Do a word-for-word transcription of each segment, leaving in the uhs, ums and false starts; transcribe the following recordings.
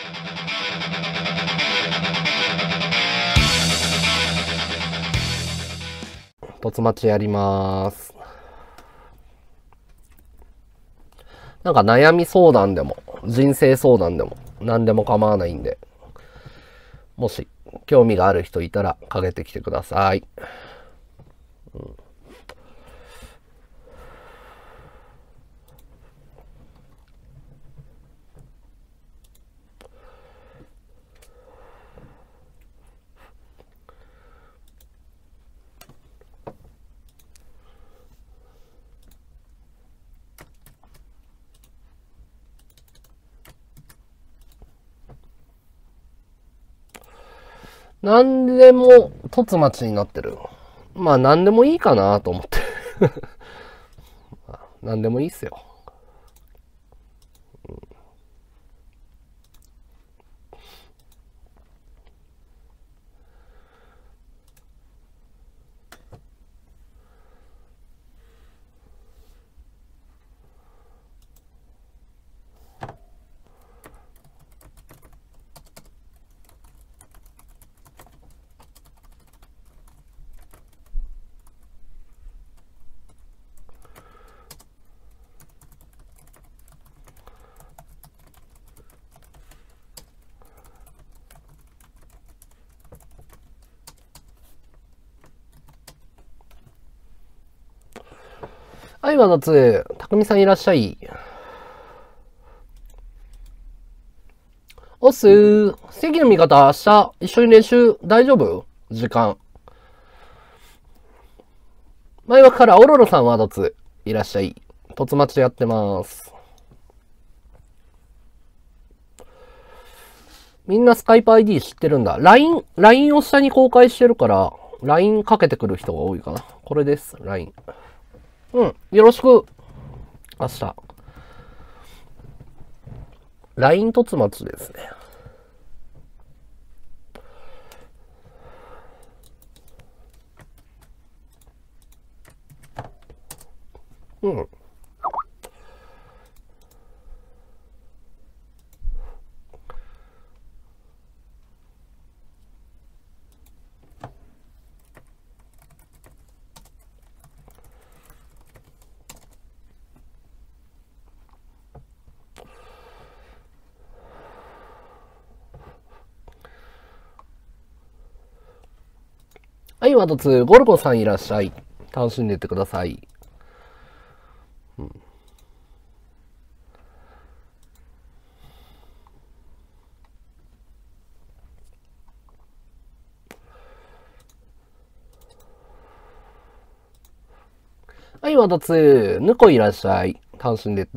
凸待ちやりまーす。なんか悩み相談でも、人生相談でも、何でも構わないんで、もし興味がある人いたらかけてきてください。うん、何でも凸待ちになってる。まあ何でもいいかなと思って何でもいいっすよ。うん、はい、わだつ、たくみさんいらっしゃい。おっすー、正義の味方、明日一緒に練習大丈夫？時間。前枠からオロロさんわだつ、いらっしゃい。凸待ちやってます。みんなスカイプ アイディー 知ってるんだ。ライン、ライン を下に公開してるから、ライン かけてくる人が多いかな。これです、ライン。うん、よろしく。明日。ライン 凸待ちですね。うん。はい、ワトツー、ゴルゴさんいらっしゃい。楽しんでいってください。うん、はい、ワトツー、ヌコいらっしゃい。楽しんでって。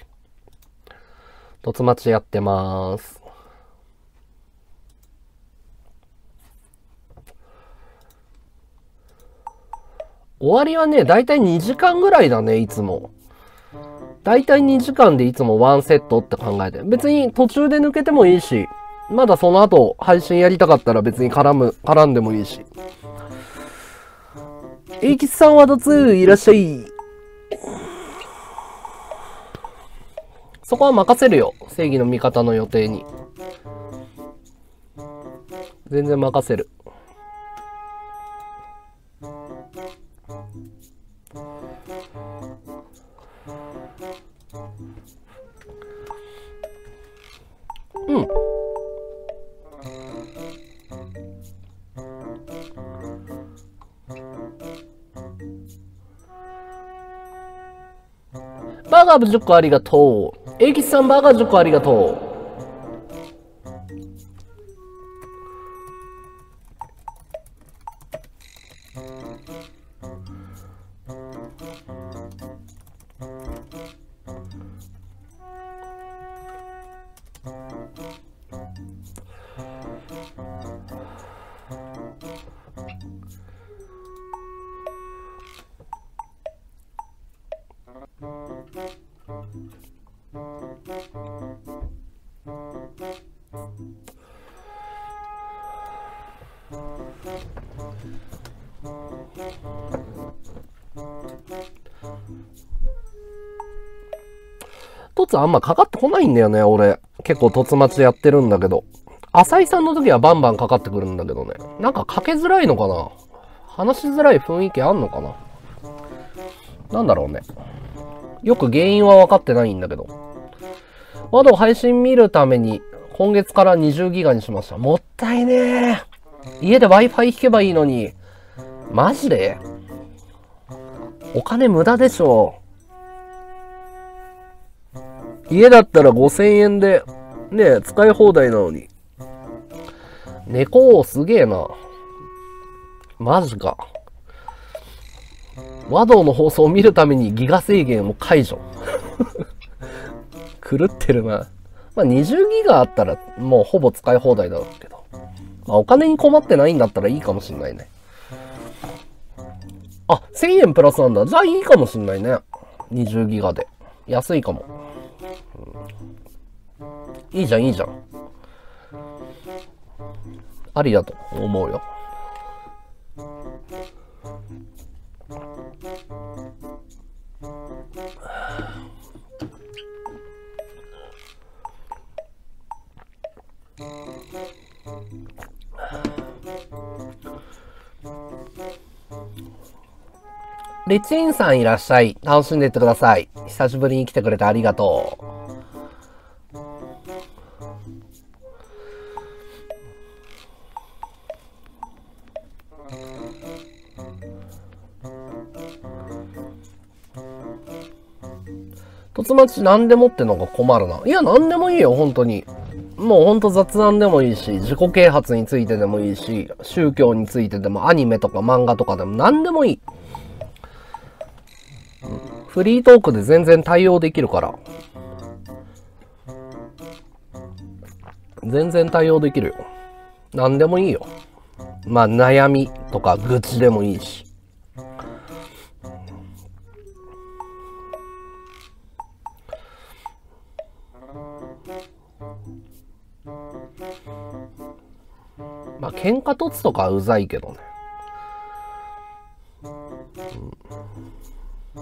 凸待ちやってます。終わりはね、だいたいにじかんぐらいだね、いつも。だいたいにじかんでいつもワンセットって考えて。別に途中で抜けてもいいし、まだその後配信やりたかったら別に絡む、絡んでもいいし。エイキスさんはどついらっしゃい。そこは任せるよ。正義の味方の予定に。全然任せる。うん。バーガーじゅっこありがとう。エイキスさんバーガーじゅっこありがとう。トツあんまかかってこないんだよね、俺。 結構突待ちやってるんだけど、浅井さんの時はバンバンかかってくるんだけどね。なんかかけづらいのかな？話しづらい雰囲気あんのかな？なんだろうね。よく原因は分かってないんだけど。ワド配信見るために今月からにじゅうギガにしました。もったいねー。家で Wi-Fi 引けばいいのに。マジで？お金無駄でしょ。家だったらごせんえんでね、使い放題なのに。猫すげえな。マジか。和道の放送を見るためにギガ制限を解除。狂ってるな。まあ、にじゅうギガあったらもうほぼ使い放題だろうけど。まあ、お金に困ってないんだったらいいかもしんないね。あ、せんえんプラスなんだ。じゃあいいかもしんないね。にじゅうギガで。安いかも。うん、いいじゃん、いいじゃん。ありだと思うよ。レチンさんいらっしゃい。楽しんでいってください。久しぶりに来てくれてありがとう。突待ち何でもってのが困るな。いや、何でもいいよ、本当に。もうほんと雑談でもいいし、自己啓発についてでもいいし、宗教についてでも、アニメとか漫画とかでも何でもいい。フリートークで全然対応できるから。全然対応できるよ。何でもいいよ。まあ悩みとか愚痴でもいいし。まあ喧嘩突とかはうざいけどね。うん、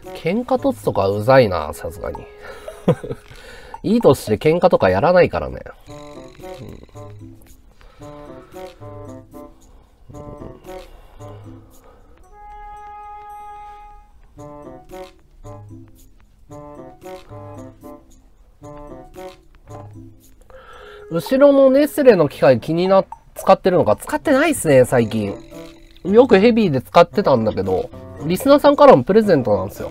喧嘩突とかはうざいな、さすがに。いいとして喧嘩とかやらないからね。うんうん、後ろのネスレの機械気になっ使ってるのか使ってないっすね、最近。よくヘビーで使ってたんだけど、リスナーさんからもプレゼントなんですよ。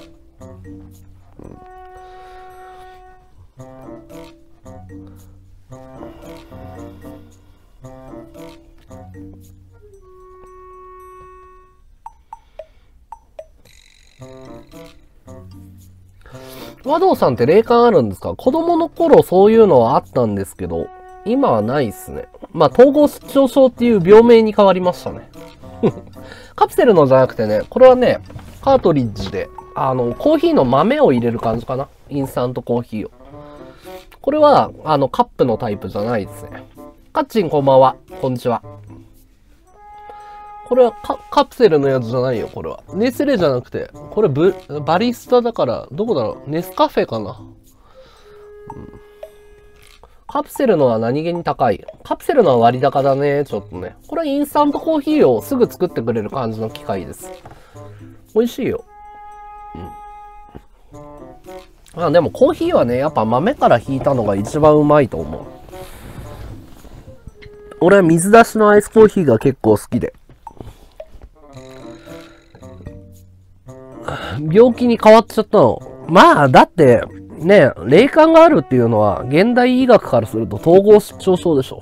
和道さんって霊感あるんですか？子供の頃そういうのはあったんですけど、今はないっすね。まあ、統合失調症っていう病名に変わりましたね。カプセルのじゃなくてね、これはね、カートリッジで、あの、コーヒーの豆を入れる感じかな。インスタントコーヒーを。これは、あの、カップのタイプじゃないですね。カッチンこんばんは。こんにちは。これはカ、カプセルのやつじゃないよ、これは。ネスレじゃなくて、これブ、バリスタだから、どこだろう？ネスカフェかな、うん、カプセルのは何気に高い。カプセルのは割高だね、ちょっとね。これはインスタントコーヒーをすぐ作ってくれる感じの機械です。美味しいよ。うん。あ、でもコーヒーはね、やっぱ豆からひいたのが一番うまいと思う。俺は水出しのアイスコーヒーが結構好きで。病気に変わっちゃったの。まあ、だって、ね、霊感があるっていうのは、現代医学からすると統合失調症でしょ。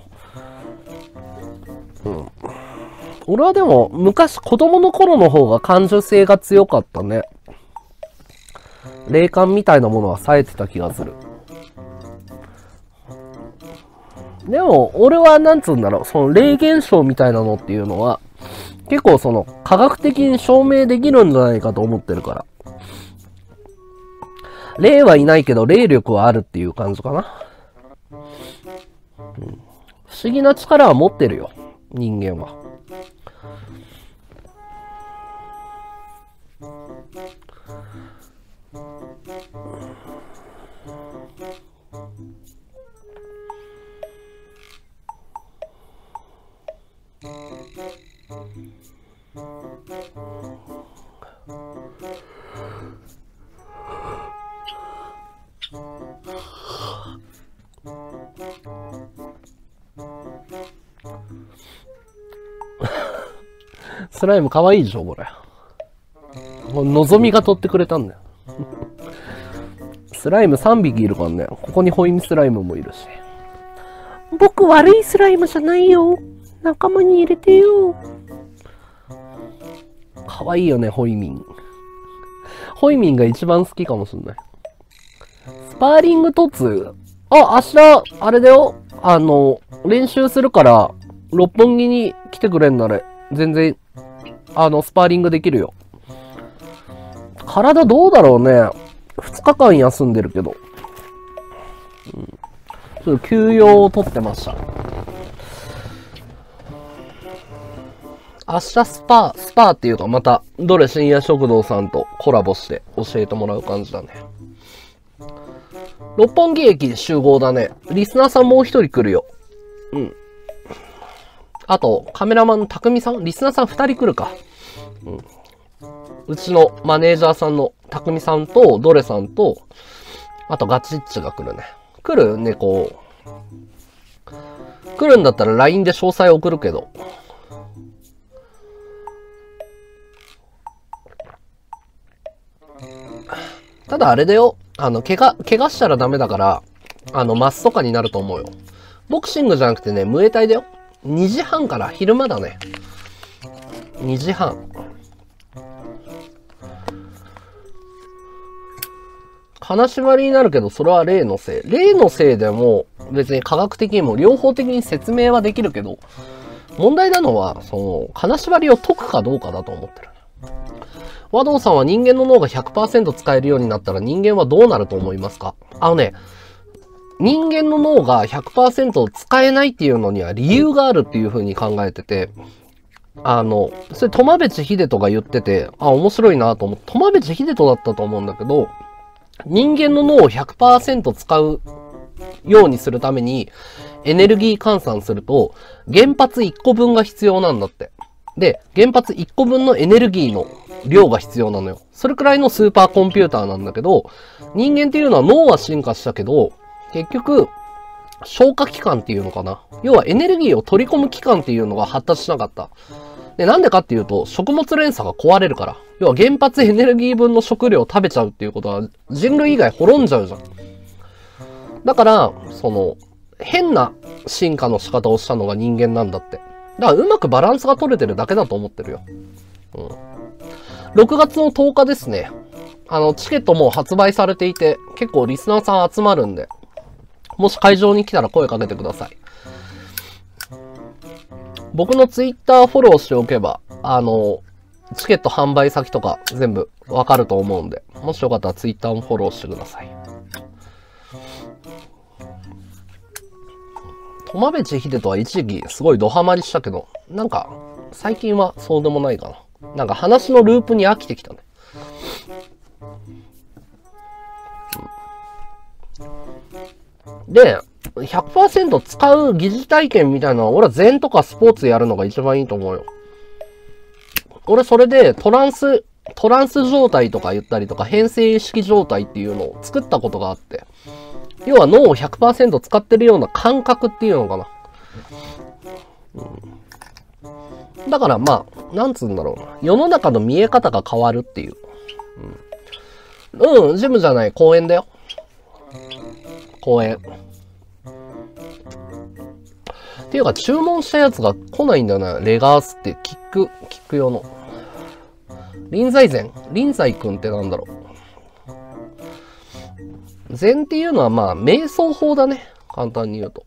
うん。俺はでも、昔子供の頃の方が感受性が強かったね。霊感みたいなものは冴えてた気がする。でも、俺はなんつうんだろう、その霊現象みたいなのっていうのは、結構その科学的に証明できるんじゃないかと思ってるから。霊はいないけど霊力はあるっていう感じかな。うん、不思議な力は持ってるよ、人間は。 スライムかわいいでしょ、これ。のぞみが取ってくれたんだよ。スライムさんびきいるからね。ここにホイミスライムもいるし。僕悪いスライムじゃないよ。仲間に入れてよ。かわいいよね、ホイミン。ホイミンが一番好きかもしんない。スパーリング突。あ、明日、あれだよ。あの、練習するから、六本木に来てくれんなら、全然、あの、スパーリングできるよ。体どうだろうね。二日間休んでるけど。うん、ちょっと休養を取ってました。明日スパー、スパーっていうかまた、どれ深夜食堂さんとコラボして教えてもらう感じだね。六本木駅集合だね。リスナーさんもう一人来るよ。うん。あと、カメラマンたくみさん、リスナーさん二人来るか。うん。うちのマネージャーさんのたくみさんと、ドレさんと、あとガチッチが来るね。来るね、こう。来るんだったら ライン で詳細送るけど。ただあれだよ。あの、怪我、怪我したらダメだから、あの、マスとかになると思うよ。ボクシングじゃなくてね、ムエタイだよ。にじはんから昼間だね。にじはん。金縛りになるけど、それは例のせい。例のせいでも、別に科学的にも両方的に説明はできるけど、問題なのは、その、金縛りを解くかどうかだと思ってる。和道さんは人間の脳が ひゃくパーセント 使えるようになったら人間はどうなると思いますか？あのね、人間の脳が ひゃくパーセント 使えないっていうのには理由があるっていう風に考えてて、あの、それ、苫部地秀人が言ってて、あ、面白いなと思って、苫部地秀人だったと思うんだけど、人間の脳を ひゃくパーセント 使うようにするために、エネルギー換算すると、原発いっこぶんが必要なんだって。で、原発いっこぶんのエネルギーの量が必要なのよ。それくらいのスーパーコンピューターなんだけど、人間っていうのは脳は進化したけど、結局、消化器官っていうのかな。要はエネルギーを取り込む器官っていうのが発達しなかった。で、なんでかっていうと、食物連鎖が壊れるから。要は原発エネルギー分の食料を食べちゃうっていうことは、人類以外滅んじゃうじゃん。だから、その、変な進化の仕方をしたのが人間なんだって。だからうまくバランスが取れてるだけだと思ってるよ。うん。ろくがつのとおかですね。あの、チケットも発売されていて、結構リスナーさん集まるんで、もし会場に来たら声かけてください。僕のツイッターフォローしておけば、あの、チケット販売先とか全部わかると思うんで、もしよかったらツイッターもフォローしてください。苫部地秀人は一時期すごいドハマりしたけど、なんか最近はそうでもないかな。なんか話のループに飽きてきたね。うん、で、ひゃくパーセント 使う疑似体験みたいなのは、俺は禅とかスポーツやるのが一番いいと思うよ。俺それでトランス、トランス状態とか言ったりとか、変性意識状態っていうのを作ったことがあって。要は脳を ひゃくパーセント 使ってるような感覚っていうのかな。うん、だからまあ、なんつうんだろうな。世の中の見え方が変わるっていう。うん、うん、ジムじゃない、公園だよ。公園。っていうか、注文したやつが来ないんだよな。レガースって、キック、キック用の。臨済禅臨済くんってなんだろう。禅っていうのはまあ、瞑想法だね。簡単に言うと。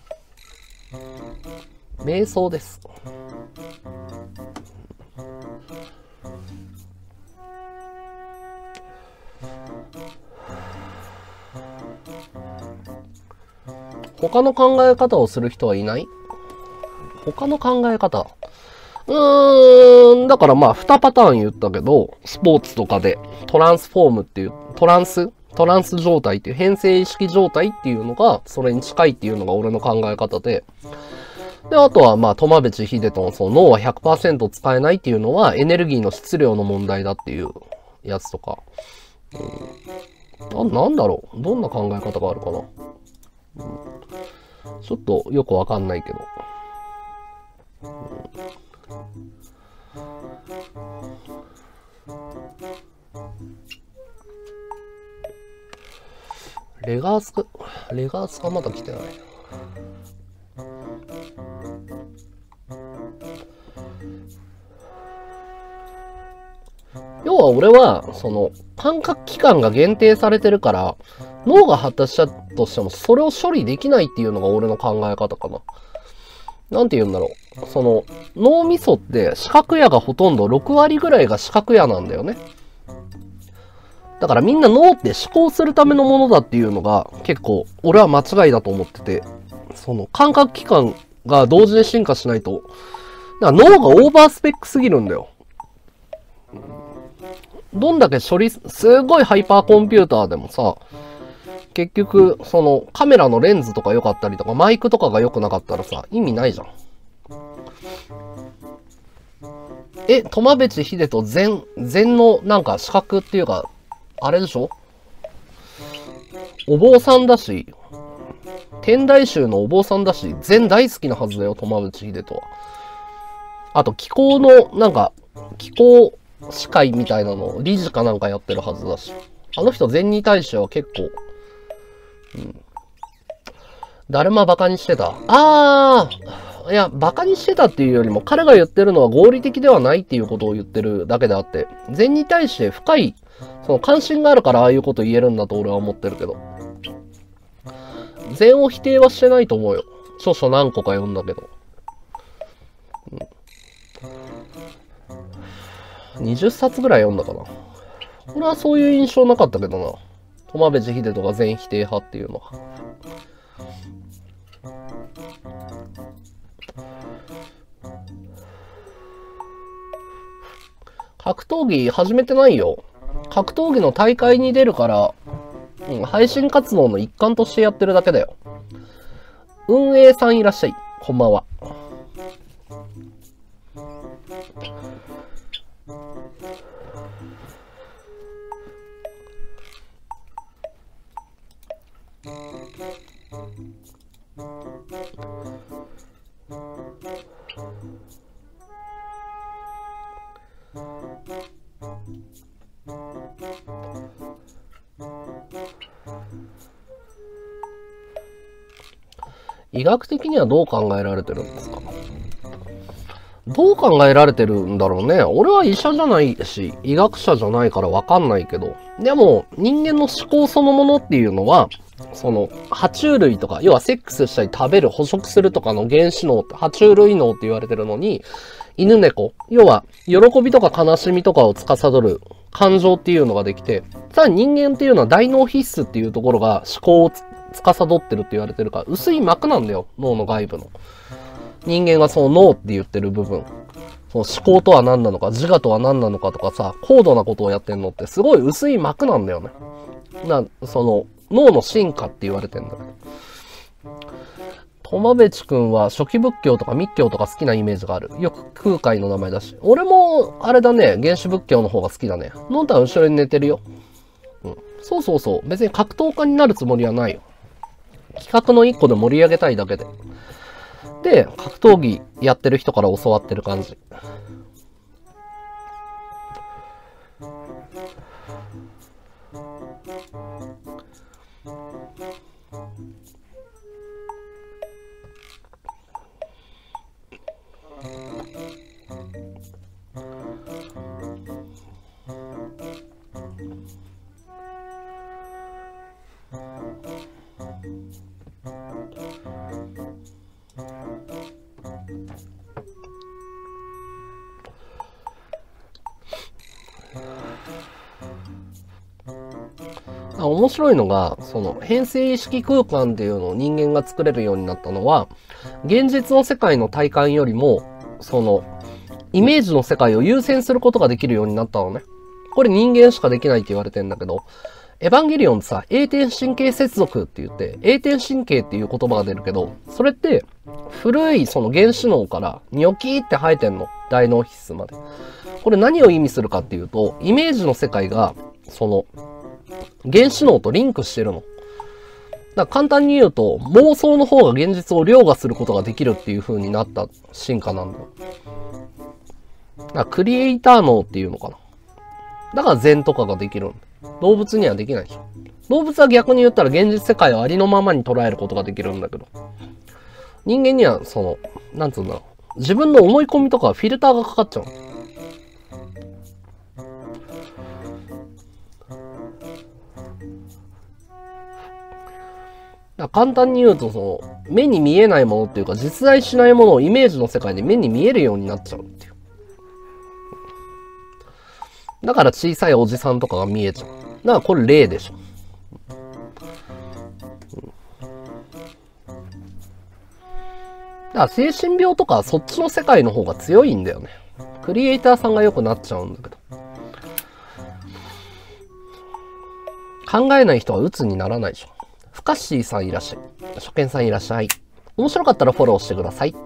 瞑想です。他の考え方をする人はいない？他の考え方。うーん、だからまあ、にパターン言ったけど、スポーツとかでトランスフォームっていう、トランストランス状態っていう、変性意識状態っていうのが、それに近いっていうのが俺の考え方で、で、あとはまあ、苫部地秀人のその脳は ひゃくパーセント 使えないっていうのは、エネルギーの質量の問題だっていうやつとか。うん、 あ、なんだろう。どんな考え方があるかな。うん、ちょっとよくわかんないけど。レガースか、レガースがまだ来てない。要は俺は、その、感覚器官が限定されてるから、脳が発達したとしても、それを処理できないっていうのが俺の考え方かな。なんて言うんだろう。その、脳みそって視覚野がほとんどろくわりぐらいが視覚野なんだよね。だからみんな脳って思考するためのものだっていうのが結構俺は間違いだと思ってて、その感覚器官が同時に進化しないと、だから脳がオーバースペックすぎるんだよ。どんだけ処理、すごいハイパーコンピューターでもさ、結局、そのカメラのレンズとか良かったりとか、マイクとかが良くなかったらさ、意味ないじゃん。え、苫部地秀人禅、禅のなんか資格っていうか、あれでしょ？お坊さんだし、天台宗のお坊さんだし、禅大好きなはずだよ、苫部地秀人は。あと、気候の、なんか、気候司会みたいなの、理事かなんかやってるはずだし。あの人、禅に対しては結構、うん。誰もバカにしてた。あー、いや、バカにしてたっていうよりも、彼が言ってるのは合理的ではないっていうことを言ってるだけであって、禅に対して深い、その関心があるからああいうこと言えるんだと俺は思ってるけど。禅を否定はしてないと思うよ。著書何個か読んだけど。うん、にじゅっさつぐらい読んだかな。俺はそういう印象なかったけどな。苫部地秀人が禅否定派っていうのは。格闘技始めてないよ。格闘技の大会に出るから、うん、配信活動の一環としてやってるだけだよ。運営さんいらっしゃい。こんばんは。医学的にはどう考えられてるんですか？どう考えられてるんだろうね。俺は医者じゃないし、医学者じゃないからわかんないけど。でも、人間の思考そのものっていうのは、その、爬虫類とか、要はセックスしたり食べる、捕食するとかの原始脳って、爬虫類脳って言われてるのに、犬猫、要は、喜びとか悲しみとかを司る感情っていうのができて、さらに人間っていうのは大脳皮質っていうところが思考をつ司ってるって言われてるから、薄い膜なんだよ、脳の外部の。人間がその脳って言ってる部分。その思考とは何なのか、自我とは何なのかとかさ、高度なことをやってんのってすごい薄い膜なんだよね。な、その、脳の進化って言われてんだけど。苫部地君は初期仏教とか密教とか好きなイメージがある。よく空海の名前だし。俺も、あれだね、原始仏教の方が好きだね。のんたん後ろに寝てるよ。うん。そうそうそう。別に格闘家になるつもりはないよ。企画の一個で盛り上げたいだけで。で、格闘技やってる人から教わってる感じ。面白いのが、その変性意識空間っていうのを人間が作れるようになったのは、現実の世界の体感よりも、その、イメージの世界を優先することができるようになったのね。これ人間しかできないって言われてんだけど、エヴァンゲリオンってさ、栄転神経接続って言って、栄転神経っていう言葉が出るけど、それって、古いその原始脳からニョキーって生えてんの。大脳皮質まで。これ何を意味するかっていうと、イメージの世界が、その、 原子脳とリンクしてるの。だから簡単に言うと、妄想の方が現実を凌駕することができるっていう風になった進化なんだよ。だからクリエイター脳っていうのかな。だから禅とかができるんだ。動物にはできないでしょ。動物は逆に言ったら現実世界をありのままに捉えることができるんだけど、人間にはその、なんつうんだろう。自分の思い込みとかフィルターがかかっちゃう。簡単に言うと、その、目に見えないものっていうか、実在しないものをイメージの世界で目に見えるようになっちゃうっていう。だから小さいおじさんとかが見えちゃう。だからこれ霊でしょ。だから精神病とかそっちの世界の方が強いんだよね。クリエイターさんが良くなっちゃうんだけど。考えない人は鬱にならないでしょ。ふかっしーさんいらっしゃい。初見さんいらっしゃい。面白かったらフォローしてください。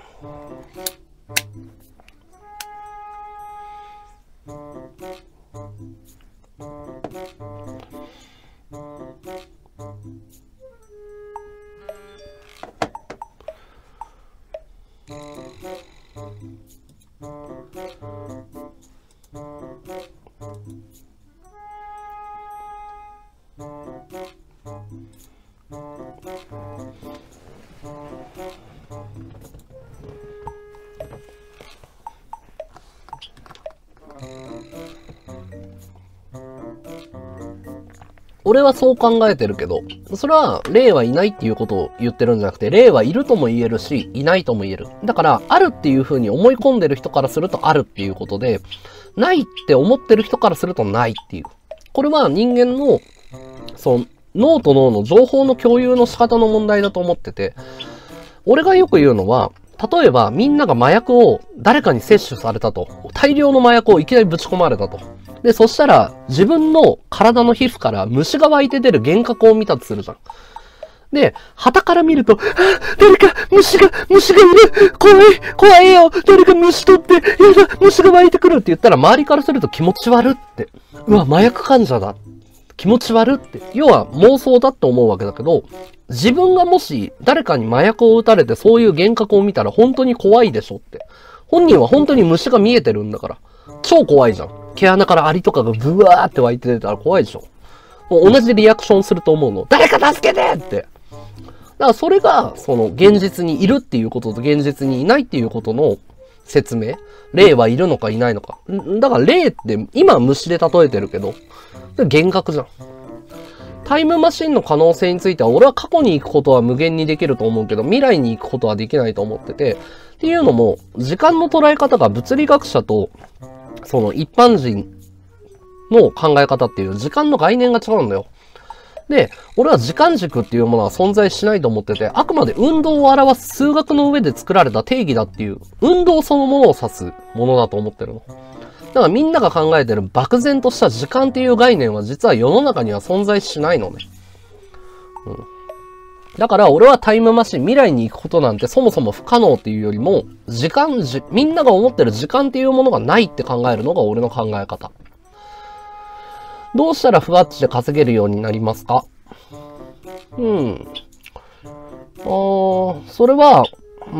俺はそう考えてるけど、それは霊はいないっていうことを言ってるんじゃなくて、霊はいるとも言えるし、いないとも言える。だから、あるっていう風に思い込んでる人からするとあるっていうことで、ないって思ってる人からするとないっていう。これは人間の、その、脳と脳の情報の共有の仕方の問題だと思ってて、俺がよく言うのは、例えばみんなが麻薬を誰かに摂取されたと。大量の麻薬をいきなりぶち込まれたと。で、そしたら自分の体の皮膚から虫が湧いて出る幻覚を見たとするじゃん。で、旗から見ると、あ、誰か虫が、虫がいる怖い怖いよ誰か虫取ってやだ虫が湧いてくるって言ったら周りからすると気持ち悪って。うわ、麻薬患者だ。気持ち悪って。要は妄想だって思うわけだけど、自分がもし誰かに麻薬を打たれてそういう幻覚を見たら本当に怖いでしょって。本人は本当に虫が見えてるんだから。超怖いじゃん。毛穴からアリとかがブワーって湧いて出たら怖いでしょ。もう同じリアクションすると思うの。誰か助けてって。だからそれが、その現実にいるっていうことと現実にいないっていうことの説明。霊はいるのかいないのか。だから霊って今虫で例えてるけど、幻覚じゃん。タイムマシンの可能性については、俺は過去に行くことは無限にできると思うけど、未来に行くことはできないと思ってて、っていうのも、時間の捉え方が物理学者と、その一般人の考え方っていう時間の概念が違うんだよ。で、俺は時間軸っていうものは存在しないと思ってて、あくまで運動を表す数学の上で作られた定義だっていう、運動そのものを指すものだと思ってるの。だからみんなが考えてる漠然とした時間っていう概念は実は世の中には存在しないのね。うん。だから俺はタイムマシン、未来に行くことなんてそもそも不可能っていうよりも、時間、じ、みんなが思ってる時間っていうものがないって考えるのが俺の考え方。どうしたらふわっちで稼げるようになりますか？うん。あー、それは、うん。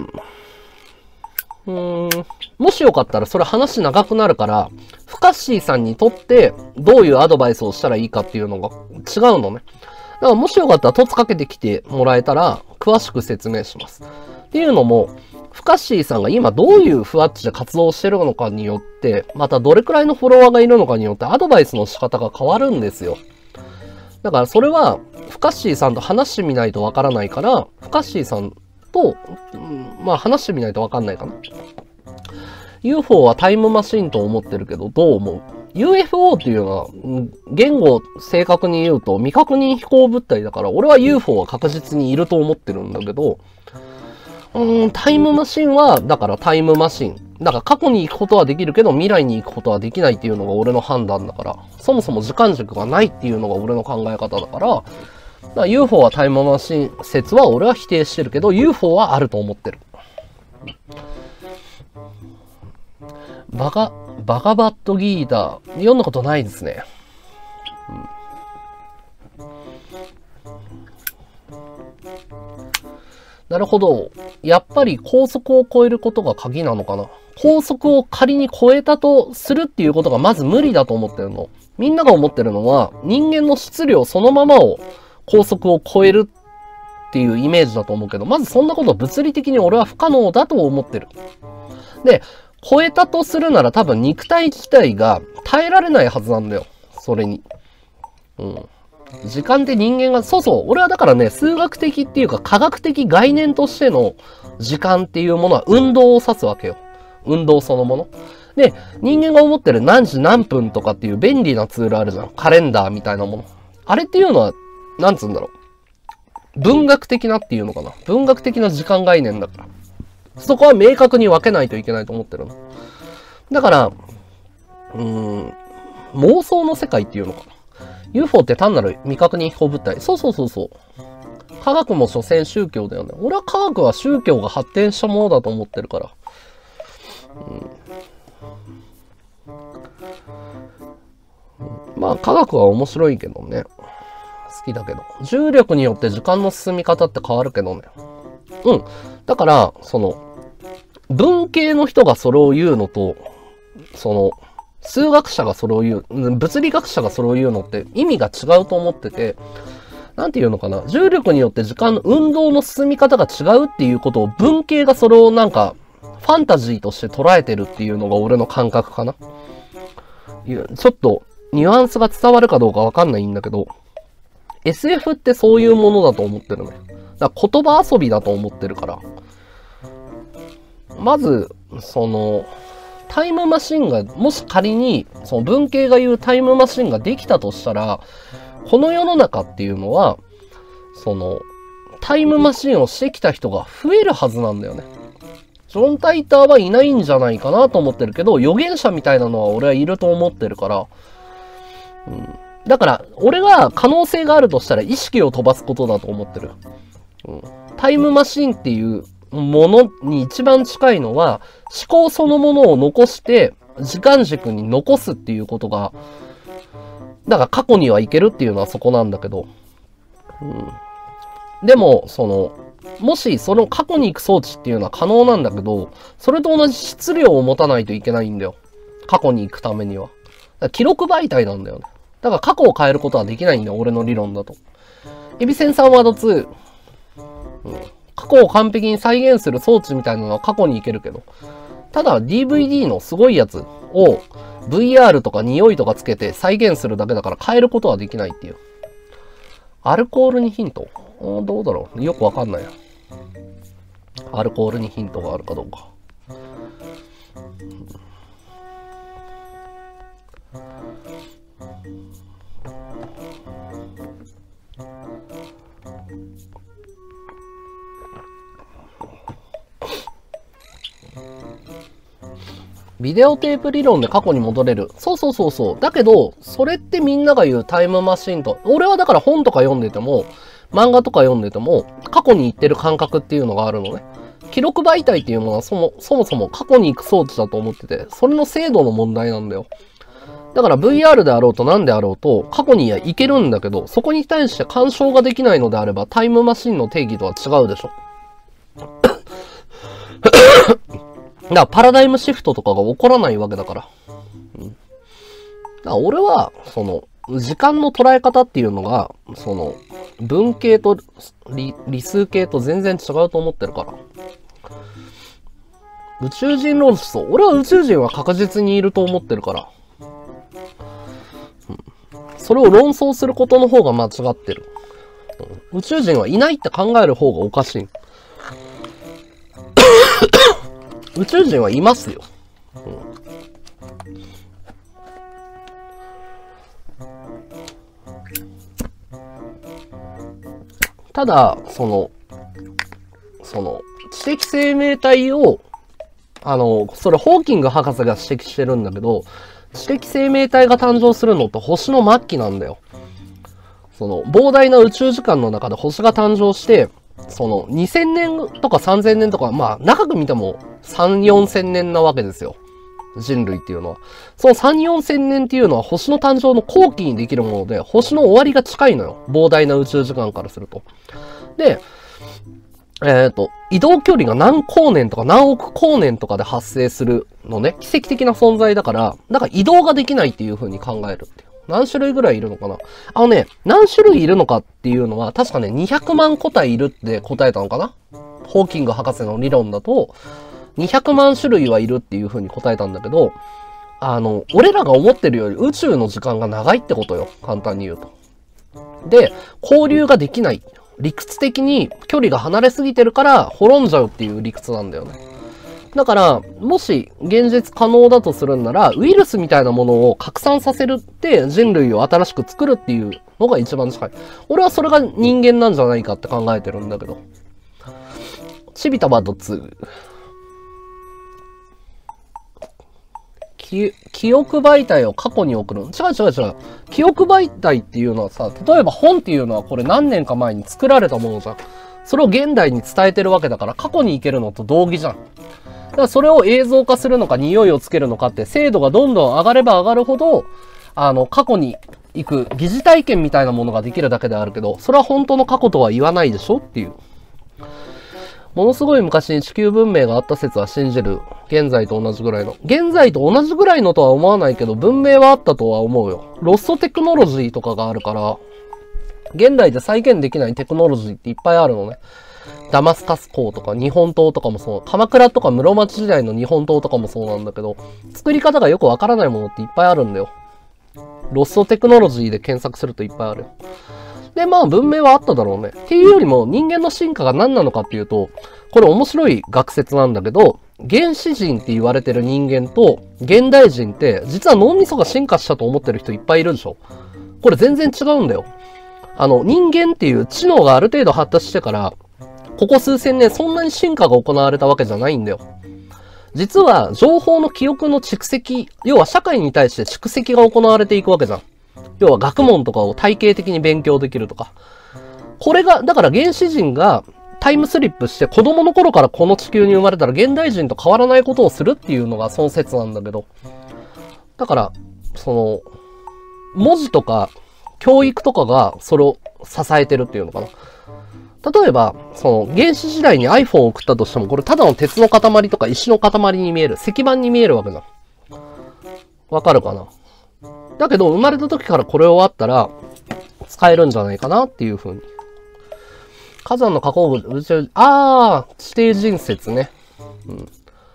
うーん。もしよかったらそれ話長くなるから、ふかっしーさんにとってどういうアドバイスをしたらいいかっていうのが違うのね。だからもしよかったら凸かけてきてもらえたら詳しく説明します。っていうのも、ふかっしーさんが今どういうふわっちで活動してるのかによって、またどれくらいのフォロワーがいるのかによってアドバイスの仕方が変わるんですよ。だからそれは、ふかっしーさんと話してみないとわからないから、ふかっしーさんと、うん、まあ話してみないとわかんないかな。ユーフォー はタイムマシンと思ってるけど、どう思う？ ユーエフオー っていうのは、言語を正確に言うと未確認飛行物体だから、俺は ユーフォー は確実にいると思ってるんだけど、うーん、タイムマシンは、だからタイムマシン。だから過去に行くことはできるけど、未来に行くことはできないっていうのが俺の判断だから、そもそも時間軸がないっていうのが俺の考え方だから、だから ユーフォー はタイムマシン説は俺は否定してるけど、ユーフォー はあると思ってる。バガ、バガバットギーター、読んだことないですね。うん、 なるほど。やっぱり高速を超えることが鍵なのかな。高速を仮に超えたとするっていうことがまず無理だと思ってるの。みんなが思ってるのは、人間の質量そのままを高速を超えるっていうイメージだと思うけど、まずそんなこと物理的に俺は不可能だと思ってる。で、超えたとするなら多分肉体自体が耐えられないはずなんだよ。それに。うん。時間って人間が、そうそう、俺はだからね、数学的っていうか科学的概念としての時間っていうものは運動を指すわけよ。運動そのもの。で、人間が思ってる何時何分とかっていう便利なツールあるじゃん。カレンダーみたいなもの。あれっていうのは、なんつうんだろう。文学的なっていうのかな。文学的な時間概念だから。そこは明確に分けないといけないと思ってるの。だから、うーん、妄想の世界っていうのかな。ユーフォー って単なる未確認飛行物体。そうそうそうそう。科学も所詮宗教だよね。俺は科学は宗教が発展したものだと思ってるから。うん、まあ科学は面白いけどね。好きだけど。重力によって時間の進み方って変わるけどね。うん。だから、その、文系の人がそれを言うのと、その、数学者がそれを言う、物理学者がそれを言うのって意味が違うと思ってて、なんて言うのかな。重力によって時間の運動の進み方が違うっていうことを文系がそれをなんか、ファンタジーとして捉えてるっていうのが俺の感覚かな。いや、ちょっとニュアンスが伝わるかどうかわかんないんだけど、エスエフ ってそういうものだと思ってるね。だから言葉遊びだと思ってるから。まず、その、タイムマシンが、もし仮に、その文系が言うタイムマシンができたとしたら、この世の中っていうのは、その、タイムマシンをしてきた人が増えるはずなんだよね。ジョン・タイターはいないんじゃないかなと思ってるけど、預言者みたいなのは俺はいると思ってるから、うん、だから、俺が可能性があるとしたら意識を飛ばすことだと思ってる。うん、タイムマシンっていうものに一番近いのは、思考そのものを残して、時間軸に残すっていうことが、だから過去には行けるっていうのはそこなんだけど、うん、でも、その、もしその過去に行く装置っていうのは可能なんだけど、それと同じ質量を持たないといけないんだよ。過去に行くためには。だから記録媒体なんだよね。だから過去を変えることはできないんだよ、俺の理論だと。エビセンサーワードツー、うん、過去を完璧に再現する装置みたいなのは過去に行けるけど、ただ ディーブイディー のすごいやつを ブイアール とか匂いとかつけて再現するだけだから変えることはできないっていう。アルコールにヒント？どうだろう？よくわかんない。アルコールにヒントがあるかどうか。ビデオテープ理論で過去に戻れる。そうそうそうそう。だけど、それってみんなが言うタイムマシンと、俺はだから本とか読んでても、漫画とか読んでても、過去に行ってる感覚っていうのがあるのね。記録媒体っていうものはそもそもそも過去に行く装置だと思ってて、それの精度の問題なんだよ。だから ブイアール であろうと何であろうと、過去には行けるんだけど、そこに対して干渉ができないのであれば、タイムマシンの定義とは違うでしょ。だからパラダイムシフトとかが起こらないわけだから。うん、だから俺は、その、時間の捉え方っていうのが、その、文系と理、理数系と全然違うと思ってるから。宇宙人論争。俺は宇宙人は確実にいると思ってるから。うん、それを論争することの方が間違ってる。うん、宇宙人はいないって考える方がおかしい。宇宙人はいますよ。うん、ただ、その、その、知的生命体を、あの、それホーキング博士が指摘してるんだけど、知的生命体が誕生するのって星の末期なんだよ。その、膨大な宇宙時間の中で星が誕生して、その、にせんねんとかさんぜんねんとか、まあ、長く見てもさん、よんせんねんなわけですよ。人類っていうのは。そのさん、よんせんねんっていうのは星の誕生の後期にできるもので、星の終わりが近いのよ。膨大な宇宙時間からすると。で、 えっと、移動距離が何光年とか何億光年とかで発生するのね。奇跡的な存在だから、だから移動ができないっていう風に考えるっていう。何種類ぐらいいるのかな。あのね、何種類いるのかっていうのは、確かね、にひゃくまん個体いるって答えたのかな。ホーキング博士の理論だと、にひゃくまん種類はいるっていう風に答えたんだけど、あの、俺らが思ってるより宇宙の時間が長いってことよ。簡単に言うと。で、交流ができない。理屈的に距離が離れすぎてるから滅んじゃうっていう理屈なんだよね。だから、もし現実可能だとするんなら、ウイルスみたいなものを拡散させるって人類を新しく作るっていうのが一番近い。俺はそれが人間なんじゃないかって考えてるんだけど。チビタバッドツー。記, 記憶媒体を過去に送る。違う違う違う。記憶媒体っていうのはさ、例えば本っていうのはこれ何年か前に作られたものじゃん。それを現代に伝えてるわけだから過去に行けるのと同義じゃん。だからそれを映像化するのか匂いをつけるのかって精度がどんどん上がれば上がるほど、あの、過去に行く疑似体験みたいなものができるだけであるけど、それは本当の過去とは言わないでしょっていう。ものすごい昔に地球文明があった説は信じる。現在と同じぐらいの。現在と同じぐらいのとは思わないけど、文明はあったとは思うよ。ロストテクノロジーとかがあるから、現代で再現できないテクノロジーっていっぱいあるのね。ダマスカス港とか日本刀とかもそう。鎌倉とか室町時代の日本刀とかもそうなんだけど、作り方がよくわからないものっていっぱいあるんだよ。ロストテクノロジーで検索するといっぱいある。で、まあ文明はあっただろうね。っていうよりも人間の進化が何なのかっていうと、これ面白い学説なんだけど、原始人って言われてる人間と現代人って実は脳みそが進化したと思ってる人いっぱいいるでしょ。これ全然違うんだよ。あの人間っていう知能がある程度発達してから、ここ数千年そんなに進化が行われたわけじゃないんだよ。実は情報の記憶の蓄積、要は社会に対して蓄積が行われていくわけじゃん。要は学問とかを体系的に勉強できるとか。これが、だから原始人がタイムスリップして子供の頃からこの地球に生まれたら現代人と変わらないことをするっていうのがその説なんだけど。だから、その、文字とか教育とかがそれを支えてるっていうのかな。例えば、その原始時代に iPhone を送ったとしても、これただの鉄の塊とか石の塊に見える。石板に見えるわけだ。わかるかな？だけど、生まれた時からこれをあったら、使えるんじゃないかなっていう風に。火山の火口部、宇宙、あー、地底人説ね。うん。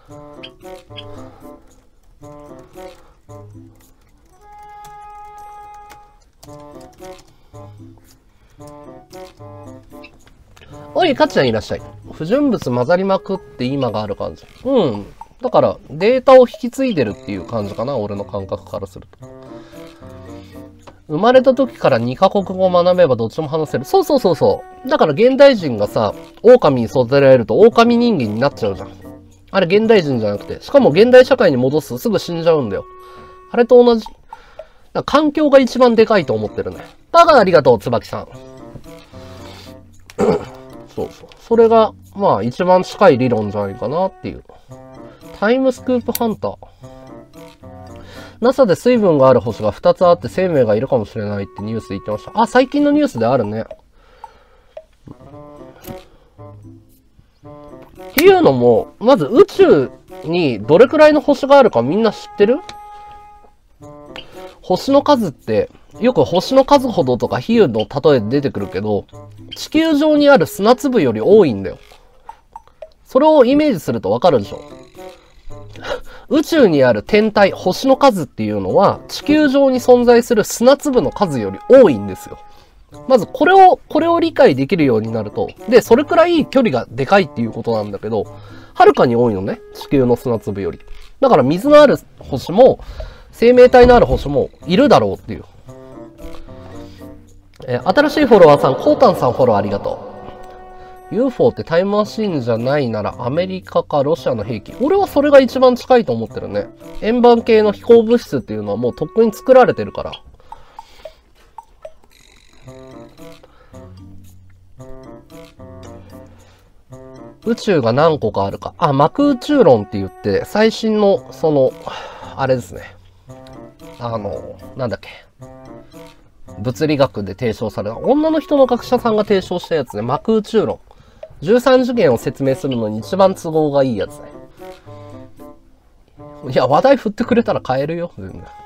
おい、かっちゃんいらっしゃい。不純物混ざりまくって今がある感じ。うん。だから、データを引き継いでるっていう感じかな、俺の感覚からすると。生まれた時からにカ国語を学べばどっちも話せる。そうそうそうそう。だから現代人がさ、狼に育てられると狼人間になっちゃうじゃん。あれ現代人じゃなくて。しかも現代社会に戻すとすぐ死んじゃうんだよ。あれと同じ。だから環境が一番でかいと思ってるね。バカありがとう、椿さん。そうそう。それが、まあ一番近い理論じゃないかなっていう。タイムスクープハンター。ナサ で水分がある星がふたつあって生命がいるかもしれないってニュースで言ってました。あ、最近のニュースであるね。っていうのも、まず宇宙にどれくらいの星があるかみんな知ってる？星の数って、よく星の数ほどとか比喩の例えで出てくるけど、地球上にある砂粒より多いんだよ。それをイメージするとわかるでしょ？宇宙にある天体、星の数っていうのは、地球上に存在する砂粒の数より多いんですよ。まず、これを、これを理解できるようになると、で、それくらい距離がでかいっていうことなんだけど、はるかに多いのね、地球の砂粒より。だから水のある星も、生命体のある星もいるだろうっていう。えー、新しいフォロワーさん、コータンさんフォローありがとう。ユーフォー ってタイムマシーンじゃないならアメリカかロシアの兵器。俺はそれが一番近いと思ってるね。円盤系の飛行物質っていうのはもうとっくに作られてるから。宇宙が何個かあるか。あ、膜宇宙論って言って、最新の、その、あれですね。あの、なんだっけ。物理学で提唱された、女の人の学者さんが提唱したやつね。膜宇宙論。 じゅうさん次元を説明するのに一番都合がいいやつね。いや、話題振ってくれたら変えるよ、全然。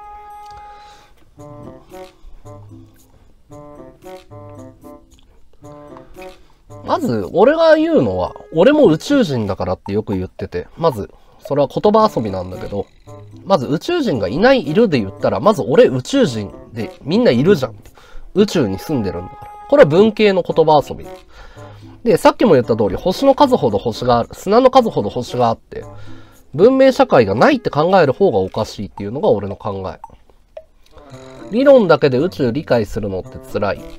まず、俺が言うのは、俺も宇宙人だからってよく言ってて、まず、それは言葉遊びなんだけど、まず宇宙人がいないいるで言ったら、まず俺宇宙人でみんないるじゃん。宇宙に住んでるんだから。これは文系の言葉遊び。で、さっきも言った通り、星の数ほど星がある、砂の数ほど星があって、文明社会がないって考える方がおかしいっていうのが俺の考え。理論だけで宇宙理解するのって辛い。うん、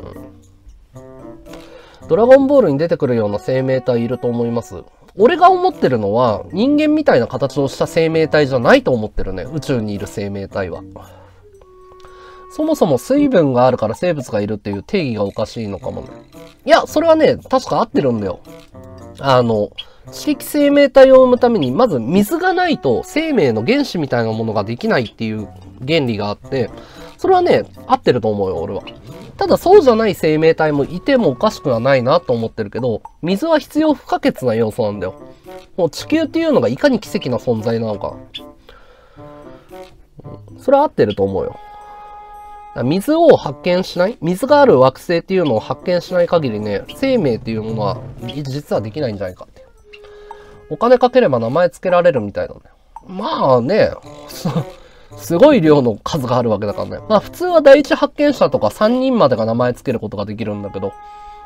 ドラゴンボールに出てくるような生命体いると思います。俺が思ってるのは人間みたいな形をした生命体じゃないと思ってるね。宇宙にいる生命体は。そもそも水分があるから生物がいるっていう定義がおかしいのかもね。いや、それはね、確か合ってるんだよ。あの、地域生命体を生むために、まず水がないと生命の原子みたいなものができないっていう原理があって、それはね、合ってると思うよ、俺は。ただそうじゃない生命体もいてもおかしくはないなと思ってるけど、水は必要不可欠な要素なんだよ。もう地球っていうのがいかに奇跡な存在なのか。それは合ってると思うよ。水を発見しない、水がある惑星っていうのを発見しない限りね、生命っていうものは実はできないんじゃないかって。お金かければ名前つけられるみたいなんだよ。まあね、すごい量の数があるわけだからね。まあ普通は第一発見者とかさんにんまでが名前つけることができるんだけど。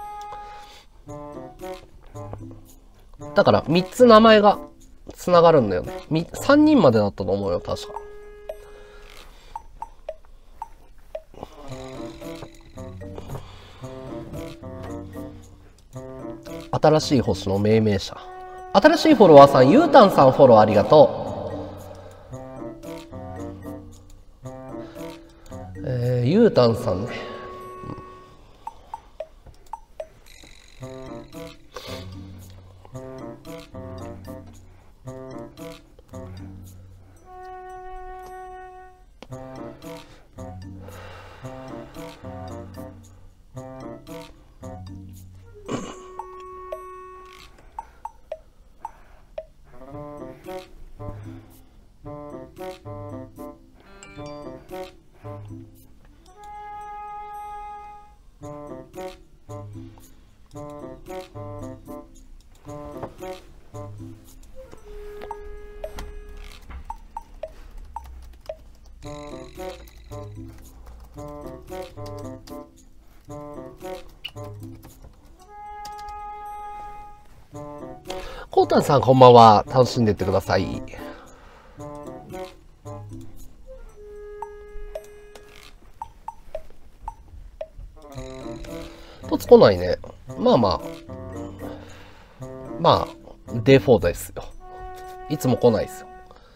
だからみっつ名前が繋がるんだよね。さんにんまでだったと思うよ、確か。新しい星の命名者。新しいフォロワーさん、ゆうたんさんフォローありがとう。えー、ゆうたんさんね。コータンさんこんばんは。楽しんでってください。とつ来ないね。まあまあ。まあ、デフォーですよ。いつも来ないですよ。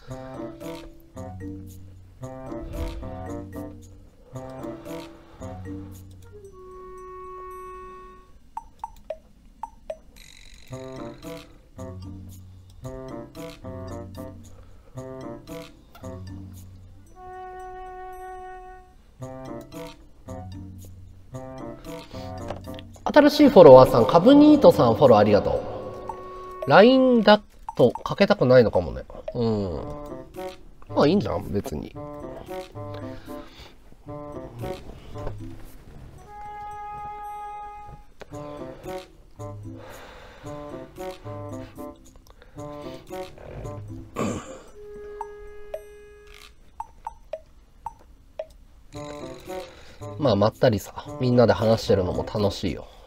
新しいフォロワーさん、カブニートさんフォローありがとう。ライン だとかけたくないのかもね。うん。まあいいんじゃん、別に。まあまったりさ、みんなで話してるのも楽しいよ。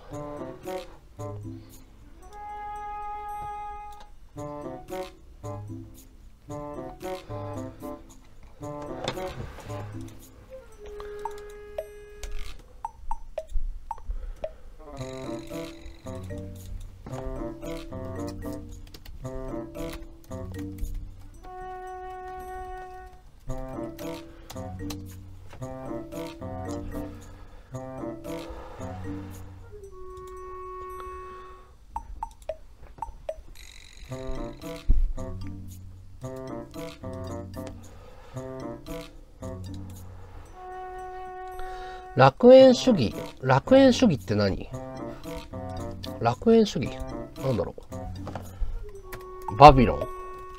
楽園主義楽園主義って何？ 楽園主義なんだろう。バビロン。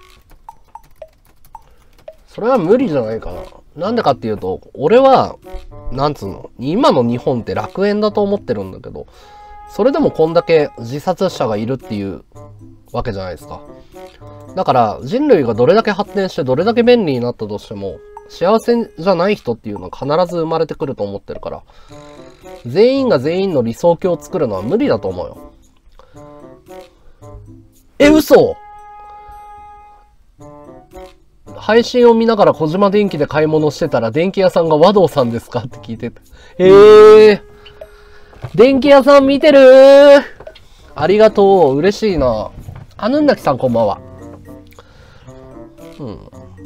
それは無理じゃないかな。なんでかっていうと、俺は、なんつうの、今の日本って楽園だと思ってるんだけど、それでもこんだけ自殺者がいるっていうわけじゃないですか。だから人類がどれだけ発展してどれだけ便利になったとしても、幸せじゃない人っていうのは必ず生まれてくると思ってるから、全員が全員の理想郷を作るのは無理だと思うよ。え、嘘！配信を見ながら小島電機で買い物してたら電気屋さんが和道さんですかって聞いてた。へえー。電気屋さん見てるー。ありがとう。嬉しいな。あぬんなきさんこんばんは。うん。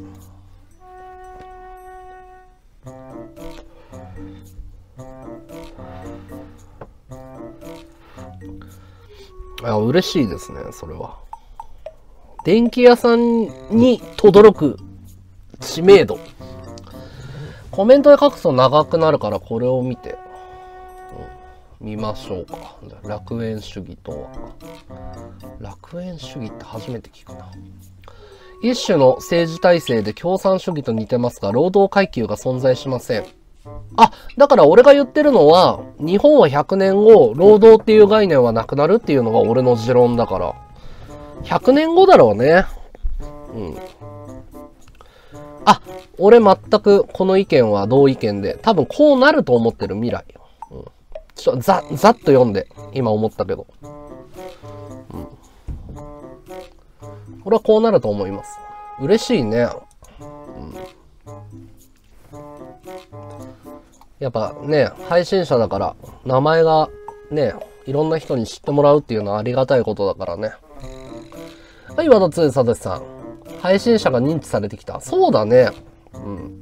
いや、嬉しいですね、それは。電気屋さんに轟く知名度。コメントで書くと長くなるからこれを見て、うん、見ましょうか。楽園主義とは。楽園主義って初めて聞くな。一種の政治体制で共産主義と似てますが、労働階級が存在しません。あ、だから俺が言ってるのは、日本はひゃくねんご、労働っていう概念はなくなるっていうのが俺の持論だから。ひゃくねんごだろうね。うん。あ、俺全くこの意見は同意見で、多分こうなると思ってる未来。うん、ちょざ、ざっと読んで、今思ったけど。うん。俺はこうなると思います。嬉しいね。うんやっぱね、配信者だから、名前がね、いろんな人に知ってもらうっていうのはありがたいことだからね。はい、和田つさとしさん。配信者が認知されてきた。そうだね。うん。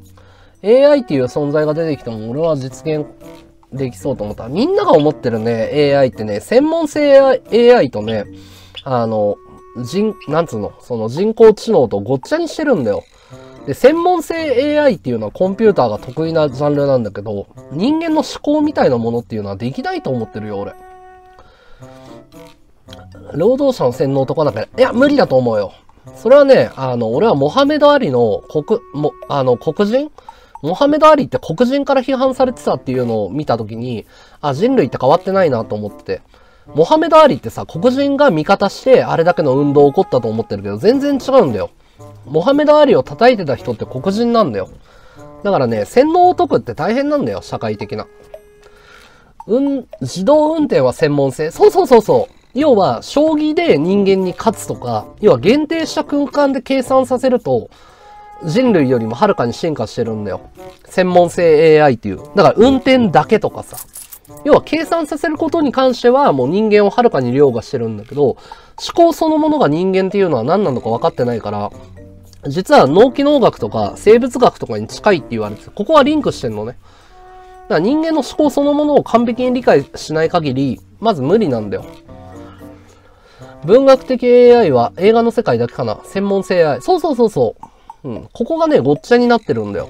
エーアイ っていう存在が出てきても、俺は実現できそうと思った。みんなが思ってるね、エーアイ ってね、専門性 エーアイ とね、あの、人、なんつうの、その人工知能とごっちゃにしてるんだよ。で、専門性 エーアイ っていうのはコンピューターが得意なジャンルなんだけど、人間の思考みたいなものっていうのはできないと思ってるよ、俺。労働者の洗脳とかなんか、いや、無理だと思うよ。それはね、あの、俺はモハメド・アリの黒、も、あの、黒人モハメド・アリって黒人から批判されてたっていうのを見たときに、あ、人類って変わってないなと思ってて。モハメド・アリってさ、黒人が味方してあれだけの運動起こったと思ってるけど、全然違うんだよ。モハメド・アリを叩いてた人って黒人なんだよ。だからね、洗脳を解くって大変なんだよ、社会的な。うん、自動運転は専門性。そうそうそうそう。要は、将棋で人間に勝つとか、要は限定した空間で計算させると、人類よりもはるかに進化してるんだよ。専門性 エーアイ っていう。だから運転だけとかさ。要は計算させることに関してはもう人間をはるかに凌駕してるんだけど、思考そのものが人間っていうのは何なのか分かってないから、実は脳機能学とか生物学とかに近いって言われてて、ここはリンクしてんのね。だから人間の思考そのものを完璧に理解しない限り、まず無理なんだよ。文学的 エーアイ は映画の世界だけかな。専門性 エーアイ。そうそうそうそう。うん。ここがね、ごっちゃになってるんだよ。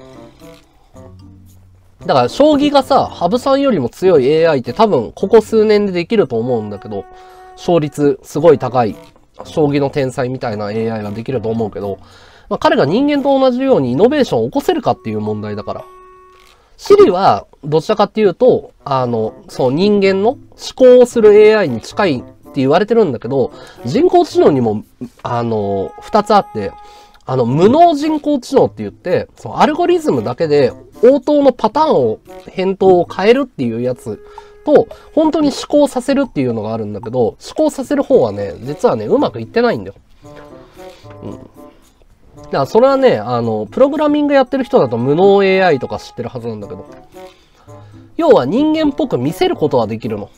だから、将棋がさ、羽生さんよりも強い エーアイ って多分、ここ数年でできると思うんだけど、勝率すごい高い、将棋の天才みたいな エーアイ ができると思うけど、まあ、彼が人間と同じようにイノベーションを起こせるかっていう問題だから。シリは、どちらかっていうと、あの、そう、人間の思考をする エーアイ に近いって言われてるんだけど、人工知能にも、あの、二つあって、あの、無脳人工知能って言って、そのアルゴリズムだけで応答のパターンを、返答を変えるっていうやつと、本当に思考させるっていうのがあるんだけど、思考させる方はね、実はね、うまくいってないんだよ。うん。だからそれはね、あの、プログラミングやってる人だと無脳 エーアイ とか知ってるはずなんだけど、要は人間っぽく見せることはできるの。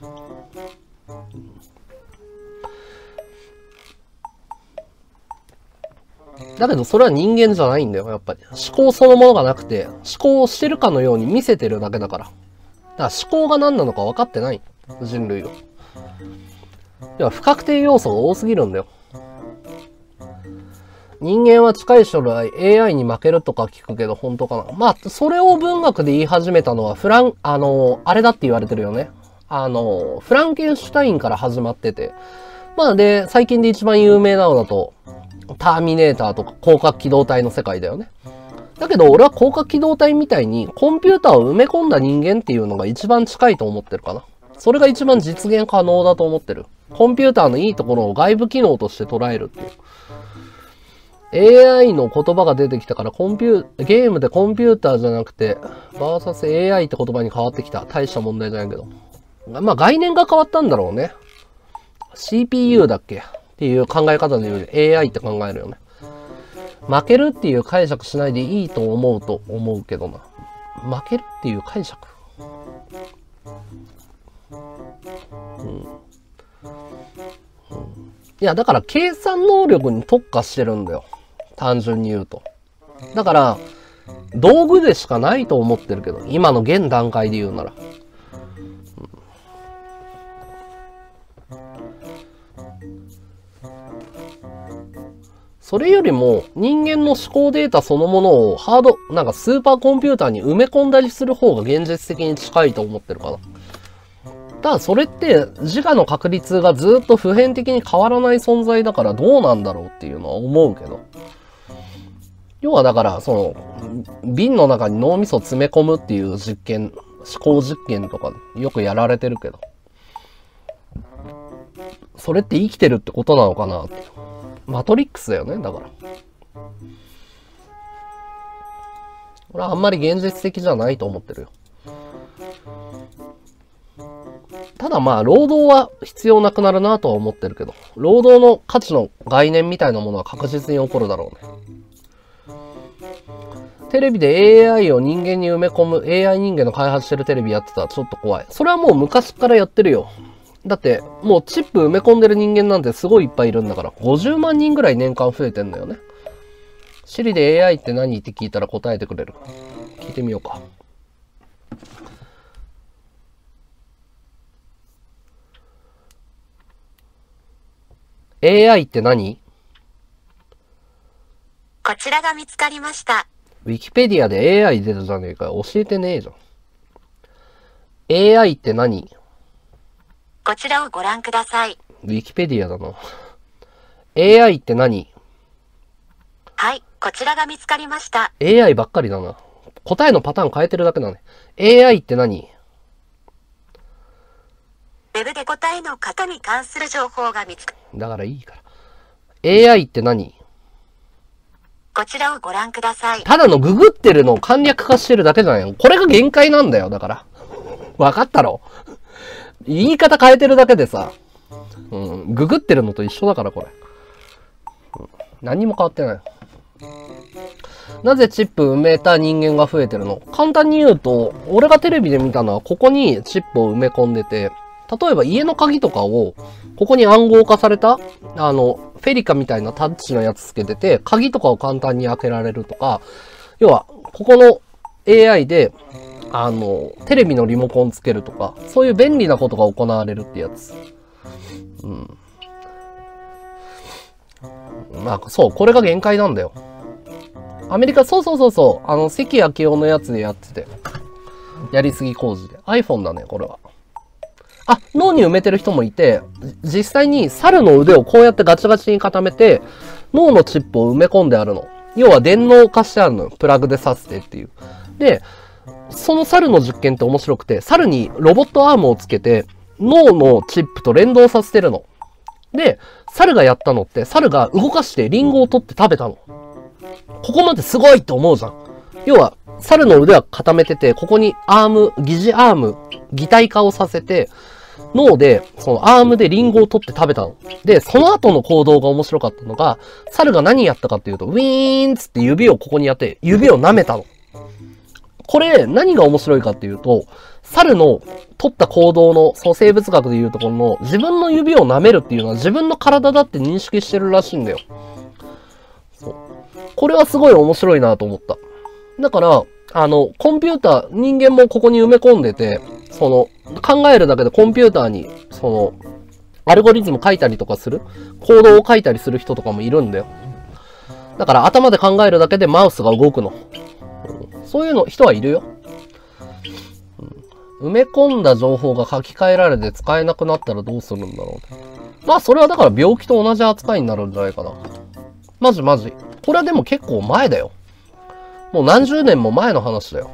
だけどそれは人間じゃないんだよ、やっぱり。思考そのものがなくて、思考をしてるかのように見せてるだけだから。だから思考が何なのか分かってない。人類が。要は不確定要素が多すぎるんだよ。人間は近い将来 エーアイ に負けるとか聞くけど本当かな。まあ、それを文学で言い始めたのはフラン、あの、あれだって言われてるよね。 あの、フランケンシュタインから始まってて。まあで、最近で一番有名なのだと、ターミネーターとか広角機動隊の世界だよね。だけど俺は広角機動隊みたいにコンピューターを埋め込んだ人間っていうのが一番近いと思ってるかな。それが一番実現可能だと思ってる。コンピューターのいいところを外部機能として捉えるっていう。エーアイ の言葉が出てきたからコンピュー、ゲームでコンピューターじゃなくて、バーサスエーアイ って言葉に変わってきた。大した問題じゃないけど。まあ概念が変わったんだろうね。シーピーユー だっけっていう考え方で言う エーアイ って考えるよね。負けるっていう解釈しないでいいと思うと思うけどな。負けるっていう解釈。うん。うん、いや、だから計算能力に特化してるんだよ。単純に言うと。だから、道具でしかないと思ってるけど、今の現段階で言うなら。それよりも人間の思考データそのものをハード、なんかスーパーコンピューターに埋め込んだりする方が現実的に近いと思ってるかな。ただそれって自我の確率がずっと普遍的に変わらない存在だからどうなんだろうっていうのは思うけど。要はだからその瓶の中に脳みそを詰め込むっていう実験、思考実験とかよくやられてるけど。それって生きてるってことなのかなって。マトリックスだよね、だから。俺はあんまり現実的じゃないと思ってるよ。ただまあ、労働は必要なくなるなとは思ってるけど、労働の価値の概念みたいなものは確実に起こるだろうね。テレビで エーアイ を人間に埋め込む エーアイ 人間の開発してるテレビやってたらちょっと怖い。それはもう昔からやってるよ。だって、もうチップ埋め込んでる人間なんてすごいいっぱいいるんだから、ごじゅうまんにんぐらい年間増えてんだよね。シリで エーアイ って何って聞いたら答えてくれる。聞いてみようか。エーアイ って何？ こちらが見つかりました。 ウィキペディアで エーアイ 出たじゃねえかよ。教えてねえじゃん。エーアイ って何？ こちらをご覧ください。 ウィキペディアだな。エーアイ って何？ はい、こちらが見つかりました。 エーアイ ばっかりだな。答えのパターン変えてるだけだね。エーアイ って何？ ウェブで答えの型に関する情報が見つかる。 だからいいから。エーアイ って何？ こちらをご覧ください。 ただのググってるのを簡略化してるだけじゃないの。これが限界なんだよ、だから。わかったろ？言い方変えてるだけでさ、うん、ググってるのと一緒だから、これ。うん、何も変わってない。なぜチップ埋めた人間が増えてるの？簡単に言うと、俺がテレビで見たのは、ここにチップを埋め込んでて、例えば家の鍵とかを、ここに暗号化された、あの、フェリカみたいなタッチのやつつけてて、鍵とかを簡単に開けられるとか、要は、ここの エーアイ で、あの、テレビのリモコンつけるとか、そういう便利なことが行われるってやつ。うん。まあ、そう、これが限界なんだよ。アメリカ、そうそうそうそう、あの、関明夫のやつでやってて。やりすぎ工事で。iPhone だね、これは。あ、脳に埋めてる人もいて、実際に猿の腕をこうやってガチガチに固めて、脳のチップを埋め込んであるの。要は電脳化してあるのよ。プラグで挿してっていう。で、その猿の実験って面白くて、猿にロボットアームをつけて、脳のチップと連動させてるの。で、猿がやったのって、猿が動かしてリンゴを取って食べたの。ここまですごいって思うじゃん。要は、猿の腕は固めてて、ここにアーム、疑似アーム、擬態化をさせて、脳で、そのアームでリンゴを取って食べたの。で、その後の行動が面白かったのが、猿が何やったかっていうと、ウィーンつって指をここにやって、指を舐めたの。これ、何が面白いかっていうと、猿の取った行動の、その生物学でいうところの、自分の指を舐めるっていうのは自分の体だって認識してるらしいんだよ。そう。これはすごい面白いなと思った。だから、あの、コンピューター、人間もここに埋め込んでて、その、考えるだけでコンピューターに、その、アルゴリズム書いたりとかする、行動を書いたりする人とかもいるんだよ。だから頭で考えるだけでマウスが動くの。そういうの、人はいるよ。 埋め込んだ情報が書き換えられて使えなくなったらどうするんだろうね。まあそれはだから病気と同じ扱いになるんじゃないかな。マジマジ。これはでも結構前だよ。もう何十年も前の話だよ。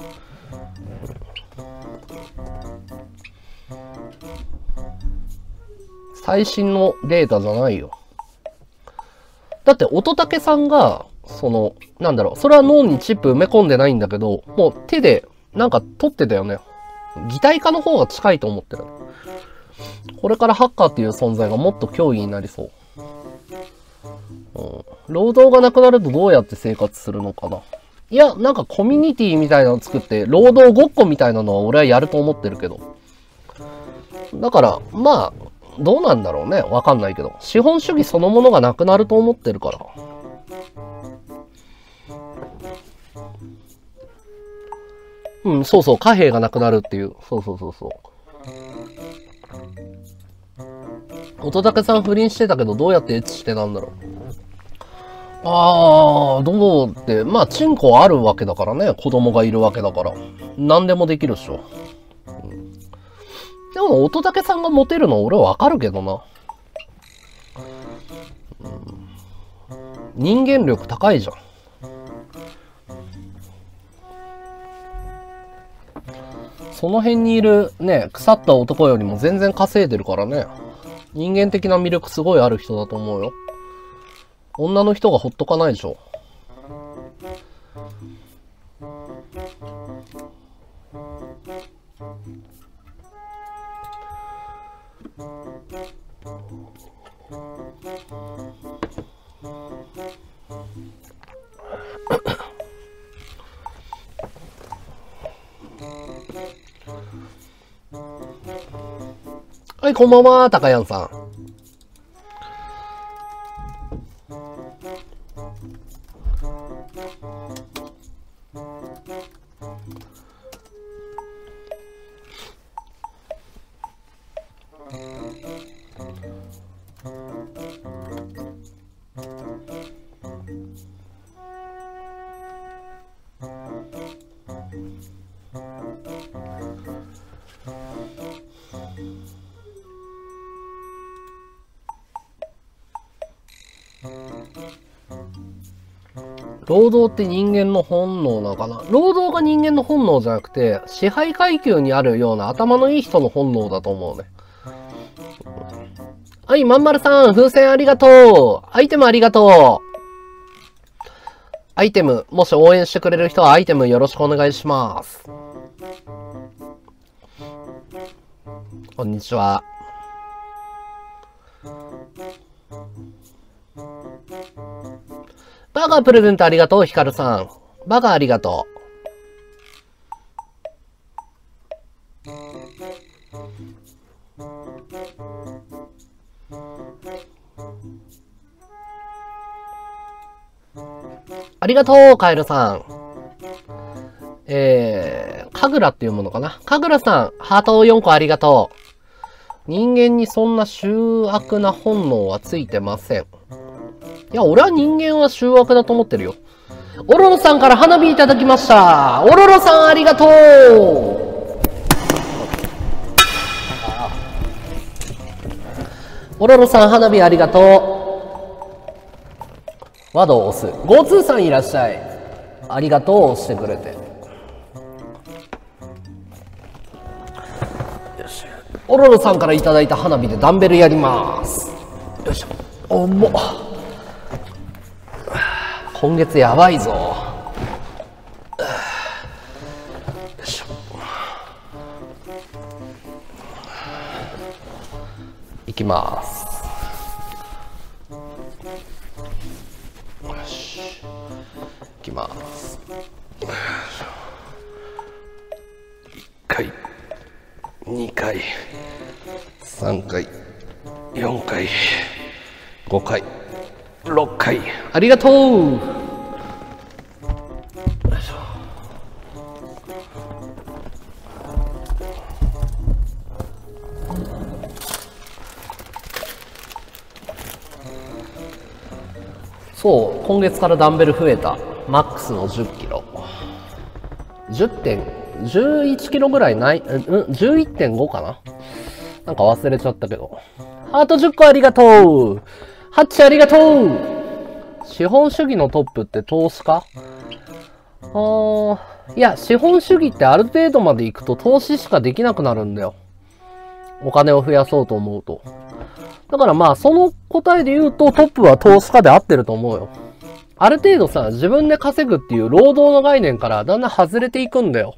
最新のデータじゃないよ。だって乙武さんが、その、なんだろう、それは脳にチップ埋め込んでないんだけど、もう手でなんか取ってたよね。擬態化の方が近いと思ってる。これからハッカーっていう存在がもっと脅威になりそう。うん、労働がなくなるとどうやって生活するのかな。いや、なんかコミュニティみたいなの作って、労働ごっこみたいなのは俺はやると思ってるけど。だから、まあ、どうなんだろうね。わかんないけど。資本主義そのものがなくなると思ってるから。うん、そうそう。貨幣がなくなるっていう。そうそうそうそう。乙武さん不倫してたけど、どうやってエッチしてたんだろう。あー、どうって、まあ、チンコあるわけだからね。子供がいるわけだから。何でもできるっしょ。うん、でも、乙武さんがモテるの俺はわかるけどな。うん、人間力高いじゃん。その辺にいるね、腐った男よりも全然稼いでるからね。人間的な魅力すごいある人だと思うよ。女の人がほっとかないでしょ。はい、こんばんは、高谷さん。労働って人間の本能なのかな。労働が人間の本能じゃなくて、支配階級にあるような頭のいい人の本能だと思うね。はい、まんまるさん、風船ありがとう。アイテムありがとう。アイテム、もし応援してくれる人はアイテムよろしくお願いします。こんにちは。バーガープレゼントありがとう、ヒカルさん。バーガーありがとう。ありがとう、カエルさん。えー、カグラっていうものかな。カグラさん、ハートをよんこありがとう。人間にそんな醜悪な本能はついてません。いや、俺は人間は醜悪だと思ってるよ。オロロさんから花火いただきました。オロロさんありがとう。オロロさん花火ありがとう。ワドを押す。ゴーツー さんいらっしゃい。ありがとう、押してくれて。よし。オロロさんからいただいた花火でダンベルやります。よいしょ。おもっ。今月やばいぞ。よいしょ。いきます。よし。いきます。いっかい、にかい、さんかい、よんかい、ごかい、ろっかい。ありがとう。そう、今月からダンベル増えた。マックスのじゅっキロ。じゅってんじゅういちキロぐらいない、うん、じゅういってんご かな、なんか忘れちゃったけど。ハートじゅっこありがとう。ハッチありがとう。資本主義のトップって投資家？あー、いや、資本主義ってある程度まで行くと投資しかできなくなるんだよ。お金を増やそうと思うと。だからまあ、その答えで言うとトップは投資家で合ってると思うよ。ある程度さ、自分で稼ぐっていう労働の概念からだんだん外れていくんだよ。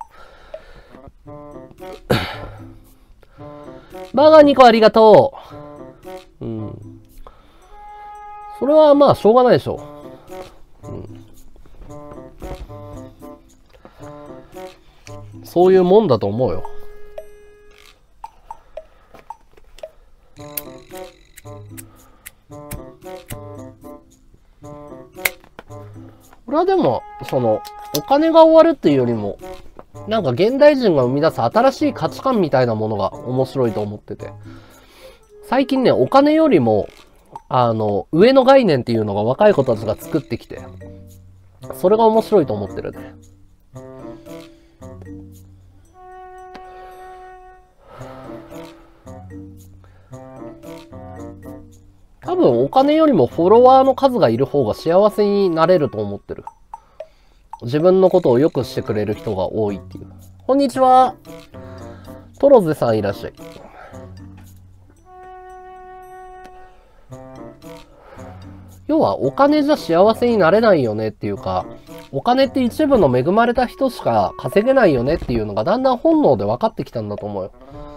バーガーにこありがとう。うん。それはまあ、しょうがないでしょう。うん。そういうもんだと思うよ。俺はでも、その、お金が終わるっていうよりも、なんか現代人が生み出す新しい価値観みたいなものが面白いと思ってて。最近ね、お金よりも、あの、上の概念っていうのが若い子たちが作ってきて、それが面白いと思ってるね。多分お金よりもフォロワーの数がいる方が幸せになれると思ってる。自分のことをよくしてくれる人が多いっていう。こんにちは。トロゼさんいらっしゃい。要はお金じゃ幸せになれないよねっていうか、お金って一部の恵まれた人しか稼げないよねっていうのがだんだん本能で分かってきたんだと思うよ。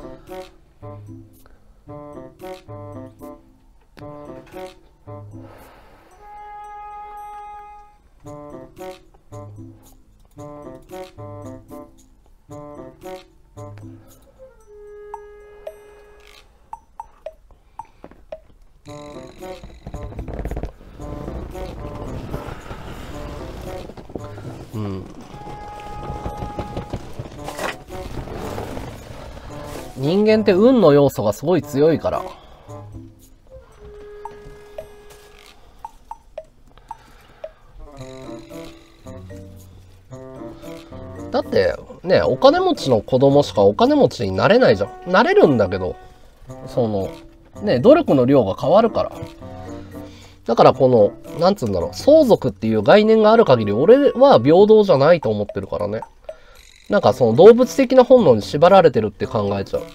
うん。人間って運の要素がすごい強いから。だってね、お金持ちの子供しかお金持ちになれないじゃん。なれるんだけど、そのね、努力の量が変わるから。だからこの、なんつうんだろう、相続っていう概念がある限り俺は平等じゃないと思ってるからね。なんかその動物的な本能に縛られてるって考えちゃう。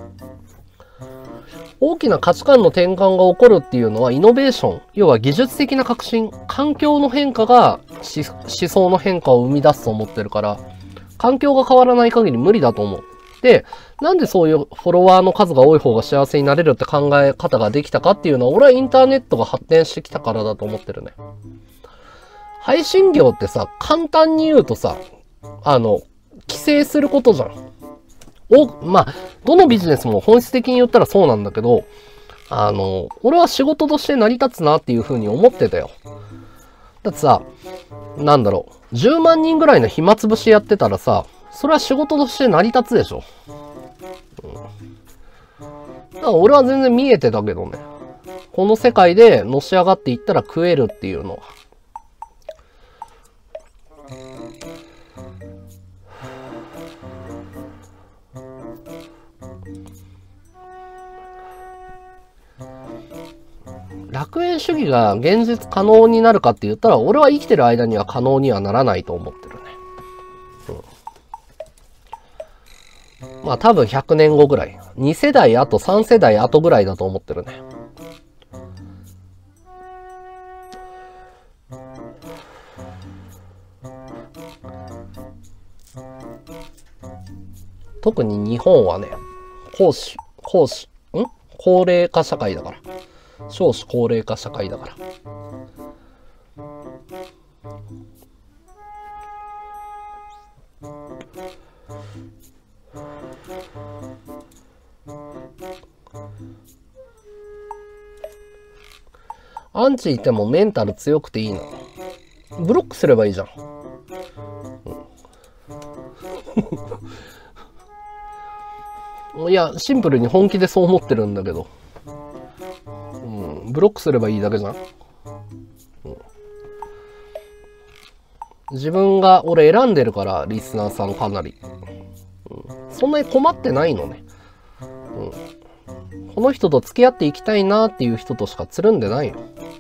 大きな価値観の転換が起こるっていうのはイノベーション、要は技術的な革新、環境の変化が思想の変化を生み出すと思ってるから、環境が変わらない限り無理だと思う。で、なんでそういうフォロワーの数が多い方が幸せになれるって考え方ができたかっていうのは、俺はインターネットが発展してきたからだと思ってるね。配信業ってさ、簡単に言うとさ、あの、規制することじゃん。お、まあ、どのビジネスも本質的に言ったらそうなんだけど、あの、俺は仕事として成り立つなっていうふうに思ってたよ。だってさ、なんだろう、じゅうまんにんぐらいの暇つぶしやってたらさ、それは仕事として成り立つでしょ。うん、だから俺は全然見えてたけどね。この世界でのし上がっていったら食えるっていうのは。楽園主義が現実可能になるかって言ったら、俺は生きてる間には可能にはならないと思ってるね。うん、まあ多分ひゃくねんごぐらい。に世代あとさん世代後ぐらいだと思ってるね。特に日本はね、講師、講師、ん高齢化社会だから。少子高齢化社会だから。アンチいてもメンタル強くていいな。ブロックすればいいじゃん。うん、いや、シンプルに本気でそう思ってるんだけど。ブロックすればいいだけじゃん。うん、自分が、俺選んでるから、リスナーさんかなり。 そんなに困ってないのね。うん。この人と付き合っていきたいなっていう人としかつるんでないよ。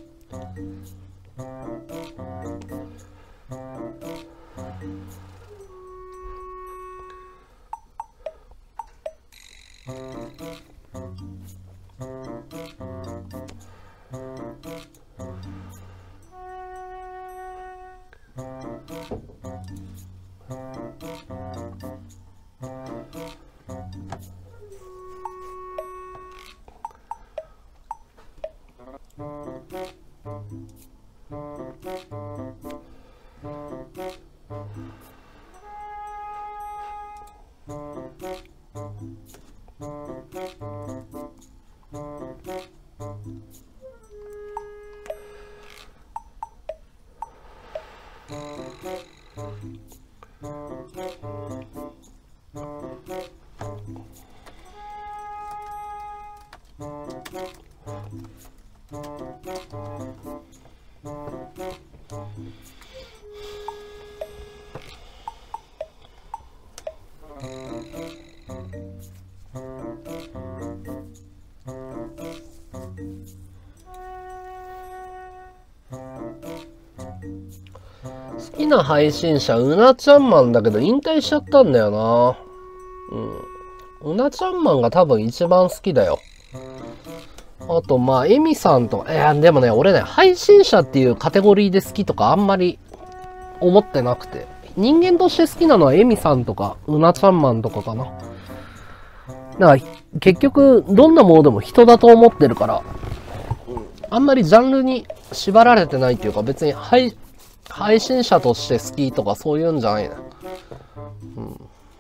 好きな配信者、うなちゃんマンだけど引退しちゃったんだよな。うん。うなちゃんマンが多分一番好きだよ。あと、まあ、エミさんとか、いや、でもね、俺ね、配信者っていうカテゴリーで好きとかあんまり思ってなくて。人間として好きなのはエミさんとか、うなちゃんマンとかかな。だから、結局、どんなものでも人だと思ってるから、あんまりジャンルに縛られてないっていうか、別に配、配信者として好きとかそういうんじゃないな。うん。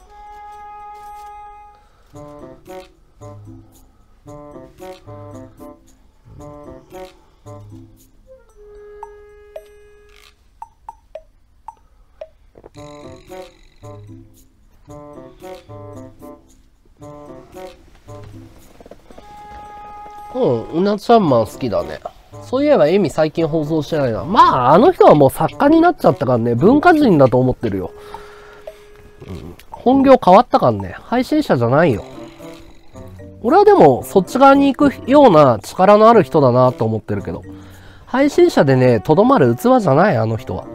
うん、うなちゃんマン好きだね。そういえばエミ最近放送してないな。まあ、あの人はもう作家になっちゃったからね、文化人だと思ってるよ。うん、本業変わったからね、配信者じゃないよ。俺はでも、そっち側に行くような力のある人だなと思ってるけど、配信者でね、とどまる器じゃない、あの人は。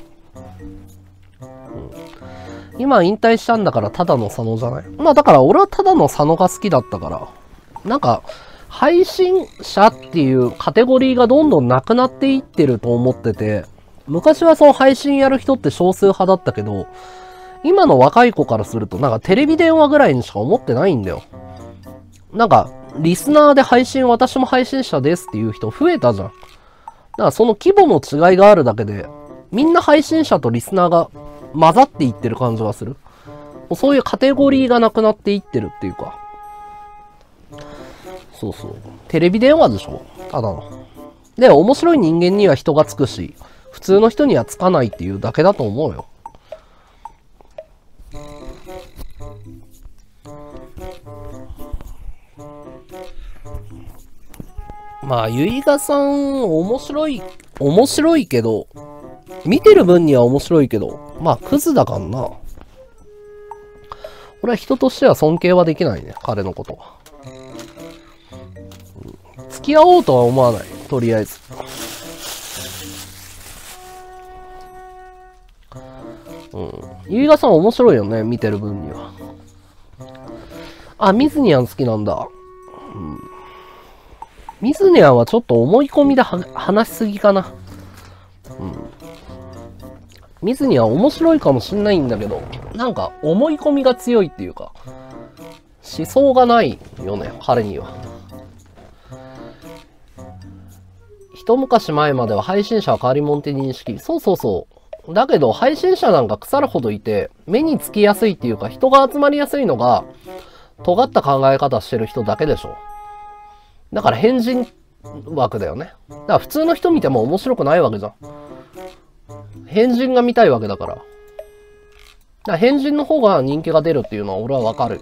うん、今引退したんだからただの佐野じゃない。まあだから俺はただの佐野が好きだったから、なんか、配信者っていうカテゴリーがどんどんなくなっていってると思ってて、昔はその配信やる人って少数派だったけど、今の若い子からするとなんかテレビ電話ぐらいにしか思ってないんだよ。なんか、リスナーで配信、私も配信者ですっていう人増えたじゃん。だからその規模の違いがあるだけで、みんな配信者とリスナーが混ざっていってる感じがする。そういうカテゴリーがなくなっていってるっていうか。そうそう。テレビ電話でしょただの。で、面白い人間には人がつくし、普通の人にはつかないっていうだけだと思うよ。まあ、ゆいがさん、面白い、面白いけど、見てる分には面白いけど、まあ、クズだからな。俺は人としては尊敬はできないね、彼のことは。付き合おうとは思わない、とりあえず。うん。ゆいがさん面白いよね、見てる分には。あ、ミズニアン好きなんだ。うん。ミズニアンはちょっと思い込みで話しすぎかな。うん。ミズニアン面白いかもしんないんだけど、なんか思い込みが強いっていうか、思想がないよね、彼には。一昔前までは配信者は変わり者って認識。そうそうそう。だけど、配信者なんか腐るほどいて、目につきやすいっていうか、人が集まりやすいのが、尖った考え方してる人だけでしょ。だから変人枠だよね。だから普通の人見ても面白くないわけじゃん。変人が見たいわけだから。だから変人の方が人気が出るっていうのは俺はわかるよ。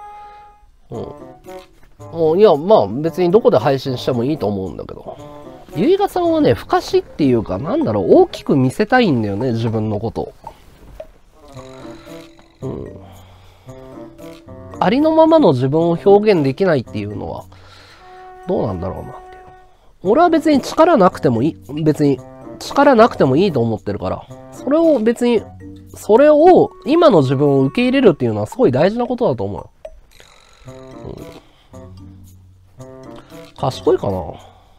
うん。いや、まあ別にどこで配信してもいいと思うんだけど。 ゆいがさんはね、不可視っていうか、なんだろう、大きく見せたいんだよね、自分のこと。うん。ありのままの自分を表現できないっていうのは、どうなんだろうなっていう。俺は別に力なくてもいい、別に力なくてもいいと思ってるから、それを別に、それを、今の自分を受け入れるっていうのはすごい大事なことだと思うよ。うん、賢いかな、うん、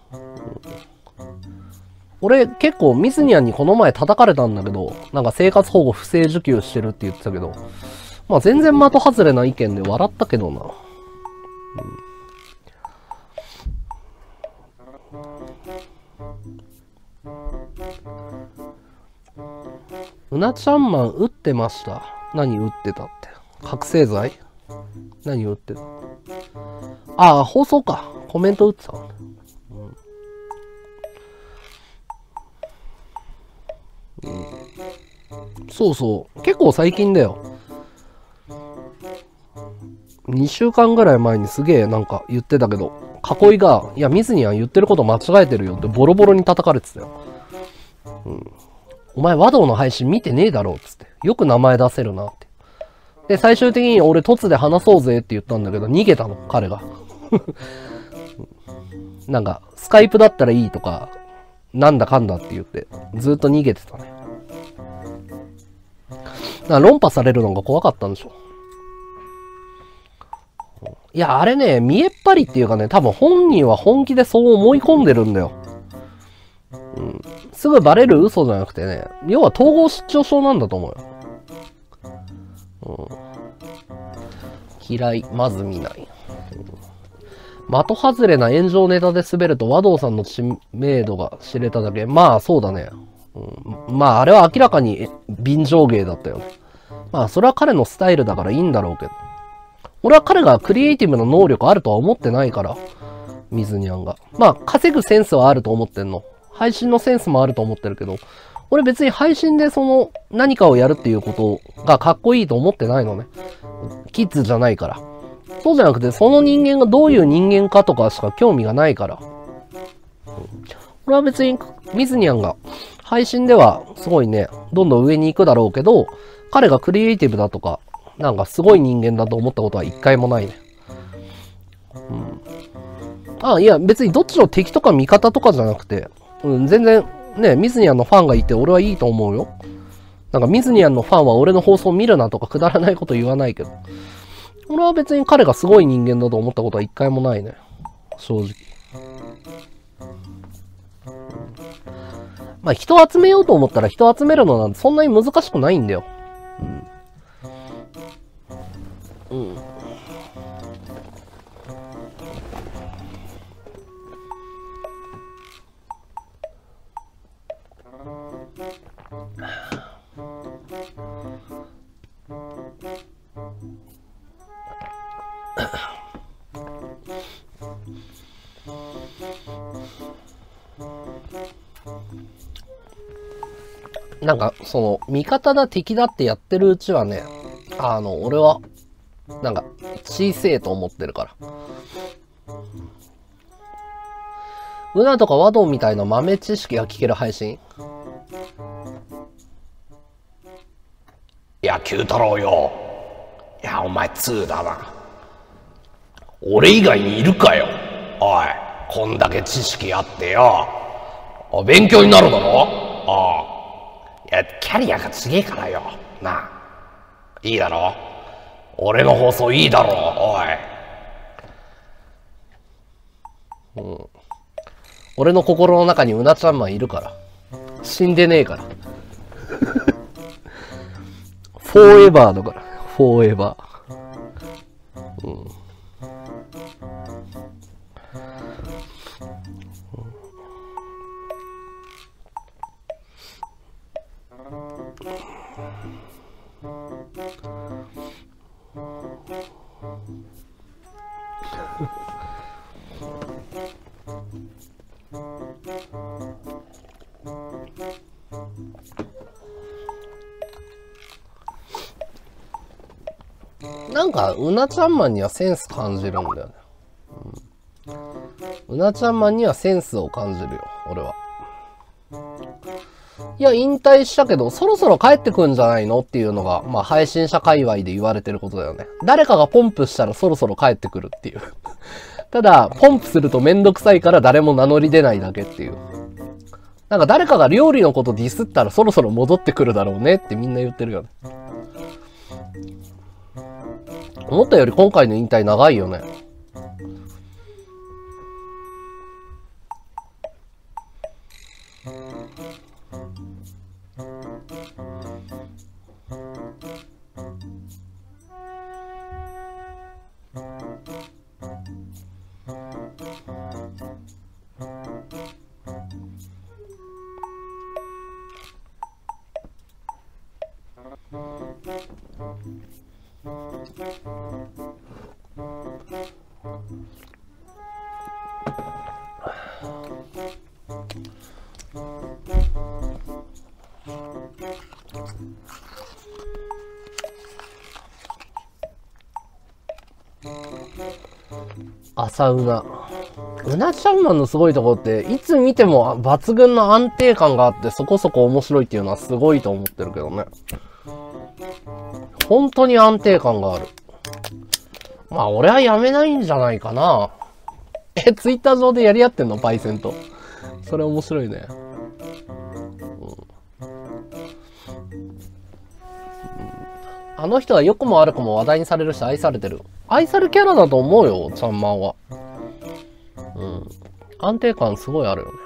俺結構ミスニャンにこの前叩かれたんだけど、なんか生活保護不正受給してるって言ってたけど、まあ全然的外れな意見で笑ったけどな。うん、うなちゃんマン打ってました。何打ってたって。覚醒剤何打ってた？ああ、放送か。コメント打ってたのね。うん。うん、そうそう。結構最近だよ。にしゅうかんぐらい前にすげえなんか言ってたけど、囲いが、いや、ミスには言ってること間違えてるよってボロボロに叩かれてたよ。うん。お前、和道の配信見てねえだろうっつって。よく名前出せるなって。で、最終的に俺、凸で話そうぜって言ったんだけど、逃げたの、彼が。なんか、スカイプだったらいいとか、なんだかんだって言って、ずっと逃げてたね。だから論破されるのが怖かったんでしょ。いや、あれね、見えっ張りっていうかね、多分本人は本気でそう思い込んでるんだよ。うん。すぐバレる嘘じゃなくてね、要は統合失調症なんだと思うよ。うん。嫌い、まず見ない。うん、的外れな炎上ネタで滑ると和道さんの知名度が知れただけ。まあそうだね。うん、まああれは明らかに便乗芸だったよね。まあそれは彼のスタイルだからいいんだろうけど。俺は彼がクリエイティブな能力あるとは思ってないから。水にゃんが。まあ稼ぐセンスはあると思ってんの。配信のセンスもあると思ってるけど、俺別に配信でその何かをやるっていうことがかっこいいと思ってないのね。キッズじゃないから。そうじゃなくて、その人間がどういう人間かとかしか興味がないから。俺は別にミズニャンが配信ではすごいね、どんどん上に行くだろうけど、彼がクリエイティブだとか、なんかすごい人間だと思ったことは一回もないね。うん。ああ、いや別にどっちの敵とか味方とかじゃなくて、うん、全然ね、ミズニャンのファンがいて俺はいいと思うよ。なんかミズニャンのファンは俺の放送見るなとかくだらないこと言わないけど。俺は別に彼がすごい人間だと思ったことは一回もないね。正直。まあ人を集めようと思ったら人を集めるのなんてそんなに難しくないんだよ。うん。うん。なんか、その、味方だ敵だってやってるうちはね、あの、俺は、なんか、小せえと思ってるから。うなとか和道みたいな豆知識が聞ける配信？いや、九太郎よ。いや、お前ツーだな。俺以外にいるかよ。おい、こんだけ知識あってよ。お勉強になるだろ？ああ。いや、キャリアがちげえからよ。なあ。いいだろ？俺の放送いいだろ、おい。うん。俺の心の中にうなちゃんマンいるから。死んでねえから。フォーエバーだから。フォーエバー。うん。なんか、うなちゃんマンにはセンス感じるんだよね。うん、 うなちゃんマンにはセンスを感じるよ、俺は。いや、引退したけど、そろそろ帰ってくんじゃないのっていうのが、まあ、配信者界隈で言われてることだよね。誰かがポンプしたらそろそろ帰ってくるっていう。ただ、ポンプするとめんどくさいから誰も名乗り出ないだけっていう。なんか誰かが料理のことディスったらそろそろ戻ってくるだろうねってみんな言ってるよね。思ったより今回の引退長いよね。朝うな。うなちゃんマンのすごいところって、いつ見ても抜群の安定感があってそこそこ面白いっていうのはすごいと思ってるけどね。本当に安定感がある。まあ俺はやめないんじゃないかな。え、ツイッター上でやり合ってんのパイセンと。それ面白いね。あの人は良くも悪くも話題にされるし愛されてる。愛されキャラだと思うよ、ちゃんまんは。うん。安定感すごいあるよね。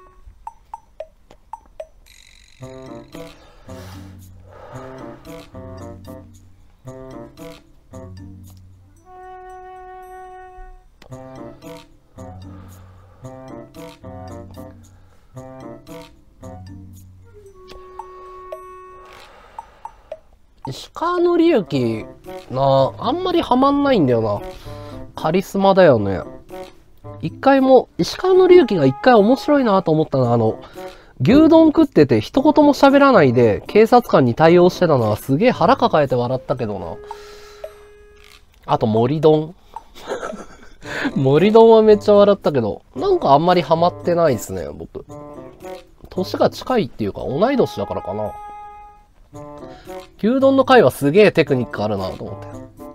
石川紀之なあ、あんまりハマんないんだよな。カリスマだよね。一回も、石川紀之が一回面白いなと思ったのは、あの、牛丼食ってて一言も喋らないで警察官に対応してたのはすげえ腹抱えて笑ったけどな。あと森丼。森丼はめっちゃ笑ったけど、なんかあんまりハマってないですね、僕。年が近いっていうか同い年だからかな。牛丼の回はすげえテクニックあるなと思って。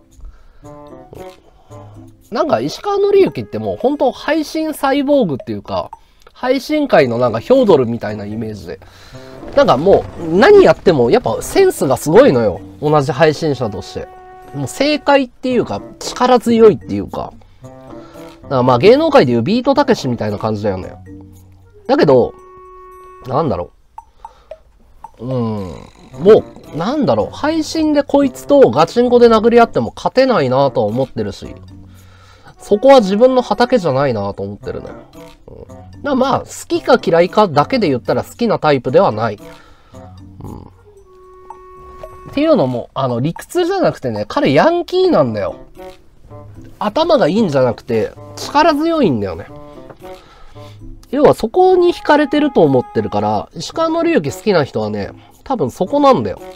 なんか石川紀之ってもう本当配信サイボーグっていうか、配信界のなんかヒョードルみたいなイメージで。なんかもう何やってもやっぱセンスがすごいのよ。同じ配信者として。もう正解っていうか力強いっていうか。だからまあ芸能界でいうビートたけしみたいな感じだよね。だけど、なんだろう。うん。もう、なんだろう。配信でこいつとガチンコで殴り合っても勝てないなとは思ってるし。そこは自分の畑じゃないなと思ってるね。うん、だまあ、好きか嫌いかだけで言ったら好きなタイプではない。うん、っていうのも、あの、理屈じゃなくてね、彼ヤンキーなんだよ。頭がいいんじゃなくて、力強いんだよね。要はそこに惹かれてると思ってるから、石川紀之好きな人はね、多分そこなんだよ。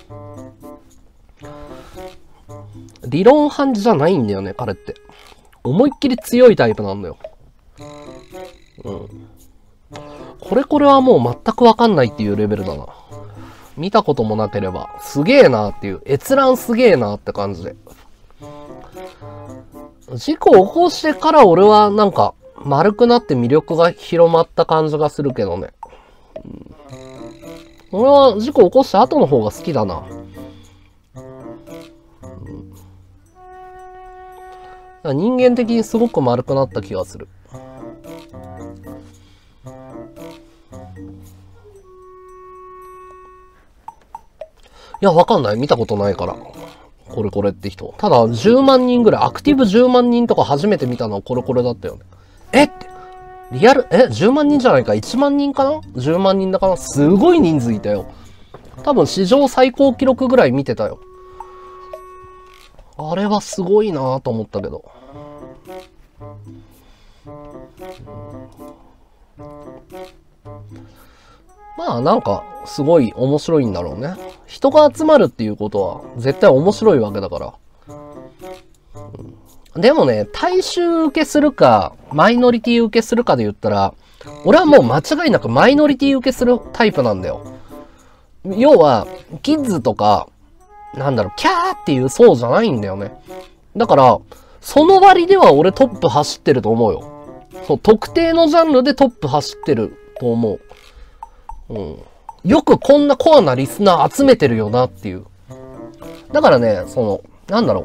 理論派じゃないんだよね、彼って。思いっきり強いタイプなんだよ。うん。これこれはもう全くわかんないっていうレベルだな。見たこともなければ、すげえなっていう、閲覧すげえなって感じで。事故を起こしてから俺はなんか、丸くなって魅力が広まった感じがするけどね。うん、俺は事故起こした後の方が好きだな。うん、人間的にすごく丸くなった気がする。いや、わかんない。見たことないから。これこれって人。ただ、じゅうまんにんぐらい、アクティブじゅうまんにんとか初めて見たのはこれこれだったよね。えって。リアル、え ?じゅうまんにんじゃないか ?いちまんにんかな ?じゅうまんにんだかなすごい人数いたよ。多分史上最高記録ぐらい見てたよ。あれはすごいなぁと思ったけど。まあなんかすごい面白いんだろうね。人が集まるっていうことは絶対面白いわけだから。うん、 でもね、大衆受けするか、マイノリティ受けするかで言ったら、俺はもう間違いなくマイノリティ受けするタイプなんだよ。要は、キッズとか、なんだろう、キャーっていう層じゃないんだよね。だから、その割では俺トップ走ってると思うよ。そう、特定のジャンルでトップ走ってると思う。うん。よくこんなコアなリスナー集めてるよなっていう。だからね、その、なんだろう。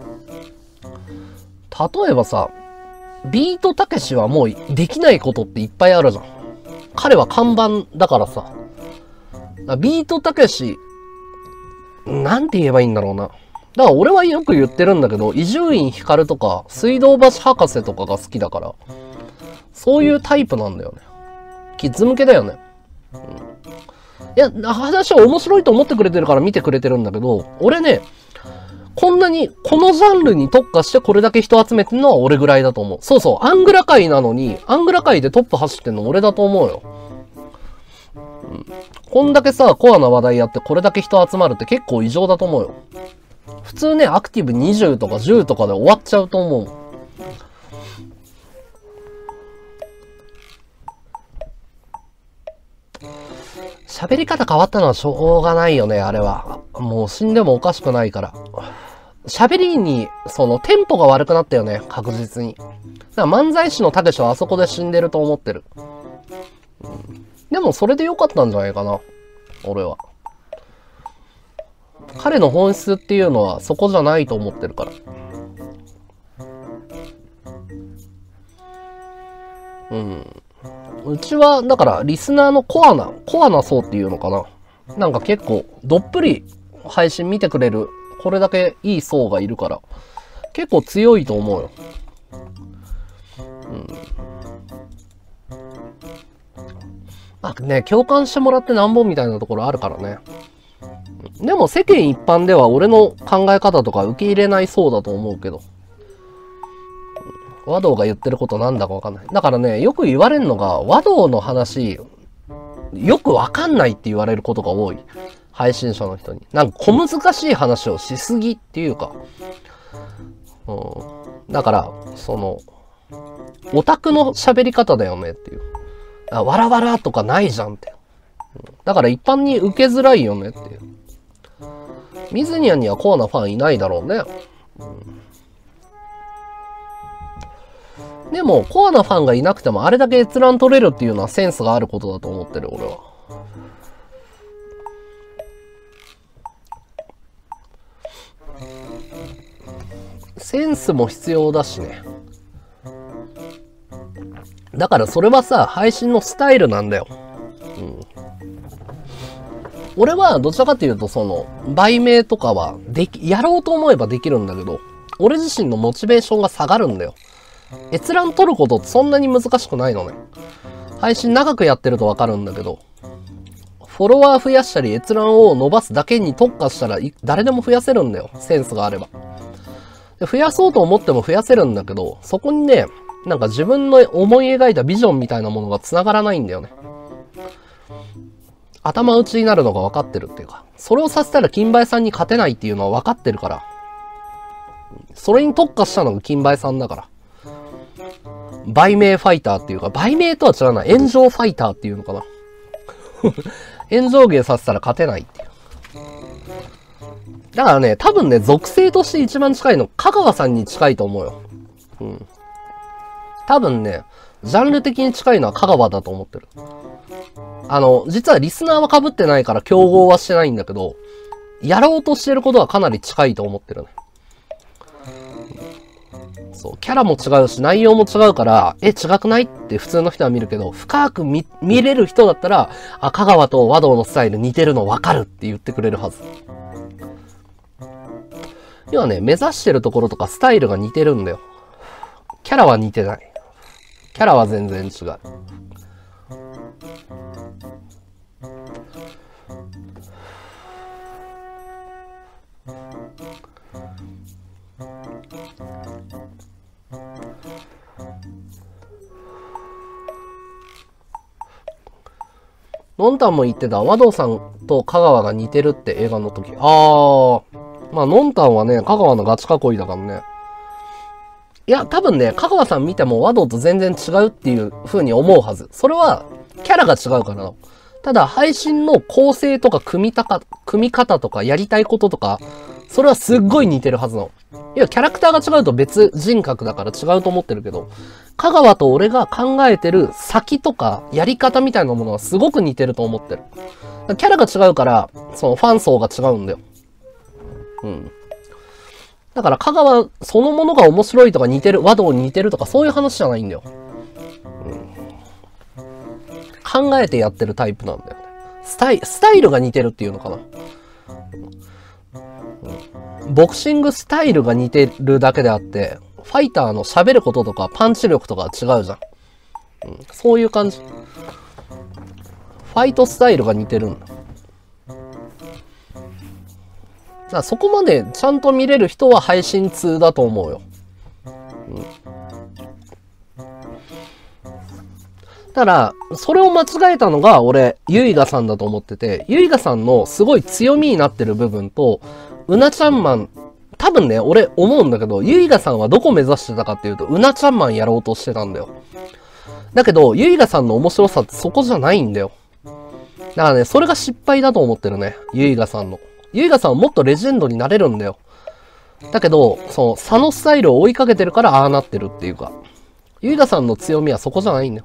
例えばさ、ビートたけしはもうできないことっていっぱいあるじゃん。彼は看板だからさ。ビートたけし、なんて言えばいいんだろうな。だから俺はよく言ってるんだけど、伊集院光とか、水道橋博士とかが好きだから、そういうタイプなんだよね。キッズ向けだよね。うん、いや、話は面白いと思ってくれてるから見てくれてるんだけど、俺ね、こんなに、このジャンルに特化してこれだけ人集めてるのは俺ぐらいだと思う。そうそう、アングラ界なのに、アングラ界でトップ走ってんの俺だと思うよ。うん、こんだけさ、コアな話題やってこれだけ人集まるって結構異常だと思うよ。普通ね、アクティブにじゅうとかじゅうとかで終わっちゃうと思う。喋り方変わったのはしょうがないよね、あれは。もう死んでもおかしくないから。喋りに、その、テンポが悪くなったよね、確実に。だから漫才師のたけしはあそこで死んでると思ってる。うん、でもそれで良かったんじゃないかな、俺は。彼の本質っていうのはそこじゃないと思ってるから。うん。うちは、だから、リスナーのコアな、コアな層っていうのかな。なんか結構、どっぷり配信見てくれる、これだけいい層がいるから、結構強いと思うよ。うん。まあね、共感してもらってなんぼみたいなところあるからね。でも世間一般では俺の考え方とか受け入れないそうだと思うけど。和道が言ってることなんだかわかんない。だからね、よく言われるのが、和道の話、よくわかんないって言われることが多い。配信者の人に。なんか小難しい話をしすぎっていうか。うん、だから、その、オタクの喋り方だよねっていう。あ、わらわらとかないじゃんって。だから一般に受けづらいよねっていう。ミズニャンにはコアなファンいないだろうね。うんでも、コアなファンがいなくても、あれだけ閲覧取れるっていうのはセンスがあることだと思ってる、俺は。センスも必要だしね。だからそれはさ、配信のスタイルなんだよ。うん。俺は、どちらかというと、その、売名とかは、でき、やろうと思えばできるんだけど、俺自身のモチベーションが下がるんだよ。閲覧取ることってそんなに難しくないのね。配信長くやってるとわかるんだけど、フォロワー増やしたり閲覧を伸ばすだけに特化したら誰でも増やせるんだよ。センスがあれば。で増やそうと思っても増やせるんだけど、そこにね、なんか自分の思い描いたビジョンみたいなものが繋がらないんだよね。頭打ちになるのが分かってるっていうか、それをさせたら金梅さんに勝てないっていうのは分かってるから、それに特化したのが金梅さんだから。売名ファイターっていうか、売名とは違うな。炎上ファイターっていうのかな。炎上芸させたら勝てないっていう。だからね、多分ね、属性として一番近いの、香川さんに近いと思うよ。うん。多分ね、ジャンル的に近いのは香川だと思ってる。あの、実はリスナーは被ってないから競合はしてないんだけど、やろうとしてることはかなり近いと思ってるね。そう、キャラも違うし、内容も違うから、え、違くないって普通の人は見るけど、深く 見, 見れる人だったら、あ、香川と和道のスタイル似てるの分かるって言ってくれるはず。要はね、目指してるところとかスタイルが似てるんだよ。キャラは似てない。キャラは全然違う。のんたんも言ってた、和道さんと香川が似てるって映画の時。あー。まあ、のんたんはね、香川のガチ囲いだからね。 いや、多分ね、香川さん見ても和道と全然違うっていう風に思うはず。それは、キャラが違うからな。ただ、配信の構成とか組みたか、組み方とかやりたいこととか、それはすっごい似てるはずなの。いや、キャラクターが違うと別人格だから違うと思ってるけど、香川と俺が考えてる先とかやり方みたいなものはすごく似てると思ってる。キャラが違うから、そのファン層が違うんだよ。うん。だから香川そのものが面白いとか似てる、和道に似てるとかそういう話じゃないんだよ。うん、考えてやってるタイプなんだよね。スタイ、スタイルが似てるっていうのかな。うん、ボクシングスタイルが似てるだけであって、ファイターの喋ることとかパンチ力とかは違うじゃん。うん、そういう感じ。ファイトスタイルが似てるんだ。だからそこまでちゃんと見れる人は配信通だと思うよ。うん、だから、それを間違えたのが俺、ゆいがさんだと思ってて、ゆいがさんのすごい強みになってる部分と、うなちゃんマン、多分ね、俺思うんだけど、ゆいがさんはどこ目指してたかっていうと、うなちゃんマンやろうとしてたんだよ。だけど、ゆいがさんの面白さってそこじゃないんだよ。だからね、それが失敗だと思ってるね、ゆいがさんの。ゆいがさんはもっとレジェンドになれるんだよ。だけど、その、佐野スタイルを追いかけてるからああなってるっていうか、ゆいがさんの強みはそこじゃないんだよ。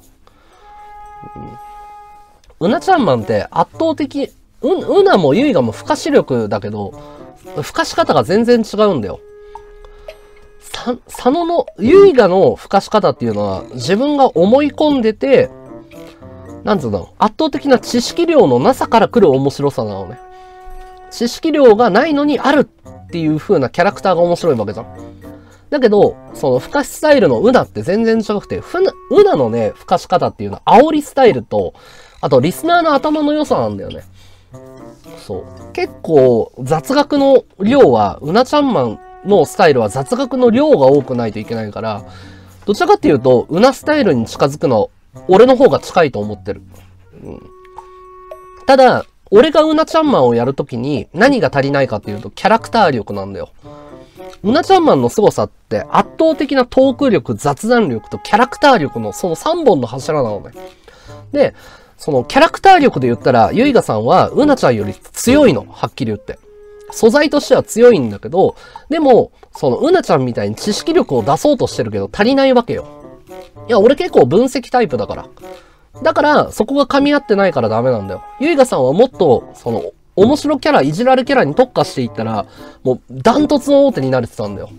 うん、うなちゃんマンって圧倒的、う、うなもゆいがも不可視力だけど、不可視方が全然違うんだよ。さ、佐野の、ゆいがの不可視方っていうのは、自分が思い込んでて、なんつうの、圧倒的な知識量のなさから来る面白さなのね。知識量がないのにあるっていう風なキャラクターが面白いわけじゃん。だけど、その、不可視スタイルのうなって全然違くて、ふな、うなのね、不可視方っていうのは、煽りスタイルと、あと、リスナーの頭の良さなんだよね。そう。結構、雑学の量は、うなちゃんマンのスタイルは雑学の量が多くないといけないから、どちらかっていうと、うなスタイルに近づくの、俺の方が近いと思ってる。うん、ただ、俺がうなちゃんマンをやるときに何が足りないかっていうとキャラクター力なんだよ。うなちゃんマンの凄さって圧倒的なトーク力、雑談力とキャラクター力のそのさんぼんの柱なのね。で、そのキャラクター力で言ったら、ゆいがさんはうなちゃんより強いの。はっきり言って。素材としては強いんだけど、でも、そのうなちゃんみたいに知識力を出そうとしてるけど足りないわけよ。いや、俺結構分析タイプだから。だから、そこが噛み合ってないからダメなんだよ。ゆいがさんはもっと、その、面白キャラ、いじられキャラに特化していったら、もう、ダントツの大手になれてたんだよ。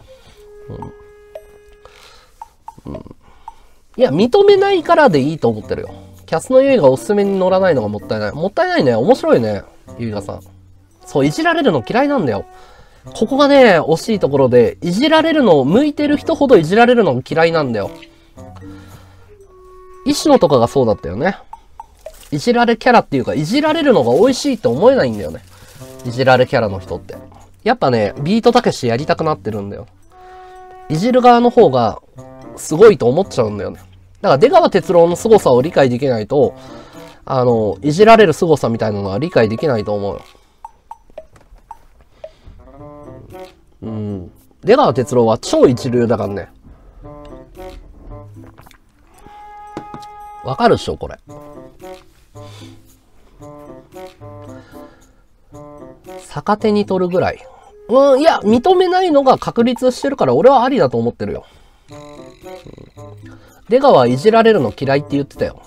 うん。うん。いや、認めないからでいいと思ってるよ。キャスのゆいがおすすめに乗らないのがもったいない。もったいないね。面白いね。ゆいがさん。そう、いじられるの嫌いなんだよ。ここがね、惜しいところで、いじられるの、向いてる人ほどいじられるの嫌いなんだよ。石野とかがそうだったよね。いじられキャラっていうか、いじられるのが美味しいって思えないんだよね。いじられキャラの人って。やっぱね、ビートたけしやりたくなってるんだよ。いじる側の方が、すごいと思っちゃうんだよね。だから出川哲朗の凄さを理解できないと、あの、いじられる凄さみたいなのは理解できないと思うよ。うん。出川哲朗は超一流だからね。わかるっしょ、これ。逆手に取るぐらい。うん、いや、認めないのが確立してるから俺はありだと思ってるよ。うん、出川いじられるの嫌いって言ってたよ。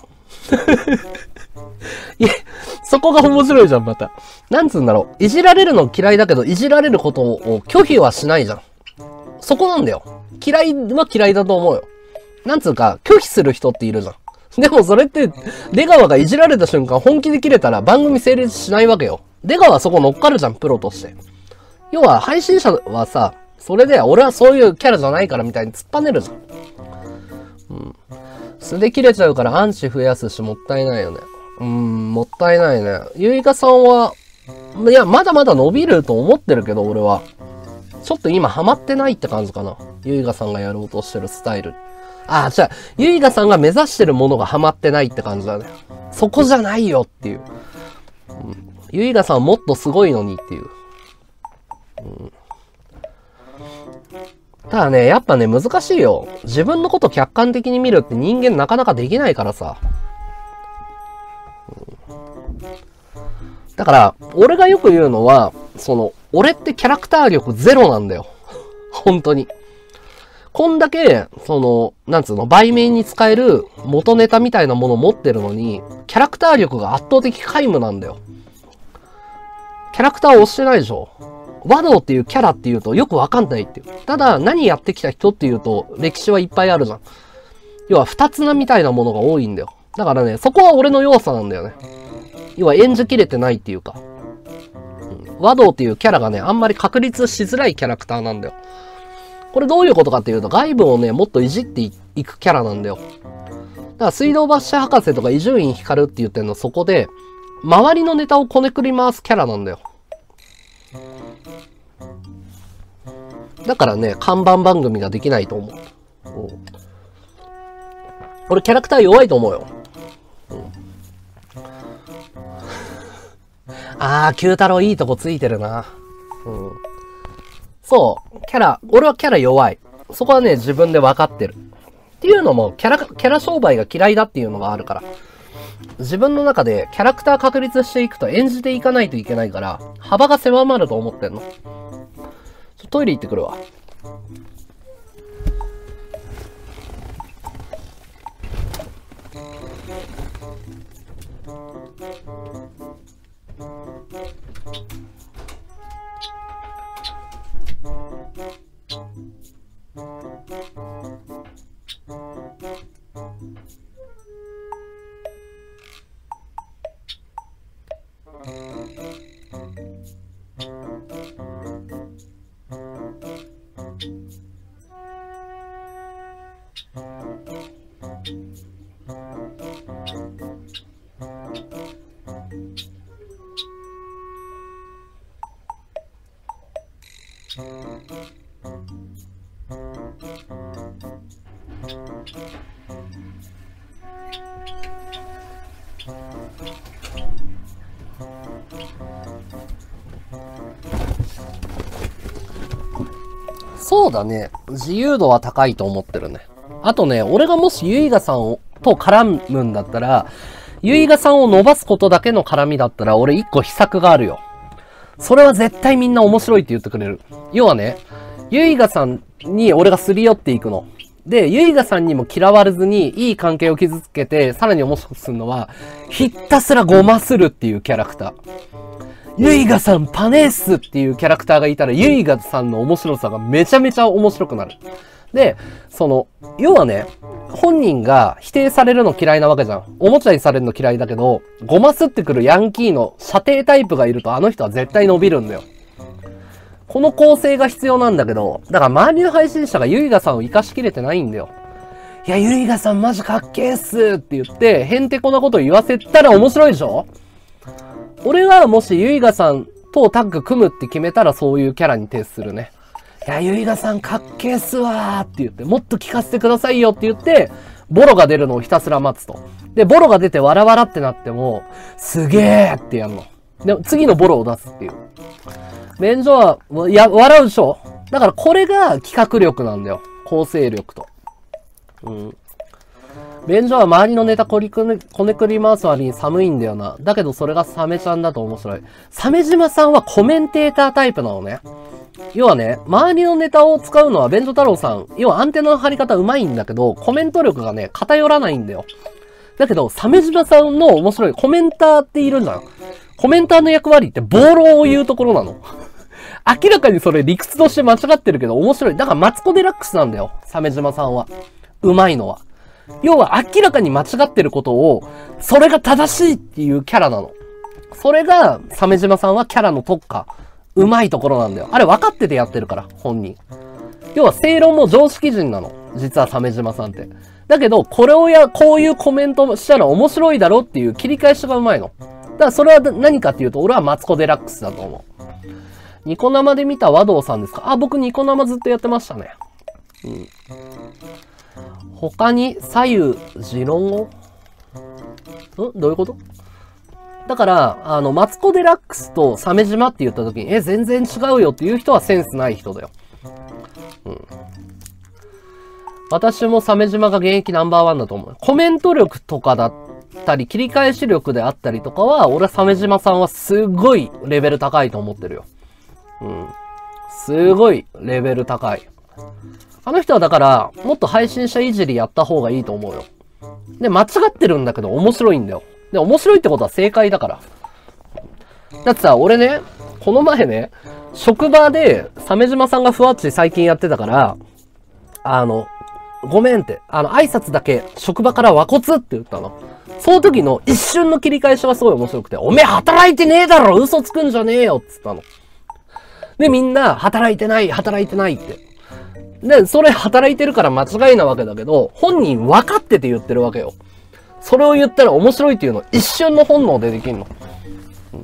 いや、そこが面白いじゃん、また。なんつうんだろう。いじられるの嫌いだけど、いじられることを拒否はしないじゃん。そこなんだよ。嫌いは嫌いだと思うよ。なんつうか、拒否する人っているじゃん。でもそれって、出川がいじられた瞬間本気で切れたら番組成立しないわけよ。出川はそこ乗っかるじゃん、プロとして。要は配信者はさ、それで俺はそういうキャラじゃないからみたいに突っぱねるじゃん。うん。素で切れちゃうからアンチ増やすしもったいないよね。うーん、もったいないね。ゆいかさんは、いや、まだまだ伸びると思ってるけど、俺は。ちょっと今ハマってないって感じかな。ゆいかさんがやろうとしてるスタイル。ああ、じゃあ、ゆいがさんが目指してるものがハマってないって感じだね。そこじゃないよっていう。うん、ゆいがさんはもっとすごいのにっていう。うん、 ただね、やっぱね、難しいよ。自分のこと客観的に見るって人間なかなかできないからさ。だから、俺がよく言うのは、その、俺ってキャラクター力ゼロなんだよ。本当に。こんだけ、その、なんつうの、売名に使える元ネタみたいなものを持ってるのに、キャラクター力が圧倒的皆無なんだよ。キャラクターを押してないでしょ。和道っていうキャラっていうとよくわかんないっていう。ただ、何やってきた人っていうと、歴史はいっぱいあるじゃん。要は、二つ名みたいなものが多いんだよ。だからね、そこは俺の弱さなんだよね。要は演じきれてないっていうか。うん、和道っていうキャラがね、あんまり確立しづらいキャラクターなんだよ。これどういうことかっていうと、外部をね、もっといじっていくキャラなんだよ。だから水道橋博士とか伊集院光って言ってんのそこで、周りのネタをこねくり回すキャラなんだよ。だからね、看板番組ができないと思う。うん、俺キャラクター弱いと思うよ。うん、あー、九太郎いいとこついてるな。うん、そう、キャラ、俺はキャラ弱い。そこはね、自分で分かってる。っていうのも、キャラ、キャラ商売が嫌いだっていうのがあるから。自分の中でキャラクター確立していくと演じていかないといけないから、幅が狭まると思ってんの。ちょトイレ行ってくるわ。そうだね。自由度は高いと思ってるね。あとね、俺がもしユイガさんをと絡むんだったら、ユイガさんを伸ばすことだけの絡みだったら、俺一個秘策があるよ。それは絶対みんな面白いって言ってくれる。要はね、ユイガさんに俺がすり寄っていくの。で、ユイガさんにも嫌われずにいい関係を築けて、さらに面白くするのは、ひたすらごまするっていうキャラクター。ユイガさんパネースっていうキャラクターがいたら、ユイガさんの面白さがめちゃめちゃ面白くなる。で、その、要はね、本人が否定されるの嫌いなわけじゃん。おもちゃにされるの嫌いだけど、ごますってくるヤンキーの射程タイプがいるとあの人は絶対伸びるんだよ。この構成が必要なんだけど、だから周りの配信者がユイガさんを活かしきれてないんだよ。いや、ユイガさんマジかっけーっすって言って、へんてこなこと言わせたら面白いでしょ？俺はもしユイガさんとタッグ組むって決めたらそういうキャラに徹するね。いや、ユイガさんかっけーっすわーって言って、もっと聞かせてくださいよって言って、ボロが出るのをひたすら待つと。で、ボロが出てわらわらってなっても、すげーってやんの。で、次のボロを出すっていう。便所は、いや、笑うでしょ？だからこれが企画力なんだよ。構成力と。うん。便所は周りのネタこりくね、こねくり回す割に寒いんだよな。だけどそれがサメちゃんだと面白い。鮫島さんはコメンテータータイプなのね。要はね、周りのネタを使うのは便所太郎さん。要はアンテナの張り方うまいんだけど、コメント力がね、偏らないんだよ。だけど、鮫島さんの面白いコメンターっているじゃん。コメンターの役割って暴論を言うところなの。明らかにそれ理屈として間違ってるけど面白い。だからマツコデラックスなんだよ。鮫島さんは。うまいのは。要は明らかに間違ってることを、それが正しいっていうキャラなの。それが、鮫島さんはキャラの特化。うまいところなんだよ。あれ分かっててやってるから、本人。要は正論も常識人なの。実は鮫島さんって。だけど、これをや、こういうコメントしたら面白いだろっていう切り返しがうまいの。だからそれは何かっていうと、俺はマツコデラックスだと思う。ニコ生で見た和道さんですか？あ、僕ニコ生ずっとやってましたね。うん。他に左右持論をんどういうこと？だから、あの、マツコデラックスと鮫島って言った時に、え、全然違うよっていう人はセンスない人だよ。うん。 私も鮫島が現役ナンバーワンだと思う。コメント力とかだったり、切り返し力であったりとかは、俺は鮫島さんはすごいレベル高いと思ってるよ。うん。すごいレベル高い。あの人はだから、もっと配信者いじりやった方がいいと思うよ。で、間違ってるんだけど面白いんだよ。で、面白いってことは正解だから。だってさ、俺ね、この前ね、職場で、鮫島さんがふわっち最近やってたから、あの、ごめんって、あの、挨拶だけ、職場から和骨って言ったの。その時の一瞬の切り返しがすごい面白くて、おめえ働いてねえだろ嘘つくんじゃねえよっつったの。で、みんな、働いてない、働いてないって。で、それ働いてるから間違いなわけだけど、本人分かってて言ってるわけよ。それを言ったら面白いっていうの、一瞬の本能でできんの。うん、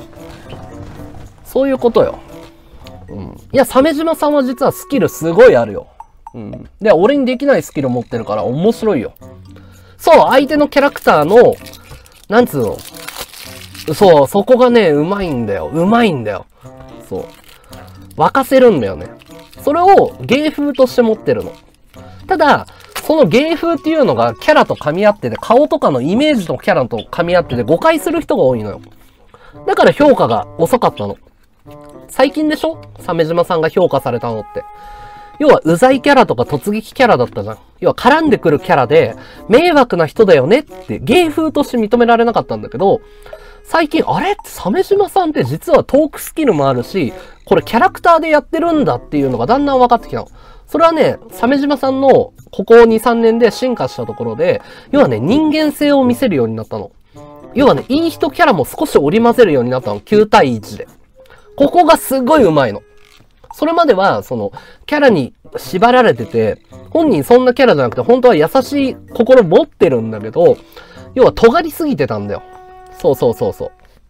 そういうことよ。うん、いや、鮫島さんは実はスキルすごいあるよ。うん。で、俺にできないスキル持ってるから面白いよ。そう、相手のキャラクターの、なんつうの。そう、そこがね、うまいんだよ。うまいんだよ。そう。沸かせるんだよね。それを芸風として持ってるの。ただ、その芸風っていうのがキャラと噛み合ってて、顔とかのイメージとキャラと噛み合ってて誤解する人が多いのよ。だから評価が遅かったの。最近でしょ？鮫島さんが評価されたのって。要は、うざいキャラとか突撃キャラだったじゃん。要は、絡んでくるキャラで、迷惑な人だよねって、芸風として認められなかったんだけど、最近、あれって鮫島さんって実はトークスキルもあるし、これキャラクターでやってるんだっていうのがだんだん分かってきたの。それはね、鮫島さんのここに、さんねんで進化したところで、要はね、人間性を見せるようになったの。要はね、いい人キャラも少し織り交ぜるようになったの。きゅうたいいちで。ここがすごい上手いの。それまでは、その、キャラに縛られてて、本人そんなキャラじゃなくて、本当は優しい心持ってるんだけど、要は尖りすぎてたんだよ。そうそうそうそう。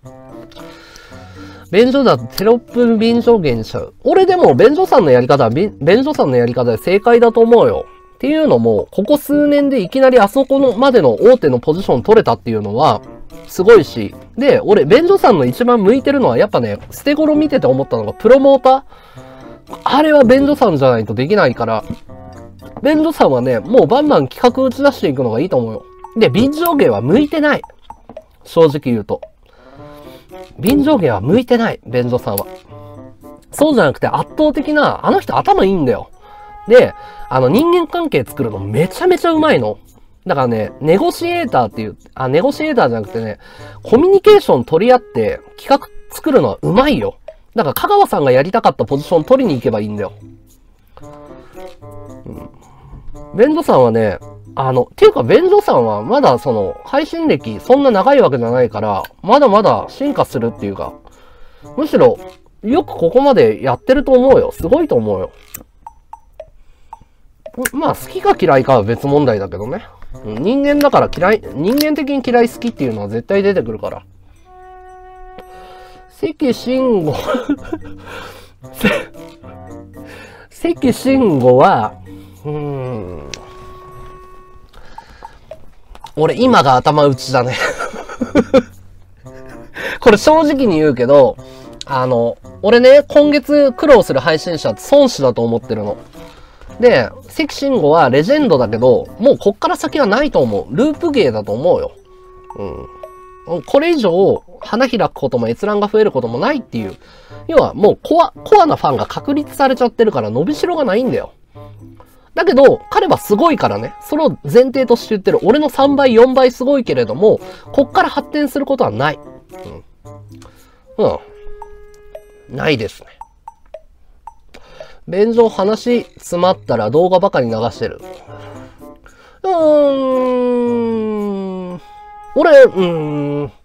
便所だとテロップ便所減しちゃう。俺でも便所さんのやり方は、便所さんのやり方で正解だと思うよ。っていうのも、ここ数年でいきなりあそこのまでの大手のポジション取れたっていうのは、すごいし。で、俺、便所さんの一番向いてるのは、やっぱね、捨て頃見てて思ったのが、プロモーターあれは便所さんじゃないとできないから、便所さんはね、もうバンバン企画打ち出していくのがいいと思うよ。で、便所芸は向いてない。正直言うと。便所芸は向いてない、便所さんは。そうじゃなくて圧倒的な、あの人頭いいんだよ。で、あの人間関係作るのめちゃめちゃうまいの。だからね、ネゴシエーターっていう、あ、ネゴシエーターじゃなくてね、コミュニケーション取り合って企画作るのはうまいよ。だから香川さんがやりたかったポジション取りに行けばいいんだよ。うん。便所さんはね、あの、っていうか便所さんはまだその、配信歴そんな長いわけじゃないから、まだまだ進化するっていうか、むしろ、よくここまでやってると思うよ。すごいと思うよ。まあ、好きか嫌いかは別問題だけどね。人間だから嫌い、人間的に嫌い好きっていうのは絶対出てくるから。関慎吾関慎吾は、うーん。俺今が頭打ちだね。これ正直に言うけど、あの、俺ね、今月苦労する配信者って孫子だと思ってるの。で、関慎吾はレジェンドだけど、もうこっから先はないと思う。ループゲーだと思うよ。うん。これ以上、花開くことも閲覧が増えることもないっていう。要はもうコア、コアなファンが確立されちゃってるから伸びしろがないんだよ。だけど、彼はすごいからね。それを前提として言ってる。俺のさんばい、よんばいすごいけれども、こっから発展することはない。うん。うん。ないですね。便所話詰まったら動画ばかり流してる。うーん。俺、うーん。うん、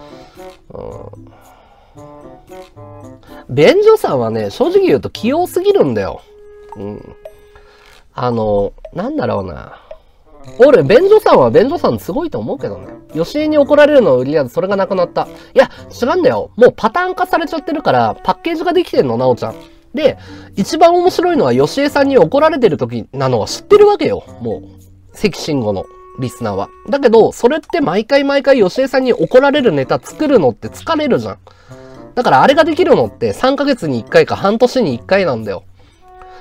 便所さんはね、正直言うと器用すぎるんだよ。うん。あの、なんだろうな。俺、便所さんは便所さんすごいと思うけどね。吉江に怒られるのを売りやず、それがなくなった。いや、違うんだよ。もうパターン化されちゃってるから、パッケージができてんの、なおちゃん。で、一番面白いのは吉江さんに怒られてる時なのは知ってるわけよ。もう、関慎吾のリスナーは。だけど、それって毎回毎回吉江さんに怒られるネタ作るのって疲れるじゃん。だからあれができるのってさんかげつにいっかいか半年にいっかいなんだよ。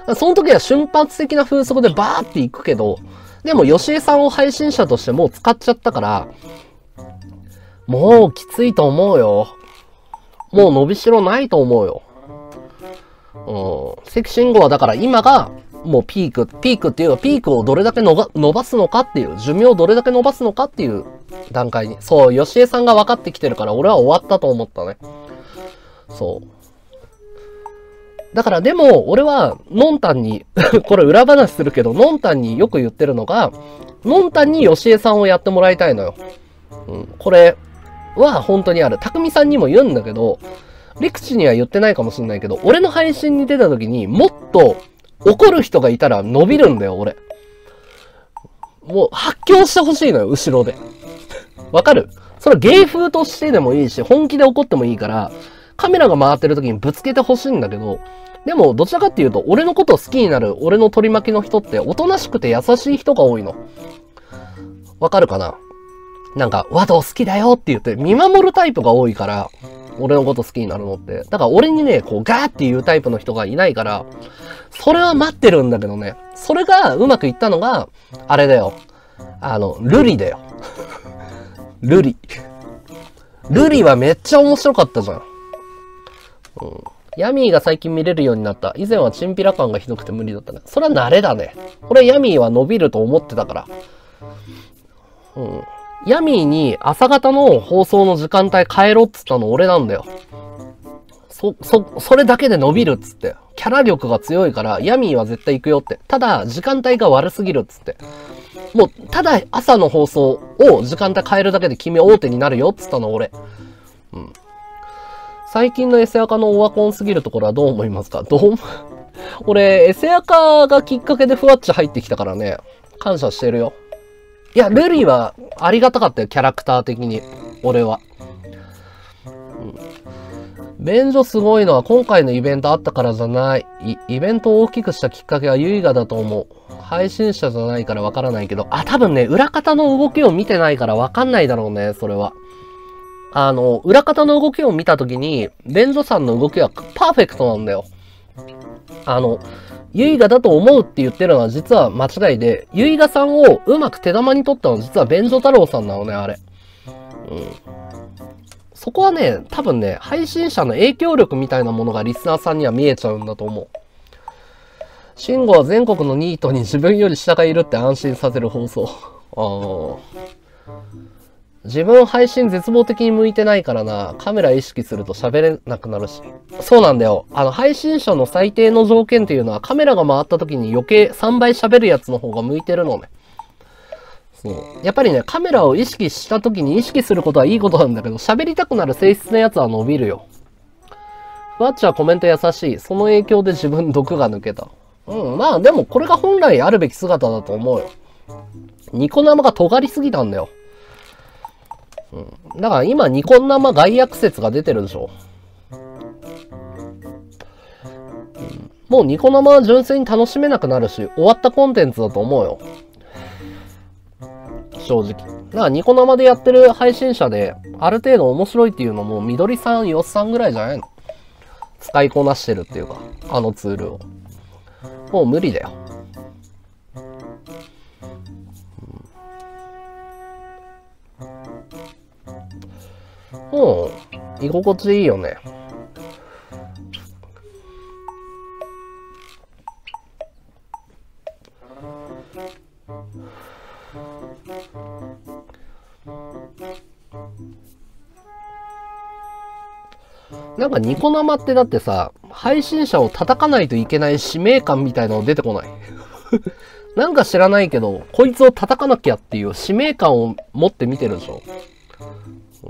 その時は瞬発的な風速でバーっていくけど、でも、吉江さんを配信者としてもう使っちゃったから、もうきついと思うよ。もう伸びしろないと思うよ。うん。関信号はだから今が、もうピーク、ピークっていうか、ピークをどれだけのが伸ばすのかっていう、寿命をどれだけ伸ばすのかっていう段階に。そう、吉江さんが分かってきてるから、俺は終わったと思ったね。そう。だからでも、俺は、ノンタンに、これ裏話するけど、ノンタンによく言ってるのが、ノンタンに吉江さんをやってもらいたいのよ。うん。これは本当にある。匠さんにも言うんだけど、リクチには言ってないかもしれないけど、俺の配信に出た時にもっと怒る人がいたら伸びるんだよ、俺。もう発狂してほしいのよ、後ろで。わかる？それ芸風としてでもいいし、本気で怒ってもいいから、カメラが回ってる時にぶつけてほしいんだけど、でもどちらかっていうと、俺のことを好きになる俺の取り巻きの人っておとなしくて優しい人が多いの。わかるかな？なんか、和道好きだよって言って見守るタイプが多いから、俺のこと好きになるのって。だから俺にね、こうガーっていうタイプの人がいないから、それは待ってるんだけどね。それがうまくいったのが、あれだよ。あの、ルリだよ。ルリ。ルリはめっちゃ面白かったじゃん。うん。ヤミーが最近見れるようになった。以前はチンピラ感がひどくて無理だったね。それは慣れだね。これヤミーは伸びると思ってたから。うん。ヤミーに朝方の放送の時間帯変えろっつったの俺なんだよ。そ、そ、それだけで伸びるっつって。キャラ力が強いから、ヤミーは絶対行くよって。ただ、時間帯が悪すぎるっつって。もう、ただ朝の放送を時間帯変えるだけで君大手になるよっつったの俺。うん。最近のエセアカのオワコンすぎるところはどう思いますか？どう俺、エセアカがきっかけでふわっち入ってきたからね。感謝してるよ。いや、ルリーはありがたかったよ、キャラクター的に。俺は。うん。便所すごいのは今回のイベントあったからじゃない。イ、イベントを大きくしたきっかけはユイガだと思う。配信者じゃないからわからないけど、あ、多分ね、裏方の動きを見てないからわかんないだろうね、それは。あの、裏方の動きを見たときに、便所さんの動きはパーフェクトなんだよ。あの、ユイガだと思うって言ってるのは実は間違いで、ユイガさんをうまく手玉に取ったのは実は便所太郎さんなのね、あれ。うん。そこはね、多分ね、配信者の影響力みたいなものがリスナーさんには見えちゃうんだと思う。シンゴは全国のニートに自分より下がいるって安心させる放送。ああ。自分配信絶望的に向いてないからな。カメラ意識すると喋れなくなるし。そうなんだよ。あの、配信者の最低の条件っていうのはカメラが回った時に余計さんばい喋るやつの方が向いてるのね。そう。やっぱりね、カメラを意識した時に意識することはいいことなんだけど、喋りたくなる性質のやつは伸びるよ。ふわっちはコメント優しい。その影響で自分毒が抜けた。うん、まあでもこれが本来あるべき姿だと思うよ。ニコ生が尖りすぎたんだよ。うん、だから今ニコ生害悪説が出てるでしょ。うん、もうニコ生は純粋に楽しめなくなるし、終わったコンテンツだと思うよ。正直。だからニコ生でやってる配信者で、ある程度面白いっていうのも、みどりさん、よっさんぐらいじゃないの？使いこなしてるっていうか、あのツールを。もう無理だよ。うん、もう、居心地いいよね。なんかニコ生ってだってさ、配信者を叩かないといけない使命感みたいなの出てこないなんか知らないけど、こいつを叩かなきゃっていう使命感を持って見てるでしょ。うん、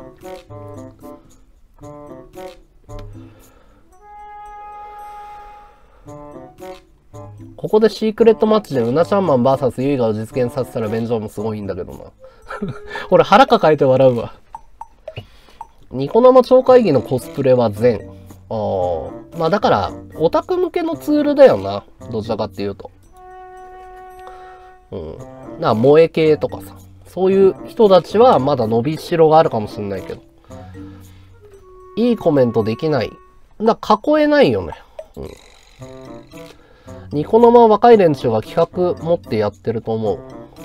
ここでシークレットマッチでうなちゃんマン ブイエス ユイガを実現させたら便所もすごいんだけどな俺腹抱えて笑うわ。ニコ生超会議のコスプレは全。ああ。まあだから、オタク向けのツールだよな。どちらかっていうと。うん。な、萌え系とかさ。そういう人たちはまだ伸びしろがあるかもしれないけど。いいコメントできない。だから囲えないよね。うん。 ニコ生は若い連中が企画持ってやってると思う。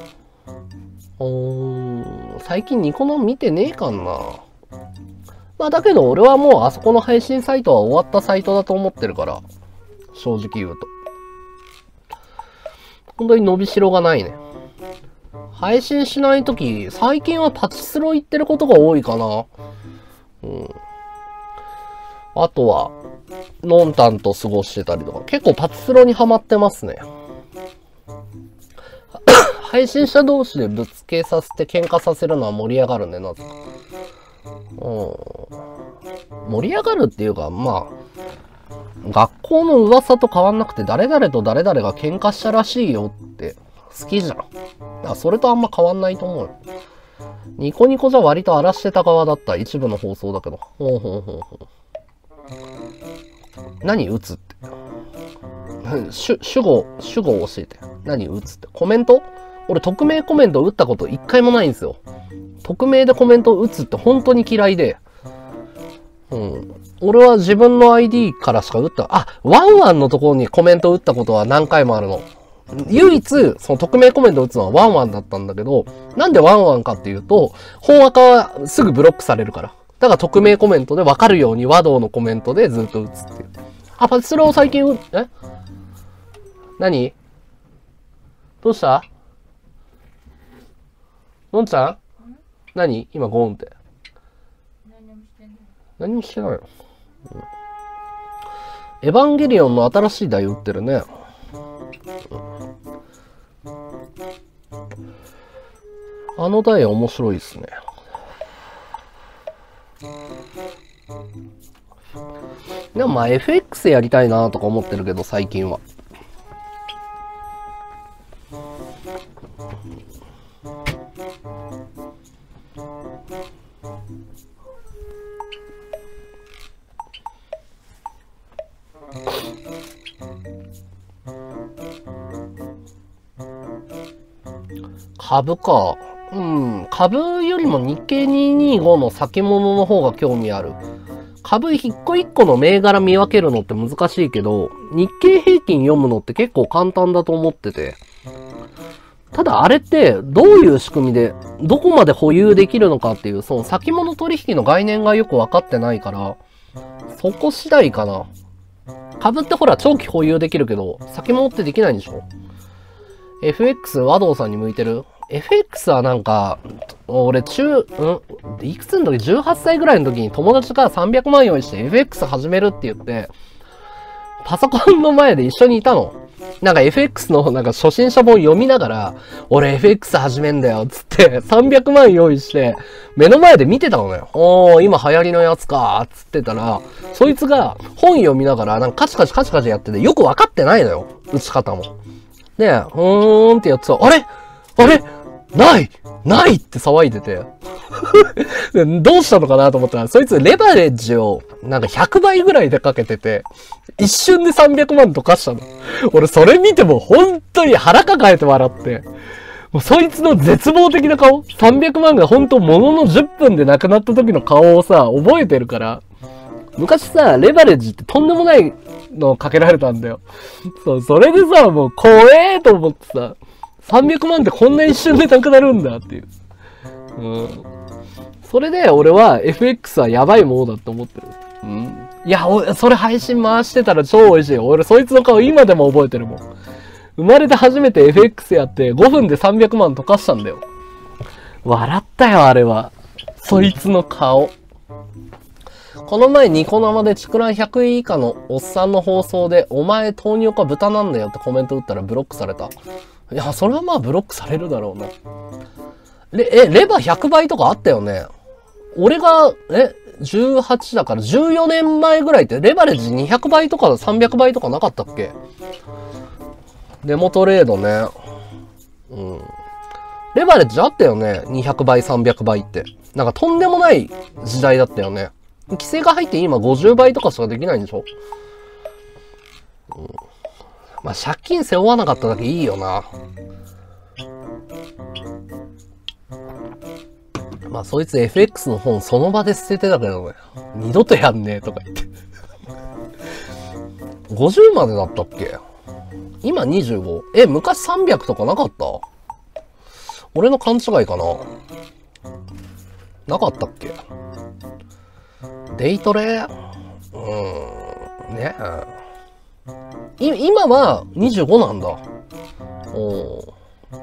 おー、最近ニコ生見てねえかんな。まあだけど俺はもうあそこの配信サイトは終わったサイトだと思ってるから、正直言うと。本当に伸びしろがないね。配信しないとき、最近はパチスロ行ってることが多いかな。うん。あとは、ノンタンと過ごしてたりとか、結構パチスロにハマってますね。配信者同士でぶつけさせて喧嘩させるのは盛り上がるね、なぜか。うん。盛り上がるっていうか、まあ、学校の噂と変わんなくて、誰々と誰々が喧嘩したらしいよって好きじゃん。だからそれとあんま変わんないと思うよ。ニコニコじゃ割と荒らしてた側だった一部の放送だけど。ほうほうほうほう。何打つって。主、主語、主語を教えて。何打つって。コメント？俺匿名コメント打ったこと一回もないんですよ。匿名でコメント打つって本当に嫌いで。うん。俺は自分の アイディー からしか打った。あ、ワンワンのところにコメント打ったことは何回もあるの。唯一、その匿名コメント打つのはワンワンだったんだけど、なんでワンワンかっていうと、本赤はすぐブロックされるから。だから匿名コメントで分かるように和道のコメントでずっと打つっていう。あ、パチスロを最近打、え何どうしたのんちゃん何今ゴーンって。何もしてないよ。うん、エヴァンゲリオンの新しい台売ってるね。うん、あの台面白いですね。でもまあ エフエックス やりたいなとか思ってるけど最近は。株か。うん。株よりも日経にひゃくにじゅうごの先物の方が興味ある。株一個一個の銘柄見分けるのって難しいけど、日経平均読むのって結構簡単だと思ってて。ただあれってどういう仕組みでどこまで保有できるのかっていう、その先物取引の概念がよく分かってないから、そこ次第かな。株ってほら長期保有できるけど、先物ってできないんでしょ？ エフエックス 和道さんに向いてる？ エフエックス はなんか、俺中、うんいくつの時 ?じゅうはっさいぐらいの時に友達がさんびゃくまん用意して エフエックス 始めるって言って、パソコンの前で一緒にいたの。なんか エフエックス のなんか初心者本読みながら、俺 エフエックス 始めんだよ、つってさんびゃくまん用意して、目の前で見てたのよ。おー、今流行りのやつか、つってたら、そいつが本読みながら、なんかカチカチカチカチやってて、よくわかってないのよ。打ち方も。で、うーんってやってた。あれあれないないって騒いでて。どうしたのかなと思ったら、そいつレバレッジをなんかひゃくばいぐらいでかけてて、一瞬でさんびゃくまん溶かしたの。俺それ見ても本当に腹抱えて笑って。もうそいつの絶望的な顔 ?さんびゃくまんが本当もののじゅっぷんでなくなった時の顔をさ、覚えてるから。昔さ、レバレッジってとんでもないのをかけられたんだよ。そう、それでさ、もう怖えと思ってさ、さんびゃくまんってこんな一瞬でなくなるんだっていう。うん。それで俺は エフエックス はやばいものだって思ってる。うん。いや、お、それ配信回してたら超美味しいよ。俺そいつの顔今でも覚えてるもん。生まれて初めて エフエックス やってごふんでさんびゃくまん溶かしたんだよ。笑ったよ、あれは。そいつの顔。この前ニコ生でチクランひゃくえん以下のおっさんの放送で、お前豆乳か豚なんだよってコメント打ったらブロックされた。いや、それはまあブロックされるだろうな。レ、え、レバひゃくばいとかあったよね。俺が、え、じゅうはちだからじゅうよねんまえぐらいってレバレッジにひゃくばいとかさんびゃくばいとかなかったっけ？デモトレードね。うん。レバレッジあったよね。にひゃくばい、さんびゃくばいって。なんかとんでもない時代だったよね。規制が入って今ごじゅうばいとかしかできないんでしょ？うん。まあ借金背負わなかっただけいいよな。まあそいつ エフエックス の本その場で捨ててたけどね。二度とやんねえとか言って。 ごじゅうまでだったっけ？今にじゅうご。え、昔さんびゃくとかなかった？俺の勘違いかな？なかったっけ？デイトレ？うーん。ねえ。い、今はにじゅうごなんだ。おー。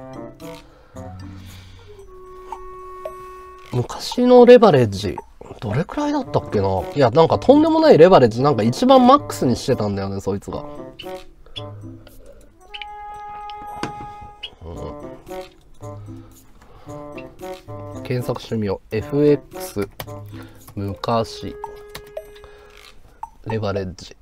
昔のレバレッジ、どれくらいだったっけな？いや、なんかとんでもないレバレッジなんか一番マックスにしてたんだよね、そいつが。うん、検索してみよう。エフエックス、昔、レバレッジ。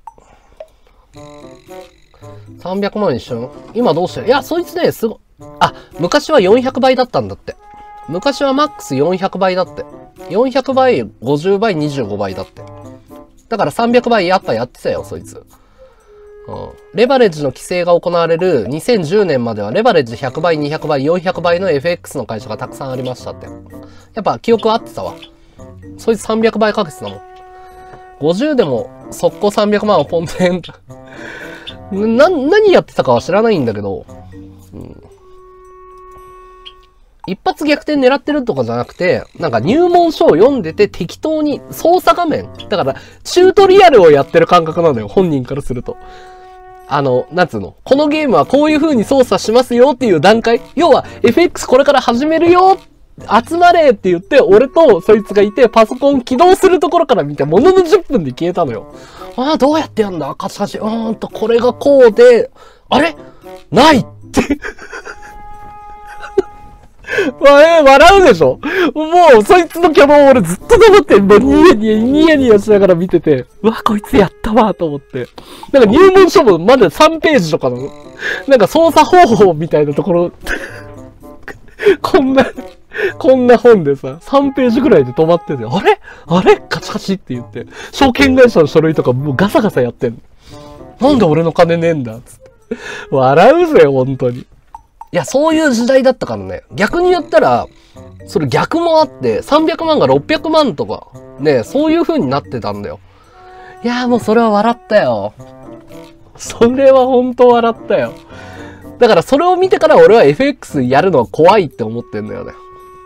さんびゃくまん一瞬。今どうしてる？いや、そいつね、すご、あ、昔はよんひゃくばいだったんだって。昔はマックスよんひゃくばいだって。よんひゃくばい、ごじゅうばい、にじゅうごばいだって。だからさんびゃくばいやっぱやってたよ、そいつ。うん。レバレッジの規制が行われるにせんじゅうねんまではレバレッジひゃくばい、にひゃくばい、よんひゃくばいの エフエックス の会社がたくさんありましたって。やっぱ記憶合ってたわ。そいつさんびゃくばいかけてたもん。ごじゅうでも速攻さんびゃくまんをポンテン。な、何やってたかは知らないんだけど、うん、一発逆転狙ってるとかじゃなくて、なんか入門書を読んでて適当に操作画面。だから、チュートリアルをやってる感覚なのよ、本人からすると。あの、なんつうの。このゲームはこういう風に操作しますよっていう段階。要は、エフエックス これから始めるよ集まれって言って、俺とそいつがいて、パソコン起動するところから見て、もののじゅっぷんで消えたのよ。ああ、どうやってやんだカチカチ。うーんと、これがこうで、あれないって笑うでしょ？もう、そいつのキャノン俺ずっと黙って、もうニヤニヤ、ニヤニヤしながら見てて、うわ、こいつやったわ、と思って。なんか入門書もまださんページとかの、なんか操作方法みたいなところ、こんな、こんな本でさ、さんページぐらいで止まってて、あれあれカチカチって言って、証券会社の書類とかもうガサガサやってんの。なんで俺の金ねえんだつって。笑うぜ、本当に。いや、そういう時代だったからね。逆に言ったら、それ逆もあって、さんびゃくまんがろっぴゃくまんとか、ね、そういう風になってたんだよ。いやーもうそれは笑ったよ。それは本当笑ったよ。だからそれを見てから俺は エフエックス やるのは怖いって思ってんだよね。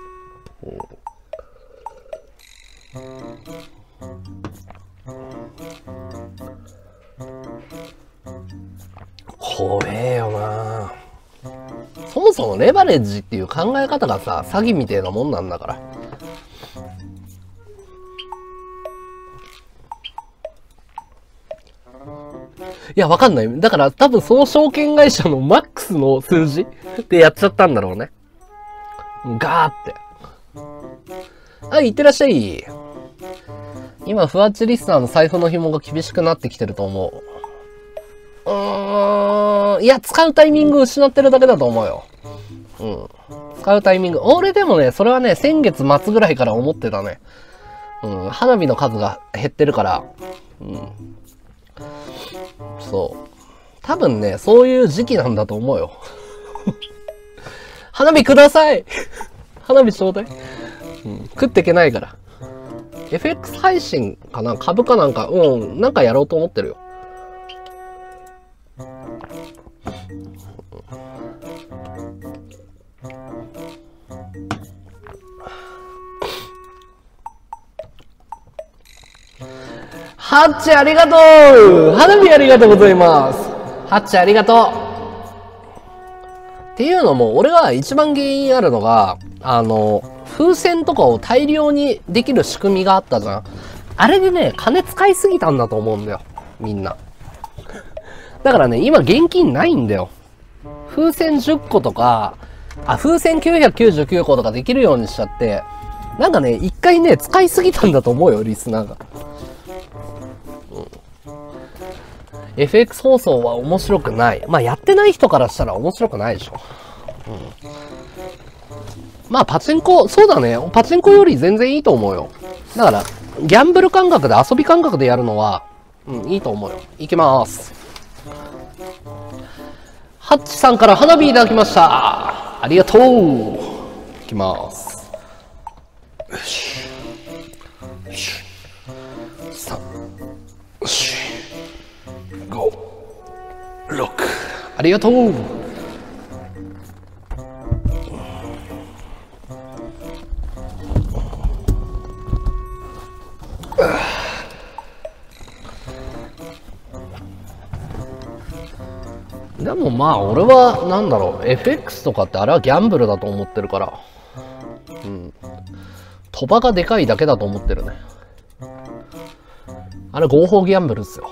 怖えよな。そもそもレバレッジっていう考え方がさ、詐欺みたいなもんなんだから。いや、わかんない。だから多分その証券会社のマックスの数字でやっちゃったんだろうね。ガーって。はい、いってらっしゃい。今、ふわっちリスナーの財布の紐が厳しくなってきてると思う。うーん、いや、使うタイミング失ってるだけだと思うよ。うん。使うタイミング。俺でもね、それはね、先月末ぐらいから思ってたね。うん、花火の数が減ってるから。うん。そう。多分ね、そういう時期なんだと思うよ。花火ください花火ちょうだい、うん、食っていけないから。エフエックス 配信かな株かなんか、うん、なんかやろうと思ってるよ。ハッチありがとう花火ありがとうございますハッチありがとうっていうのも、俺が一番原因あるのが、あの、風船とかを大量にできる仕組みがあったじゃん。あれでね、金使いすぎたんだと思うんだよ。みんな。だからね、今現金ないんだよ。風船じゅっことか、あ、風船きゅうひゃくきゅうじゅうきゅうことかできるようにしちゃって、なんかね、一回ね、使いすぎたんだと思うよ、リスナーが。エフエックス 放送は面白くない。まあやってない人からしたら面白くないでしょ。うん、まあパチンコ、そうだね。パチンコより全然いいと思うよ。だから、ギャンブル感覚で遊び感覚でやるのは、うん、いいと思うよ。いきまーす。ハッチさんから花火いただきました。ありがとう。いきまーす。よし。よし。さん。よし。ごありがとう。でもまあ俺はなんだろう エフエックス とかってあれはギャンブルだと思ってるから、うん、賭場がでかいだけだと思ってるね。あれ合法ギャンブルっすよ。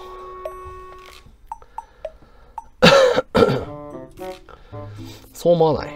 そう思わない？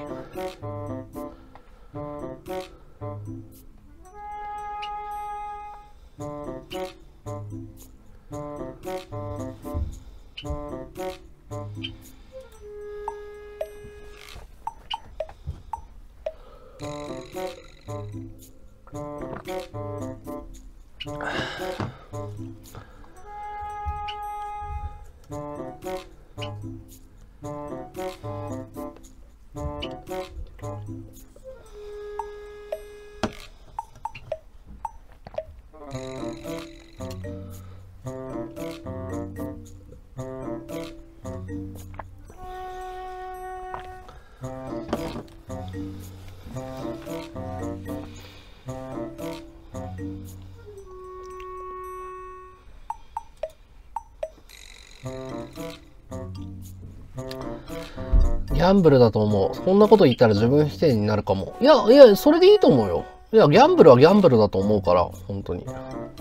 ギャンブルだと思う。そんなこと言ったら自分否定になるかも。いや、いや、それでいいと思うよ。いや、ギャンブルはギャンブルだと思うから、本当に。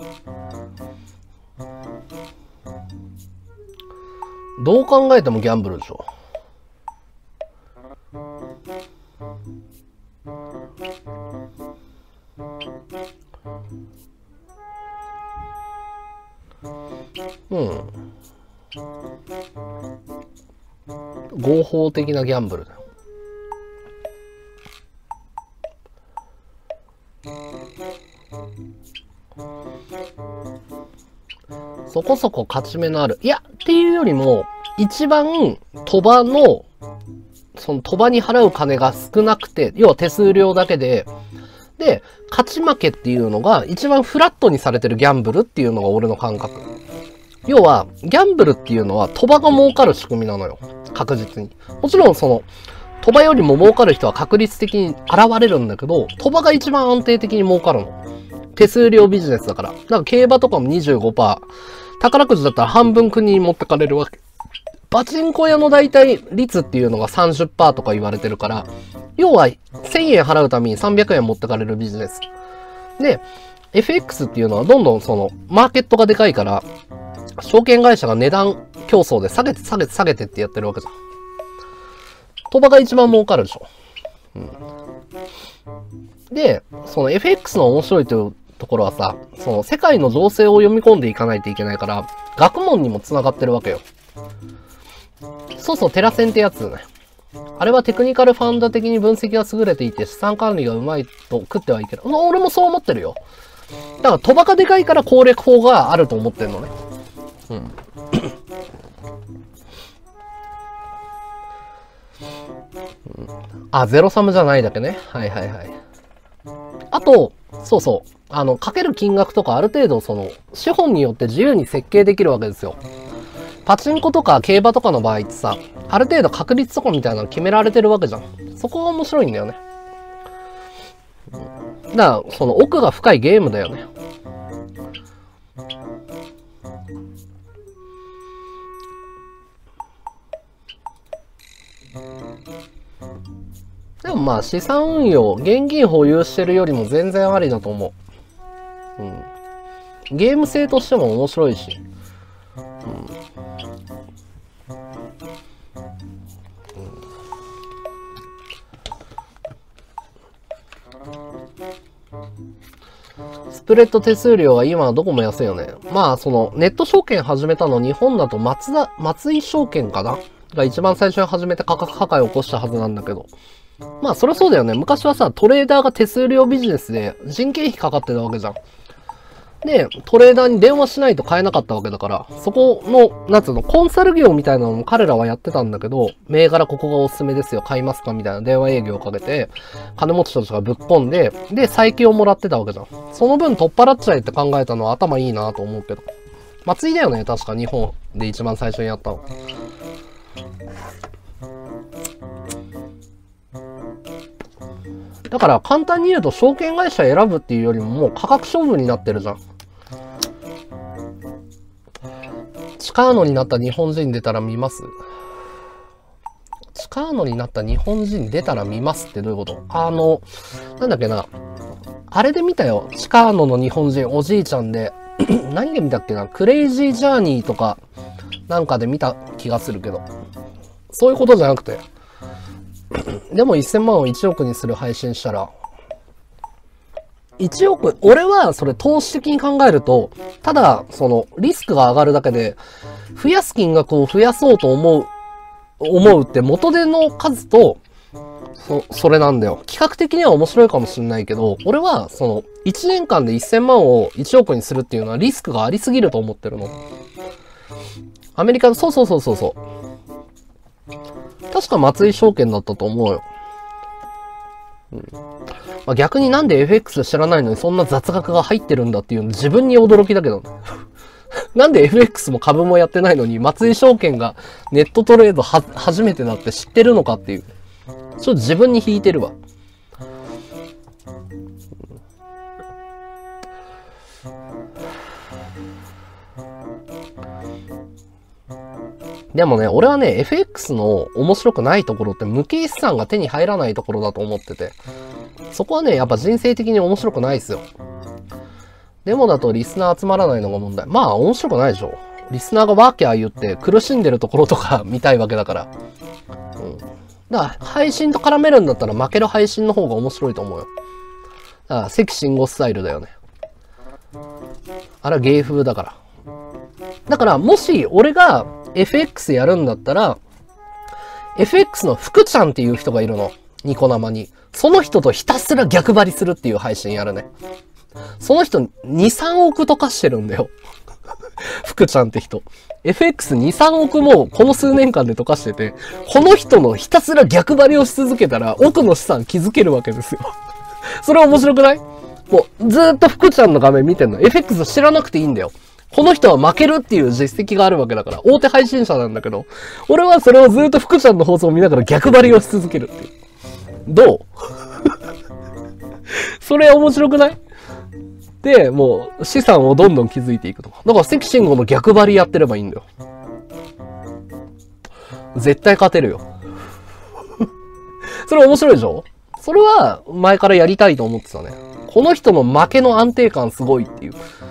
どう考えてもギャンブルでしょ。うん。合法的なギャンブルだよ。そこそこ勝ち目のある。いや、っていうよりも、一番賭場の、その賭場に払う金が少なくて、要は手数料だけで、で、勝ち負けっていうのが一番フラットにされてるギャンブルっていうのが俺の感覚。要は、ギャンブルっていうのは賭場が儲かる仕組みなのよ。確実に。もちろんその、賭場よりも儲かる人は確率的に現れるんだけど、賭場が一番安定的に儲かるの。手数料ビジネスだから。だから競馬とかも にじゅうごパーセント。宝くじだったら半分国に持ってかれるわけ。パチンコ屋の大体率っていうのが さんじゅっパーセント とか言われてるから、要はせんえん払うためにさんびゃくえん持ってかれるビジネス。で、エフエックス っていうのはどんどんその、マーケットがでかいから、証券会社が値段競争で下げて下げて下げてってやってるわけじゃん。賭場が一番儲かるでしょ。うん、で、その エフエックス の面白いというところはさ、その世界の情勢を読み込んでいかないといけないから、学問にも繋がってるわけよ。そうそう、テラセンってやつね。あれはテクニカルファンド的に分析が優れていて、資産管理がうまいと食ってはいけない。俺もそう思ってるよ。だから、賭場がでかいから攻略法があると思ってんのね。うん。あ、ゼロサムじゃないだけね。はいはいはい。あと、そうそう。あの、かける金額とかある程度、その、資本によって自由に設計できるわけですよ。パチンコとか競馬とかの場合ってさ、ある程度確率とかみたいなの決められてるわけじゃん。そこが面白いんだよね。だから、その奥が深いゲームだよね。でもまあ資産運用、現金保有してるよりも全然ありだと思う。うん。ゲーム性としても面白いし。うんうん、スプレッド手数料は今はどこも安いよね。まあそのネット証券始めたの日本だと松田、松井証券かなが一番最初に始めて価格破壊を起こしたはずなんだけど。まあそりゃそうだよね。昔はさ、トレーダーが手数料ビジネスで人件費かかってたわけじゃん。で、トレーダーに電話しないと買えなかったわけだから、そこの、なんつうの、コンサル業みたいなのも彼らはやってたんだけど、銘柄ここがおすすめですよ、買いますかみたいな電話営業をかけて、金持ちたちがぶっ込んで、で、債権をもらってたわけじゃん。その分取っ払っちゃえって考えたのは頭いいなと思うけど。松井だよね、確か日本で一番最初にやったの。 だから簡単に言うと証券会社選ぶっていうよりももう価格勝負になってるじゃん。チカーノになった日本人出たら見ます？チカーノになった日本人出たら見ますってどういうこと？あの、なんだっけな。あれで見たよ。チカーノの日本人おじいちゃんで。何で見たっけな。クレイジージャーニーとかなんかで見た気がするけど。そういうことじゃなくて。でもせんまんをいちおくにする配信したら、いちおく、俺はそれ投資的に考えると、ただ、その、リスクが上がるだけで、増やす金額を増やそうと思う、思うって元手の数と、そ、それなんだよ。企画的には面白いかもしれないけど、俺は、その、いちねんかんでせんまんをいちおくにするっていうのはリスクがありすぎると思ってるの。アメリカの、そうそうそうそうそう。確か松井証券だったと思うよ。うん。まあ、逆になんで エフエックス 知らないのにそんな雑学が入ってるんだっていうの自分に驚きだけどね。なんで エフエックス も株もやってないのに松井証券がネットトレードは初めてだって知ってるのかっていう。ちょっと自分に引いてるわ。でもね、俺はね、エフエックス の面白くないところって無形資産が手に入らないところだと思ってて。そこはね、やっぱ人生的に面白くないですよ。デモだとリスナー集まらないのが問題。まあ面白くないでしょ。リスナーがワーキャー言って苦しんでるところとか見たいわけだから。うん。だから配信と絡めるんだったら負ける配信の方が面白いと思うよ。だから関慎吾スタイルだよね。あれは芸風だから。だからもし俺が エフエックス やるんだったら、エフエックス の福ちゃんっていう人がいるの。ニコ生に。その人とひたすら逆張りするっていう配信やるね。その人に、さんおくとかしてるんだよ。福ちゃんって人。エフエックスに、さんおくもこの数年間で溶かしてて、この人のひたすら逆張りをし続けたら奥の資産築けるわけですよ。それ面白くない？もうずーっと福ちゃんの画面見てんの。エフエックス 知らなくていいんだよ。この人は負けるっていう実績があるわけだから、大手配信者なんだけど、俺はそれをずーっと福ちゃんの放送を見ながら逆張りをし続けるっていう。どう？それ面白くない？で、もう資産をどんどん築いていくと。だから関慎吾の逆張りやってればいいんだよ。絶対勝てるよ。それ面白いでしょ？それは前からやりたいと思ってたね。この人の負けの安定感すごいっていう。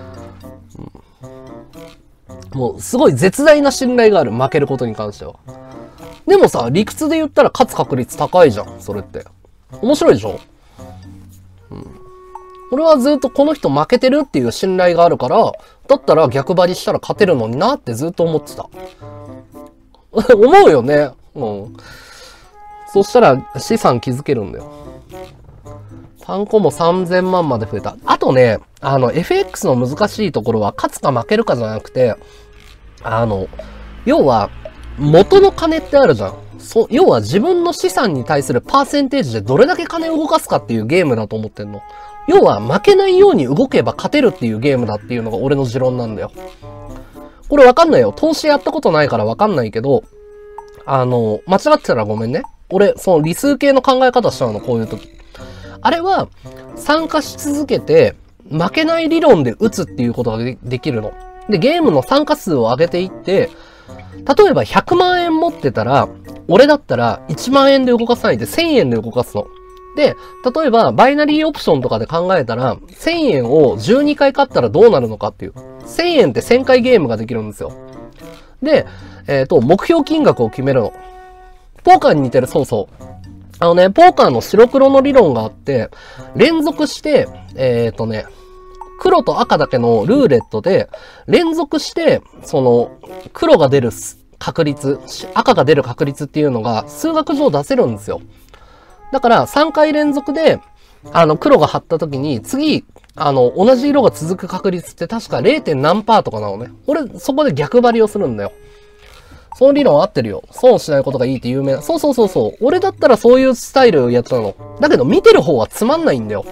うん、もうすごい絶大な信頼がある。負けることに関しては。でもさ、理屈で言ったら勝つ確率高いじゃん。それって。面白いでしょ？うん。俺はずっとこの人負けてるっていう信頼があるから、だったら逆張りしたら勝てるのになってずっと思ってた。思うよね。うん。そしたら資産築けるんだよ。単行もさんぜんまんまで増えた。あとね、あの エフエックス の難しいところは勝つか負けるかじゃなくて、あの、要は元の金ってあるじゃん。そ、要は自分の資産に対するパーセンテージでどれだけ金を動かすかっていうゲームだと思ってんの。要は負けないように動けば勝てるっていうゲームだっていうのが俺の持論なんだよ。これわかんないよ。投資やったことないからわかんないけど、あの、間違ってたらごめんね。俺、その理数系の考え方しちゃうの、こういう時。あれは、参加し続けて、負けない理論で打つっていうことが で, できるの。で、ゲームの参加数を上げていって、例えばひゃくまんえん持ってたら、俺だったらいちまんえんで動かさないでせんえんで動かすの。で、例えばバイナリーオプションとかで考えたら、せんえんをじゅうにかい買ったらどうなるのかっていう。せんえんってせんかいゲームができるんですよ。で、えっと、目標金額を決めるの。ポーカーに似てる、そうそう。あのね、ポーカーの白黒の理論があって、連続して、えっとね、黒と赤だけのルーレットで、連続して、その、黒が出る確率、赤が出る確率っていうのが数学上出せるんですよ。だからさんかい連続で、あの、黒が張った時に、次、あの、同じ色が続く確率って確か れい. 何パーとかなのね。俺、そこで逆張りをするんだよ。その理論合ってるよ。損しないことがいいって有名な。そうそうそうそう。俺だったらそういうスタイルをやっちゃうの。だけど見てる方はつまんないんだよ。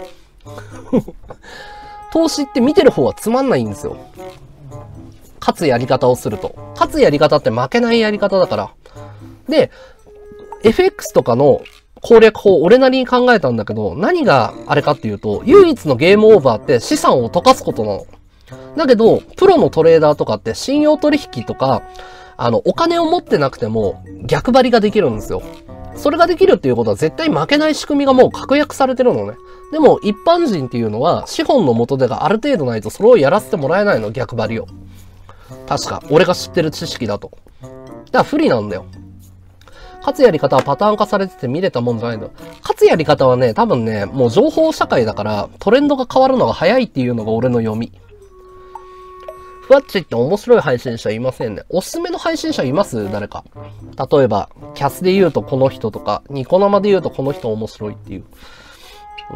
投資って見てる方はつまんないんですよ。勝つやり方をすると。勝つやり方って負けないやり方だから。で、エフエックス とかの攻略法、俺なりに考えたんだけど、何があれかっていうと、唯一のゲームオーバーって資産を溶かすことなの。だけど、プロのトレーダーとかって信用取引とか、あの、お金を持ってなくても逆張りができるんですよ。それができるっていうことは絶対負けない仕組みがもう確約されてるのね。でも一般人っていうのは資本の元手がある程度ないとそれをやらせてもらえないの、逆張りを。確か、俺が知ってる知識だと。だから不利なんだよ。勝つやり方はパターン化されてて見れたもんじゃないんだよ。勝つやり方はね、多分ね、もう情報社会だからトレンドが変わるのが早いっていうのが俺の読み。ふわっちって面白い配信者いませんね。おすすめの配信者います誰か。例えば、キャスで言うとこの人とか、ニコ生で言うとこの人面白いっていう。うん。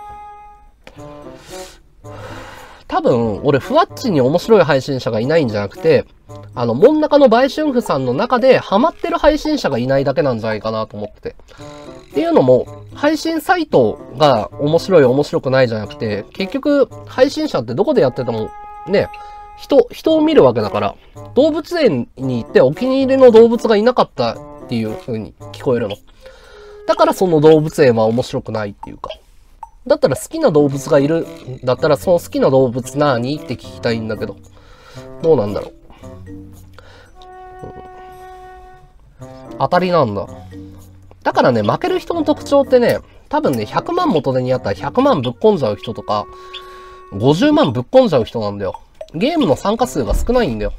多分、俺、ふわっちに面白い配信者がいないんじゃなくて、あの、真ん中の売春婦さんの中でハマってる配信者がいないだけなんじゃないかなと思ってて。っていうのも、配信サイトが面白い面白くないじゃなくて、結局、配信者ってどこでやってても、ね、人、人を見るわけだから、動物園に行ってお気に入りの動物がいなかったっていう風に聞こえるの。だからその動物園は面白くないっていうか。だったら好きな動物がいるんだったらその好きな動物何って聞きたいんだけど。どうなんだろう。うん、当たりなんだ。だからね、負ける人の特徴ってね、多分ね、ひゃくまん元手にあったらひゃくまんぶっこんじゃう人とか、ごじゅうまんぶっこんじゃう人なんだよ。ゲームの参加数が少ないんだよ。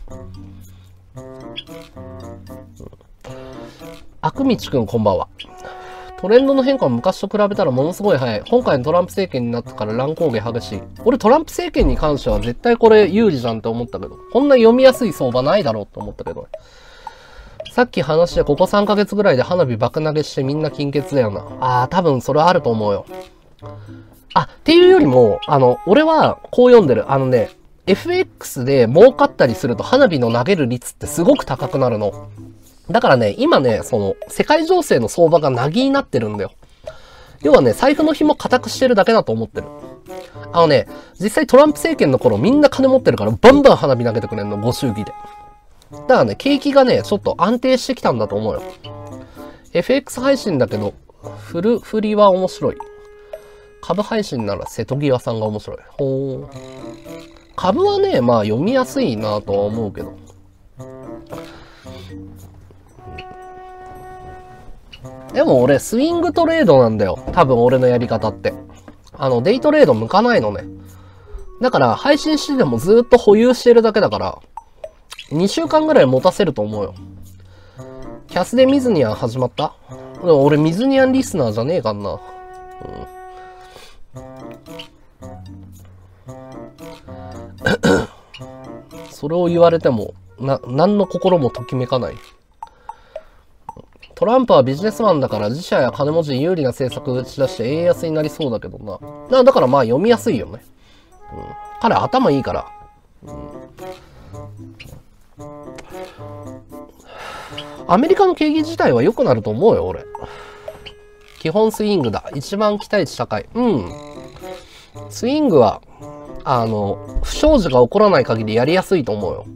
悪道くんこんばんは。トレンドの変化も昔と比べたらものすごい早い。今回のトランプ政権になってから乱高下激しい。俺トランプ政権に関しては絶対これ有利じゃんって思ったけど、こんな読みやすい相場ないだろうって思ったけど、ね、さっき話でここさんかげつぐらいで花火爆投げしてみんな金欠だよな。あー、多分それあると思うよ。あ、っていうよりも、あの、俺はこう読んでる。あのね、エフエックス で儲かったりすると花火の投げる率ってすごく高くなるの。だからね、今ね、その、世界情勢の相場がなぎになってるんだよ。要はね、財布の紐固くしてるだけだと思ってる。あのね、実際トランプ政権の頃みんな金持ってるからバンバン花火投げてくれんの、ご祝儀で。だからね、景気がね、ちょっと安定してきたんだと思うよ。エフエックス 配信だけど、フルフリは面白い。株配信なら瀬戸際さんが面白い。ほー。株はね、まあ読みやすいなとは思うけど。でも俺、スイングトレードなんだよ。多分俺のやり方って。あの、デイトレード向かないのね。だから、配信しててもずっと保有してるだけだから、にしゅうかんぐらい持たせると思うよ。キャスでミズニアン始まった？でも俺、ミズニアンリスナーじゃねえかんな。うんそれを言われても、な、何の心もときめかない。トランプはビジネスマンだから自社や金持ちに有利な政策を打ち出して円安になりそうだけどな。なだからまあ読みやすいよね。うん、彼頭いいから、うん。アメリカの景気自体は良くなると思うよ、俺。基本スイングだ。一番期待値高い。うん。スイングは、あの、不祥事が起こらない限りやりやすいと思うよ。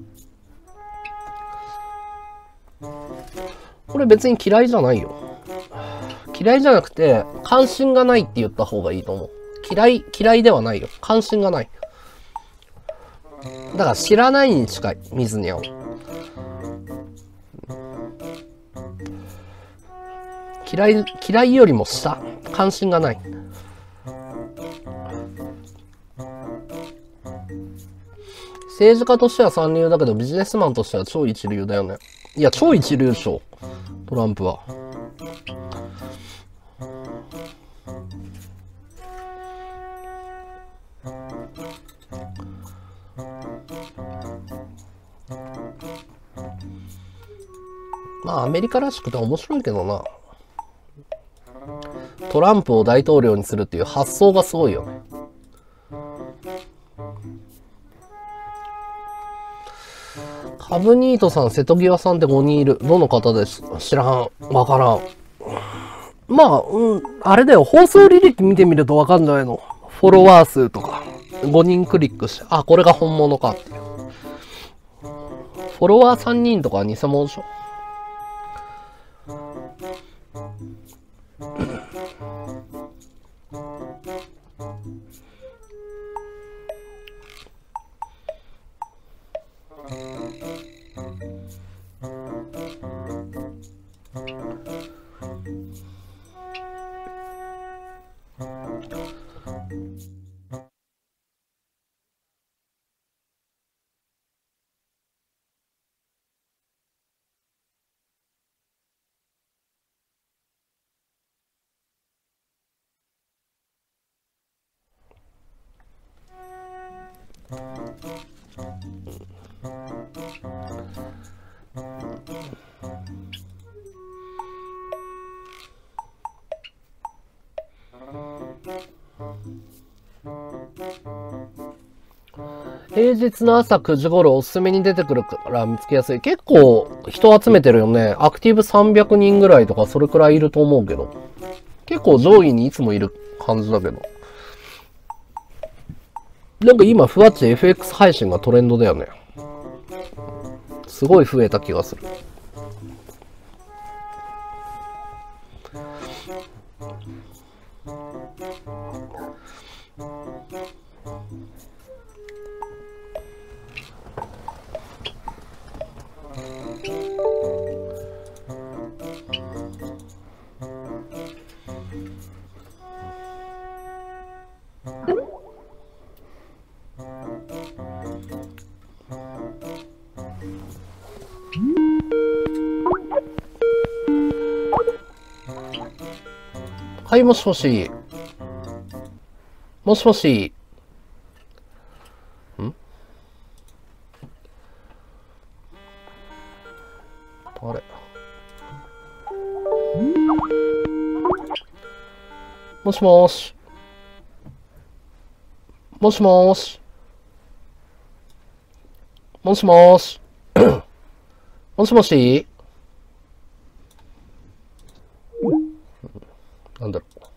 これ別に嫌いじゃないよ。嫌いじゃなくて、関心がないって言った方がいいと思う。嫌い、嫌いではないよ。関心がない。だから知らないに近い、水にゃん。嫌い、嫌いよりも下。関心がない。政治家としては三流だけどビジネスマンとしては超一流だよね。いや、超一流でしょ。トランプは。まあ、アメリカらしくて面白いけどな。トランプを大統領にするっていう発想がすごいよね。株ニートさん、瀬戸際さんってごにんいる。どの方です？知らん。わからん。まあ、うん、あれだよ。放送履歴見てみるとわかんじゃないの。フォロワー数とか。ごにんクリックして、あ、これが本物かっていう。フォロワーさんにんとかは偽物でしょ。 平日の朝くじ頃おすすめに出てくるから見つけやすい。結構人集めてるよね。アクティブさんびゃくにんぐらいとかそれくらいいると思うけど。結構上位にいつもいる感じだけど。なんか今ふわっち エフエックス 配信がトレンドだよね。すごい増えた気がする。はい、もしもし。もしもし。ん？あれ。もしもーし。もしもーし。もしもーし。もしもし。なんだろう。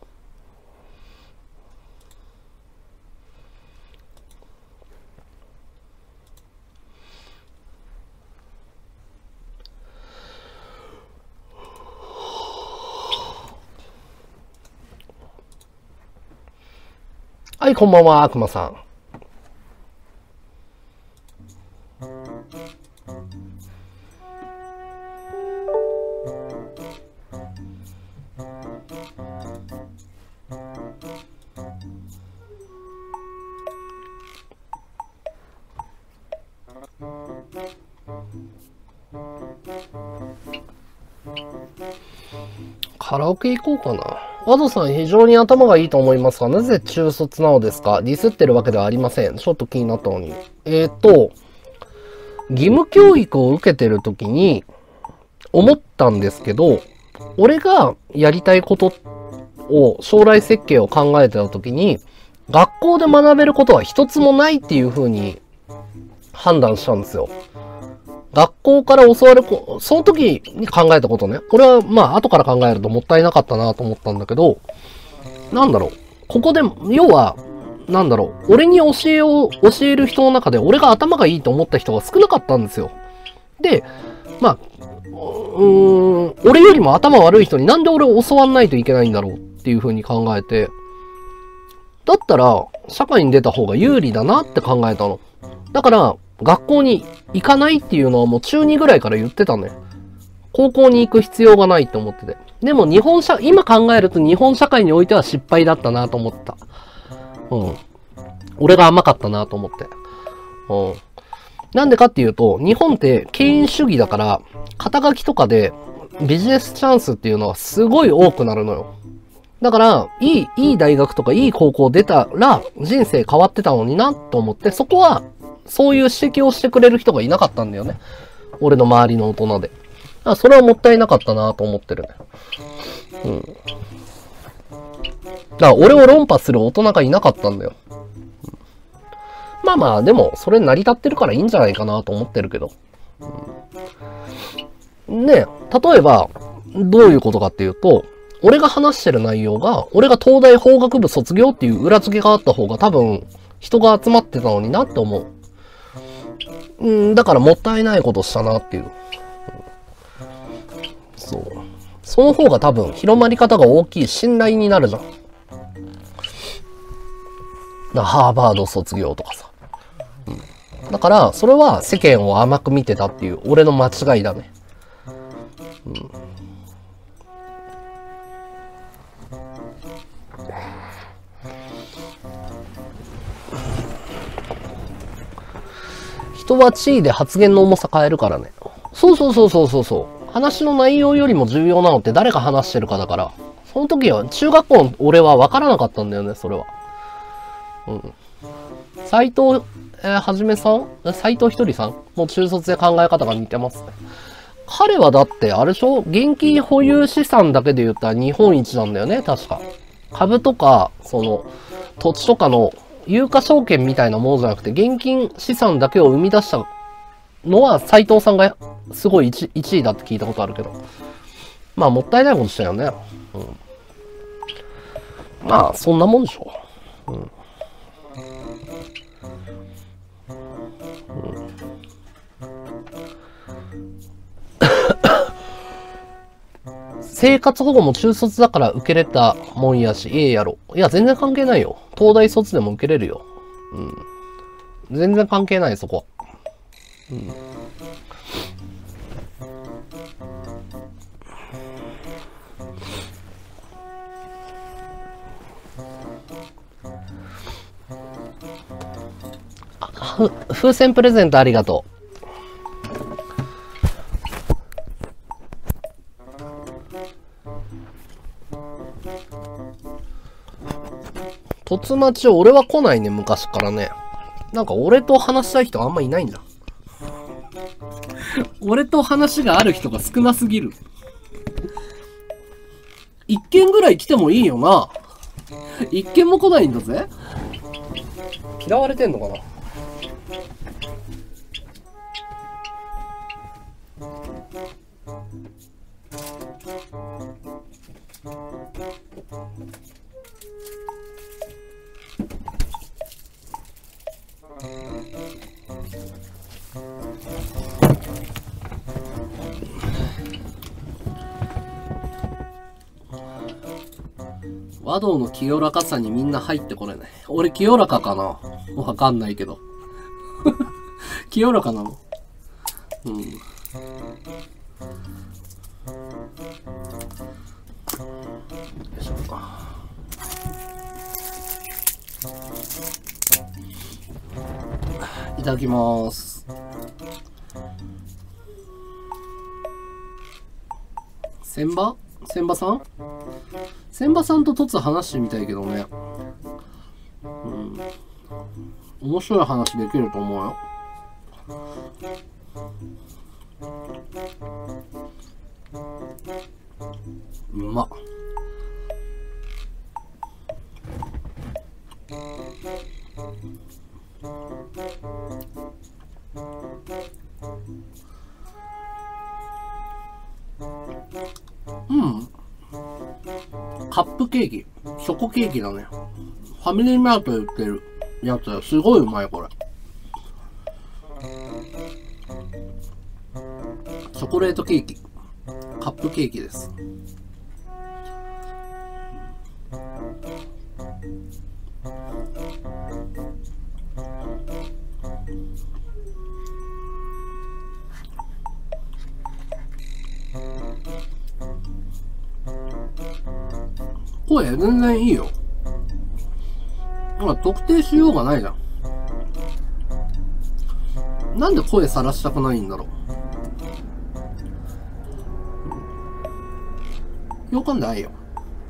はい、こんばんは、悪魔さん。カラオケ行こうかな。ワドさん非常に頭がいいと思いますが、なぜ中卒なのですか？ディスってるわけではありません。ちょっと気になったのに。えーと、義務教育を受けてるときに思ったんですけど、俺がやりたいことを、将来設計を考えてたときに、学校で学べることは一つもないっていう風に判断したんですよ。学校から教わるこ、その時に考えたことね。これはまあ後から考えるともったいなかったなと思ったんだけど、なんだろう。ここで、要は、なんだろう。俺に教えを、教える人の中で俺が頭がいいと思った人が少なかったんですよ。で、まあ、うーん、俺よりも頭悪い人になんで俺を教わんないといけないんだろうっていう風に考えて、だったら社会に出た方が有利だなって考えたの。だから、学校に行かないっていうのはもう中にぐらいから言ってたね。高校に行く必要がないって思ってて。でも日本社、今考えると日本社会においては失敗だったなと思った。うん。俺が甘かったなと思って。うん。なんでかっていうと、日本って権威主義だから、肩書きとかでビジネスチャンスっていうのはすごい多くなるのよ。だから、いい、いい大学とかいい高校出たら人生変わってたのになと思って、そこはそういう指摘をしてくれる人がいなかったんだよね。俺の周りの大人で。だからそれはもったいなかったなと思ってるね。うん。だから俺を論破する大人がいなかったんだよ。うん、まあまあ、でもそれ成り立ってるからいいんじゃないかなと思ってるけど。うん、ねえ、例えば、どういうことかっていうと、俺が話してる内容が、俺が東大法学部卒業っていう裏付けがあった方が多分、人が集まってたのになって思う。うん、だからもったいないことしたなっていう。そう。その方が多分広まり方が大きい信頼になるじゃん。だハーバード卒業とかさ。うん、だから、それは世間を甘く見てたっていう俺の間違いだね。うん、 人は地位で発言の重さ変えるからね。そうそうそうそうそうそう。話の内容よりも重要なのって誰が話してるかだから。その時は、中学校の俺は分からなかったんだよね、それは。うん。斎藤、えー、はじめさん斎藤ひとりさんも中卒で考え方が似てますね。彼はだって、あれでしょ現金保有資産だけで言ったら日本一なんだよね、確か。株とか、その、土地とかの有価証券みたいなものじゃなくて、現金資産だけを生み出したのは斎藤さんがすごい 1, いちいだって聞いたことあるけど。まあ、もったいないことしたよね。うん、まあ、そんなもんでしょ。うん。うん、生活保護も中卒だから受けれたもんやし、ええやろ。いや、全然関係ないよ。東大卒でも受けれるよ。うん。全然関係ない、そこ。うん。あ、風船プレゼントありがとう。凸町、俺は来ないね、昔からね。なんか俺と話したい人あんまいないんだ。俺と話がある人が少なすぎる。一件ぐらい来てもいいよな。一件も来ないんだぜ。嫌われてんのかな。和道の清らかさにみんな入ってこれない。俺清らかかなわかんないけど。清らかなのうん。よいしょ。いただきます。千葉千葉さん千葉さんと凸話してみたいけどね。うん。面白い話できると思うよ。うまっ。うん。カップケーキ。チョコケーキだね。ファミリーマートで売ってるやつだよ。すごいうまい、これ。チョコレートケーキ。カップケーキです。声全然いいよ。なんか特定しようがないじゃん。なんで声さらしたくないんだろう。よくないよ。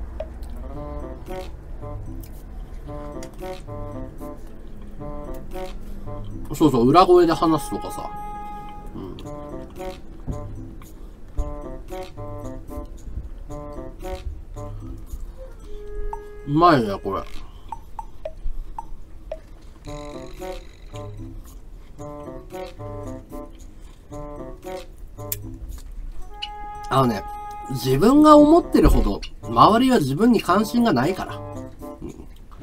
そうそう、裏声で話すとかさ。うん。うまいね、これ。あのね、自分が思ってるほど、周りは自分に関心がないから。うん、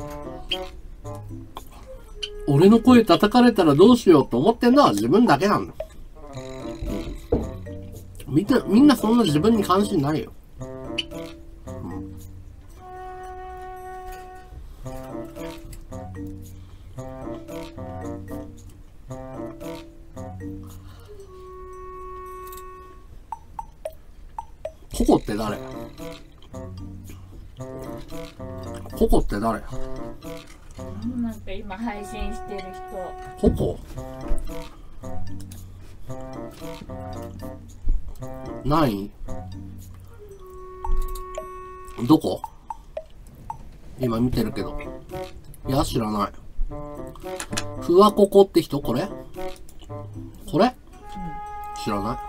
俺の声叩かれたらどうしようと思ってんのは自分だけなんだ。うん、みんな、みんなそんな自分に関心ないよ。ココって誰？ココって誰？ なんか今配信してる人。 ココ？ 何？どこ？今見てるけど。いや、知らない。ふわここって人？これ？これ？うん、知らない。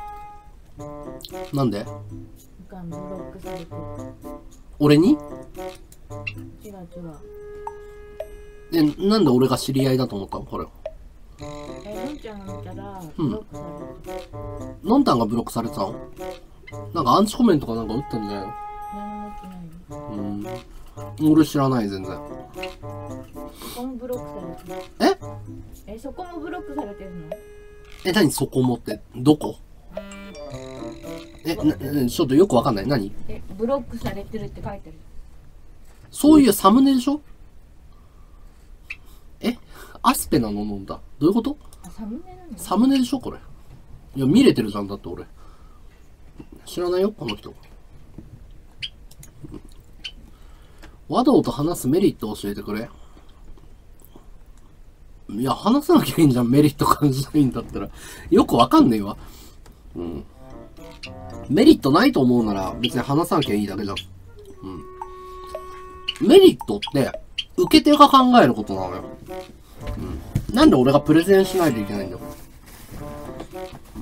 なんで？ ブロックされてる。 俺に？ 違う違う。 え、なんで俺が知り合いだと思ったのこれ？ え、のんちゃんが見たらブロックされてる。 のんたんがブロックされてたの？なんかアンチコメントかなんか打ったんじゃないの？ 何も起きないの。 うん。俺知らない、全然。 そこもブロックされてる。え？え、そこもブロックされてるの？ え、何そこもって、どこ？え、な、ちょっとよくわかんない。何？ え、ブロックされてるって書いてる。 そういうサムネでしょ？え？アスペなの飲んだ。どういうこと？ あ、サムネなの？ サムネでしょこれ。いや、見れてるじゃん、だって俺。知らないよ、この人。和道と話すメリットを教えてくれ。いや、話さなきゃいいんじゃん、メリット感じないんだったら。よくわかんねえわ。うん。メリットないと思うなら、別に話さなきゃいいだけじゃん。うん。メリットって、受け手が考えることなのよ。うん。なんで俺がプレゼンしないといけないんだよ。うん。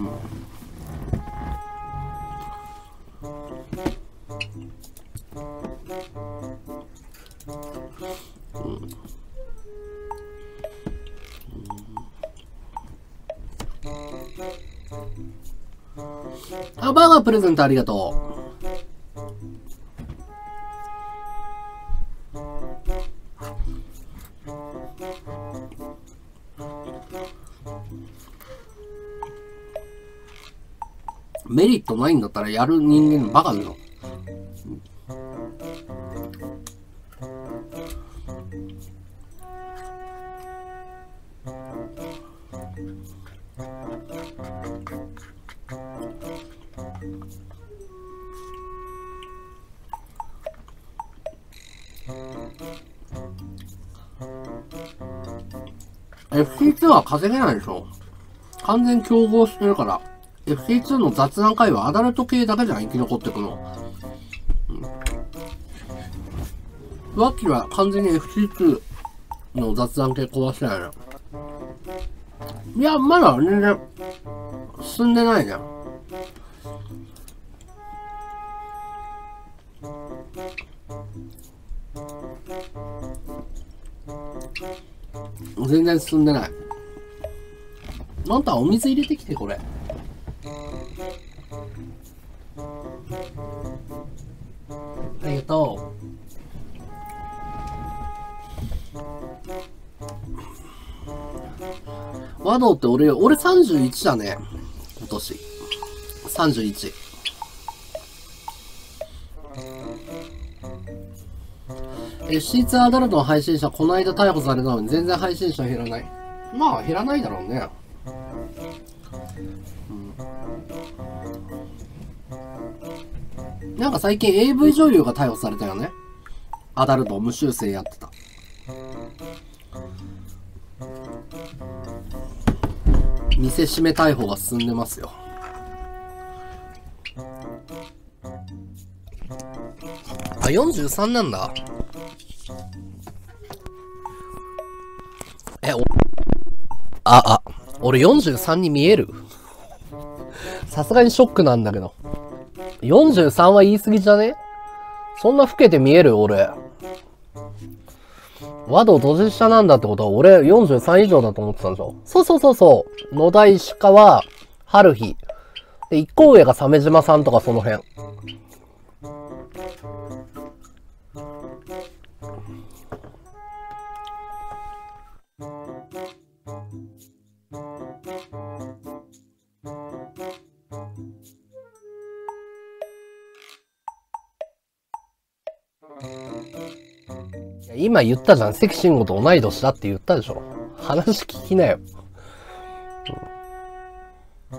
うん。あ、バーガープレゼントありがとう。メリットないんだったらやる人間バカだよ。エフシーツー は稼げないでしょ。完全競合してるから。エフシーツー の雑談会はアダルト系だけじゃん、生き残ってくの。うん。ふわっきは完全に エフシーツー の雑談系壊してないの。いや、まだ全然進んでないじゃん。全然進んでない。あんたお水入れてきて、これ。ありがとう。和道って俺、俺さんじゅういちだね。今年。さんじゅういち。エフシーツー アダルトの配信者、この間逮捕されたのに全然配信者減らない。まあ、減らないだろうね。うん、なんか最近 エーブイ 女優が逮捕されたよね。アダルト無修正やってた。見せしめ逮捕が進んでますよ。あ、よんじゅうさんなんだ。え、お、あ、あ、俺よんじゅうさんに見える？さすがにショックなんだけど。よんじゅうさんは言い過ぎじゃね？そんな老けて見える俺。和道年下なんだってことは俺よんじゅうさん以上だと思ってたんでしょ？そうそうそうそう。野田石川、春日。で、一個上が鮫島さんとかその辺。今言ったじゃん。関慎吾と同い年だって言ったでしょ。話聞きなよ。うん、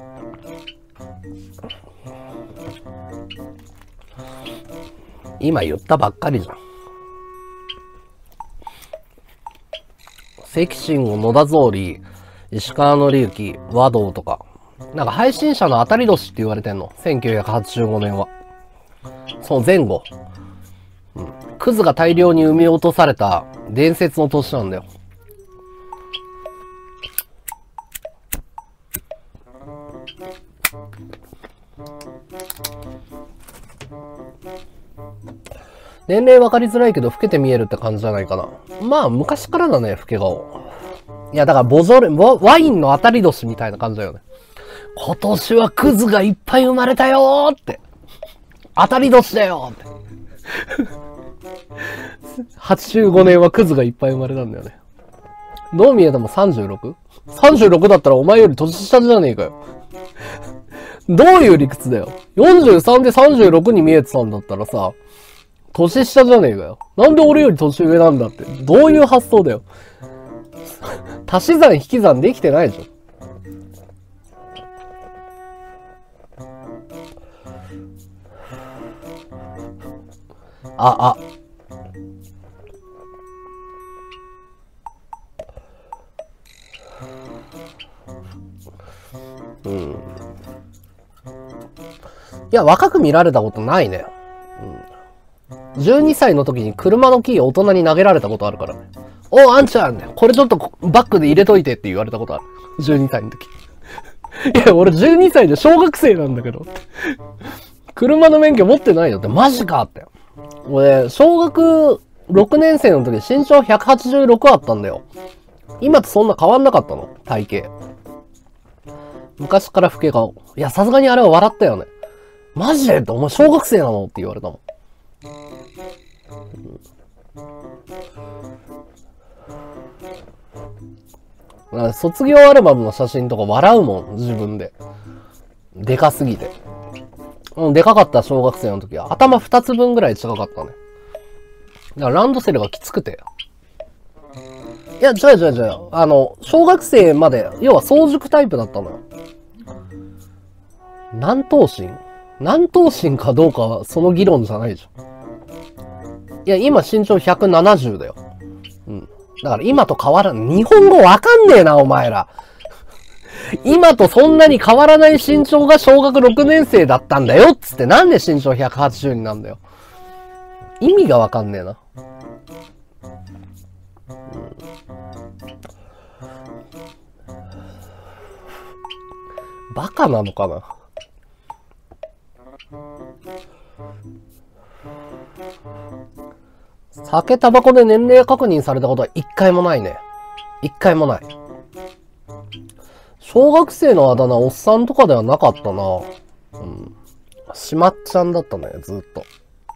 今言ったばっかりじゃん。関慎吾、野田草履、 石川紀之、和道とか。なんか配信者の当たり年って言われてんの。せんきゅうひゃくはちじゅうごねんは。その前後。うん。クズが大量に産み落とされた伝説の年なんだよ。年齢分かりづらいけど老けて見えるって感じじゃないかな。まあ昔からだね、老け顔。いやだからボジョレ、ワインの当たり年みたいな感じだよね。今年はクズがいっぱい生まれたよーって。当たり年だよーって。はちじゅうごねんはクズがいっぱい生まれたんだよね。どう見えても さんじゅうろく？ さんじゅうろく だったらお前より年下じゃねえかよ。どういう理屈だよ。よんじゅうさんでさんじゅうろくに見えてたんだったらさ、年下じゃねえかよ。なんで俺より年上なんだって。どういう発想だよ。足し算引き算できてないでしょ。あ、あ。うん。いや、若く見られたことないね。うん。じゅうにさいの時に車のキーを大人に投げられたことあるからね。お、あんちゃんね。これちょっとバッグで入れといてって言われたことある。じゅうにさいの時。いや、俺じゅうにさいで小学生なんだけど。車の免許持ってないよって、マジかって。俺、小学ろくねん生の時身長ひゃくはちじゅうろくあったんだよ。今とそんな変わんなかったの、体型。昔から老け顔。いや、さすがにあれは笑ったよね。マジでって、お前小学生なのって言われたもん。うん、卒業アルバムの写真とか笑うもん、自分で。でかすぎて。うん、でかかった小学生の時は。頭二つ分ぐらい近かったね。だからランドセルがきつくて。いや、違う違う違う。あの、小学生まで、要は早熟タイプだったのよ。何頭身何頭身かどうかはその議論じゃないでしょ。いや、今身長ひゃくななじゅうだよ。うん。だから今と変わらん。日本語わかんねえな、お前ら。今とそんなに変わらない身長が小学ろくねん生だったんだよっつってなんで身長ひゃくはちじゅうになんだよ。意味がわかんねえな。うん、バカなのかな。酒タバコで年齢確認されたことは一回もないね。一回もない。小学生のあだ名おっさんとかではなかったな。うん。しまっちゃんだったね、ずっと。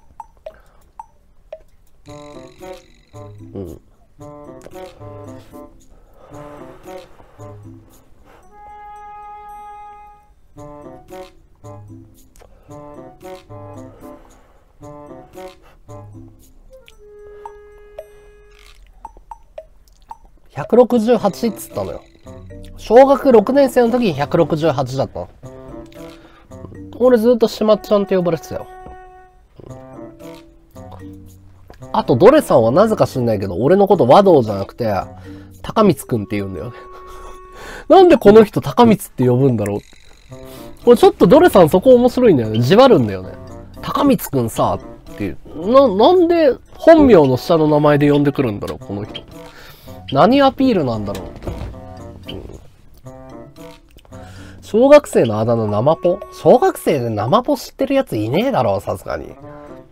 うん。ひゃくろくじゅうはちっつったのよ。小学ろくねん生の時にひゃくろくじゅうはちだったの。俺ずっとしまっちゃんって呼ばれてたよ。あと、ドレさんはなぜか知んないけど、俺のこと和道じゃなくて、高光くんって言うんだよね。なんでこの人高光って呼ぶんだろうって。俺ちょっとドレさんそこ面白いんだよね。じわるんだよね。高光くんさ、っていう。な、なんで本名の下の名前で呼んでくるんだろう、この人。何アピールなんだろう。うん、小学生のあだ名生ポ？小学生で生ポ知ってるやついねえだろ、さすがに。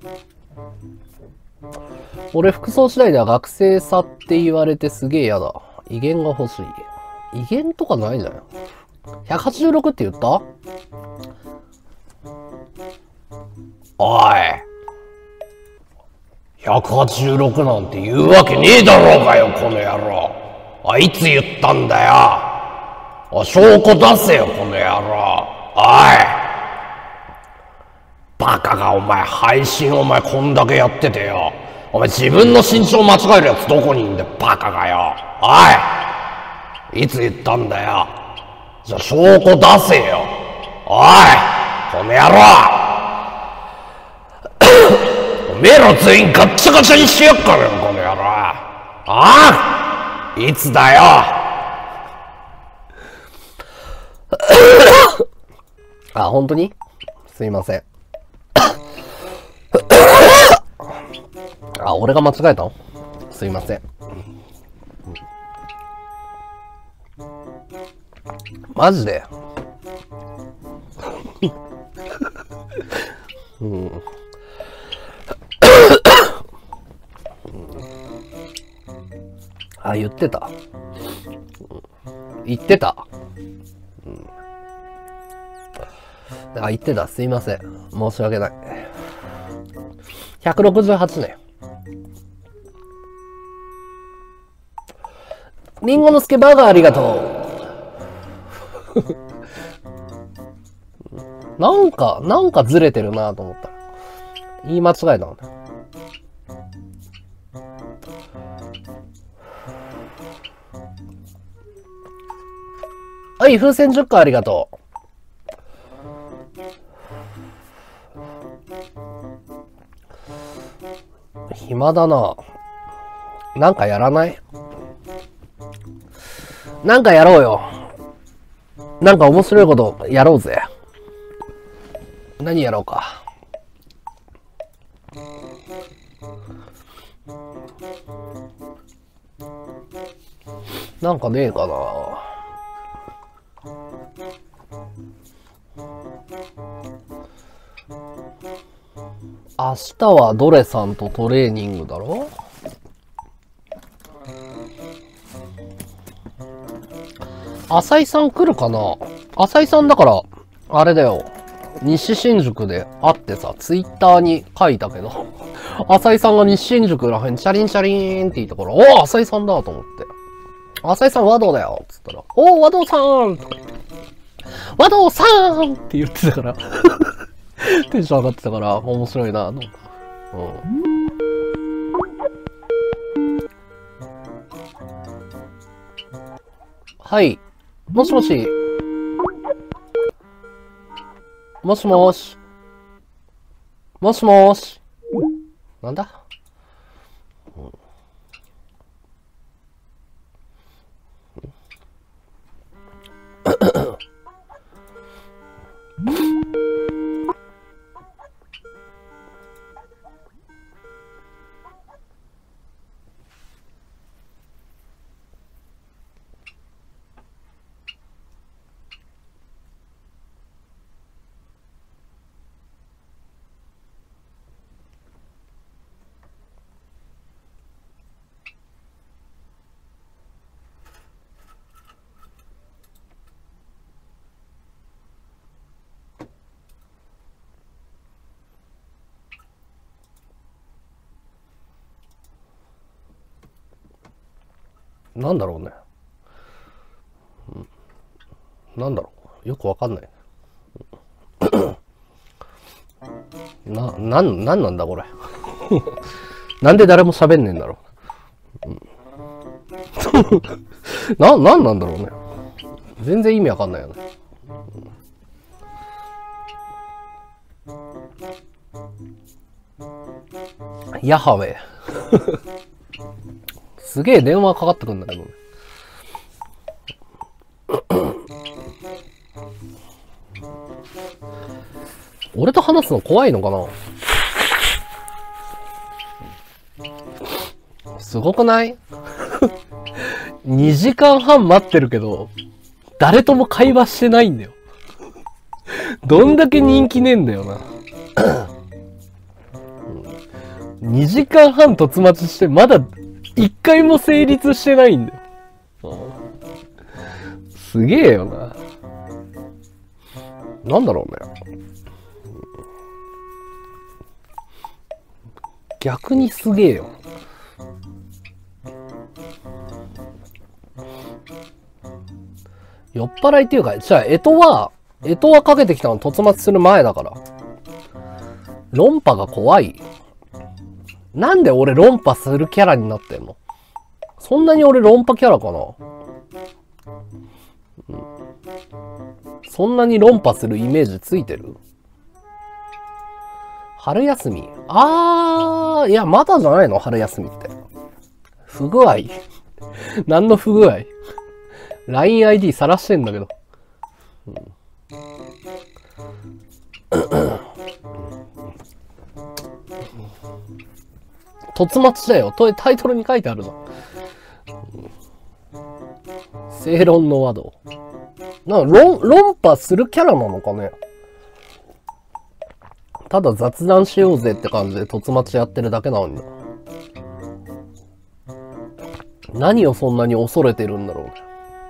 俺服装次第では学生さって言われてすげえやだ。威厳が欲しい。威厳とかないじゃん。ひゃくはちじゅうろくって言った？おい。ひゃくはちじゅうろくなんて言うわけねえだろうがよ、この野郎。あいつ言ったんだよ。お、証拠出せよ、この野郎。おい。バカがお前、配信お前こんだけやっててよ。お前自分の身長間違えるやつどこにいんだよ、バカがよ。おい。いつ言ったんだよ。じゃあ証拠出せよ。おい。この野郎。おめえら全員ガッチャガチャにしてやっからよ、この野郎。ああ、いつだよ。 あ、本当にすいません。あ、俺が間違えたのすいません。マジでうん。あ、言ってた。言ってた。うん、あ、言ってた。すいません。申し訳ない。ひゃくろくじゅうはちねん。リンゴのスケバーガーありがとう。なんか、なんかずれてるなと思ったら。言い間違えたんだ。はい、風船じゅっこありがとう。暇だな。なんかやらない？なんかやろうよ。なんか面白いことやろうぜ。何やろうか。なんかねえかな。明日はドレさんとトレーニングだろ？浅井さん来るかな？浅井さんだから、あれだよ。西新宿で会ってさ、ツイッターに書いたけど、浅井さんが西新宿らへんチャリンチャリンって言ったから、おー浅井さんだと思って。浅井さん和道だよっつったら、おー和道さんとか言って、和道さんって言ってたから、テンション上がってたから、面白いなと思った。うん。はい。もしもし。もしもし。もしもし。なんだ、うん、なんだろうね。うん、なんだろう。よくわかんない。な、なん、なんなんだこれ。なんで誰も喋んねえんだろう。うん、な、なんなんだろうね。全然意味わかんないよね。うん、ヤハウェイ。すげえ電話かかってくるんだけどね。俺と話すの怖いのかな？すごくない？ に 時間半待ってるけど、誰とも会話してないんだよ。どんだけ人気ねえんだよな。にじかんはん突待ちして、まだ一回も成立してないんだよ。すげえよな。なんだろうね。逆にすげえよ。酔っ払いっていうか、じゃあ、干支は、干支はかけてきたの突末する前だから。論破が怖い。なんで俺論破するキャラになってんの？そんなに俺論破キャラかな？うん、そんなに論破するイメージついてる？春休み？あー、いや、まだじゃないの？春休みって。不具合何の不具合？ ラインアイディー 晒してんだけど。 突待だよ。とタイトルに書いてあるの。正論の和道。なんか論、論破するキャラなのかね。ただ雑談しようぜって感じで突待やってるだけなのに。何をそんなに恐れてるんだろうね。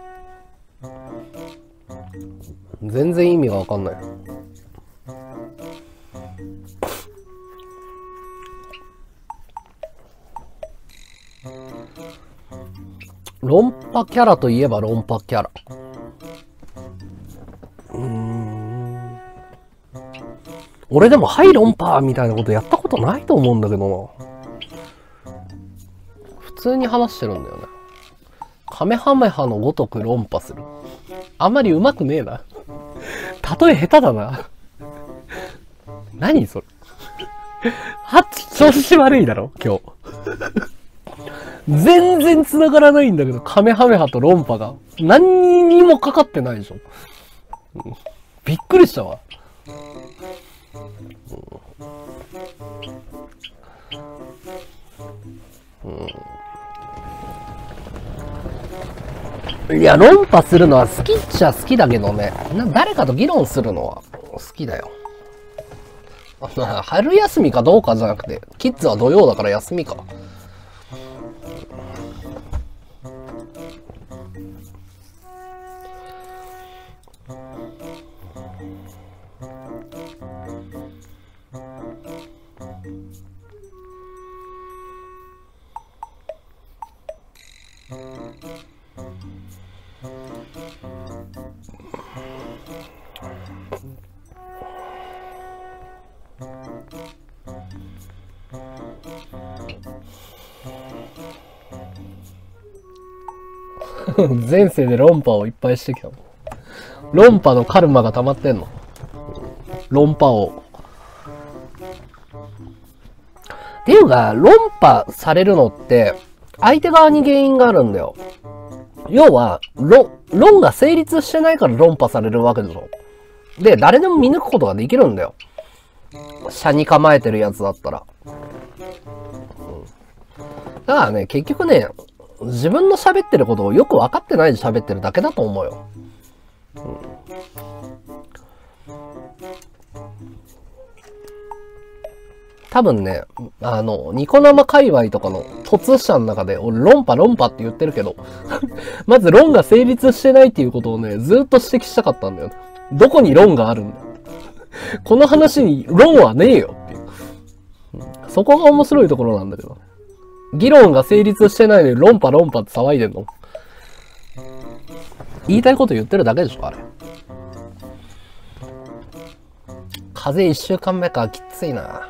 全然意味がわかんない。論破キャラといえば論破キャラ。うーん。俺でもはい論破みたいなことやったことないと思うんだけどな。普通に話してるんだよね。カメハメハのごとく論破する。あんまり上手くねえな。例え下手だな。何それ。はっ、調子悪いだろ今日。全然繋がらないんだけど、カメハメハと論破が。何にもかかってないでしょ。うん、びっくりしたわ。うん、いや、論破するのは好きっちゃ好きだけどね。な誰かと議論するのは好きだよ。春休みかどうかじゃなくて、キッズは土曜だから休みか。前世で論破をいっぱいしてきたの。論破のカルマが溜まってんの。論破を。っていうか、論破されるのって、相手側に原因があるんだよ。要は、論、論が成立してないから論破されるわけでしょ。で、誰でも見抜くことができるんだよ。車に構えてるやつだったら。うん、だからね、結局ね、自分の喋ってることをよく分かってないで喋ってるだけだと思うよ。うん、多分ね、あの、ニコ生界隈とかの突者の中で、俺論破論破って言ってるけど、まず論が成立してないっていうことをね、ずっと指摘したかったんだよね。どこに論があるんだこの話に論はねえよっていう、うん。そこが面白いところなんだけど。議論が成立してないのに論破論破って騒いでんの。言いたいこと言ってるだけでしょ、あれ。風邪一週間目か、きついな。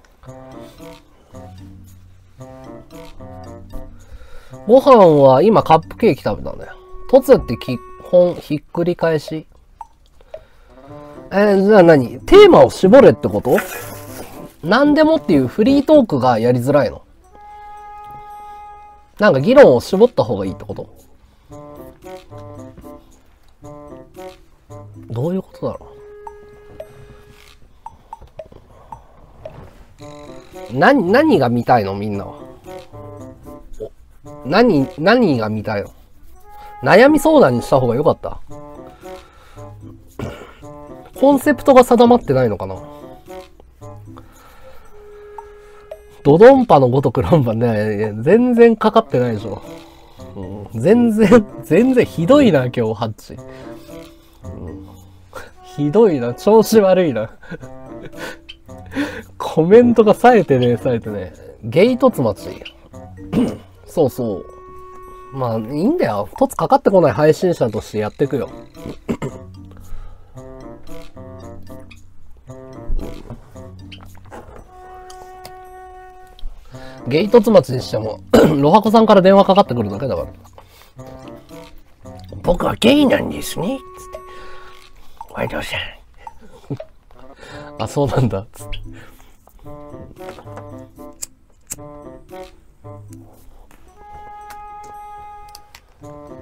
ご飯は今カップケーキ食べたんだよ。突って基本ひっくり返し。えー、じゃあ何？テーマを絞れってこと？何でもっていうフリートークがやりづらいの？なんか議論を絞った方がいいってこと？どういうことだろう？何、何が見たいのみんなは。何、何が見たいの？悩み相談にした方がよかった。コンセプトが定まってないのかな。ドドンパのごとく論破ね、全然かかってないでしょ。うん、全然、全然ひどいな、今日、ハッチ。うん、ひどいな、調子悪いな。コメントが冴えてね、冴えてね。ゲイトツ待ち。そうそう。まあ、いいんだよ。凸かかってこない配信者としてやっていくよ。ゲイトツ待ちにしても、ロハコさんから電話かかってくるだけだから。僕はゲイなんですね。つって。ワイドさん。あ、そうなんだ。つって。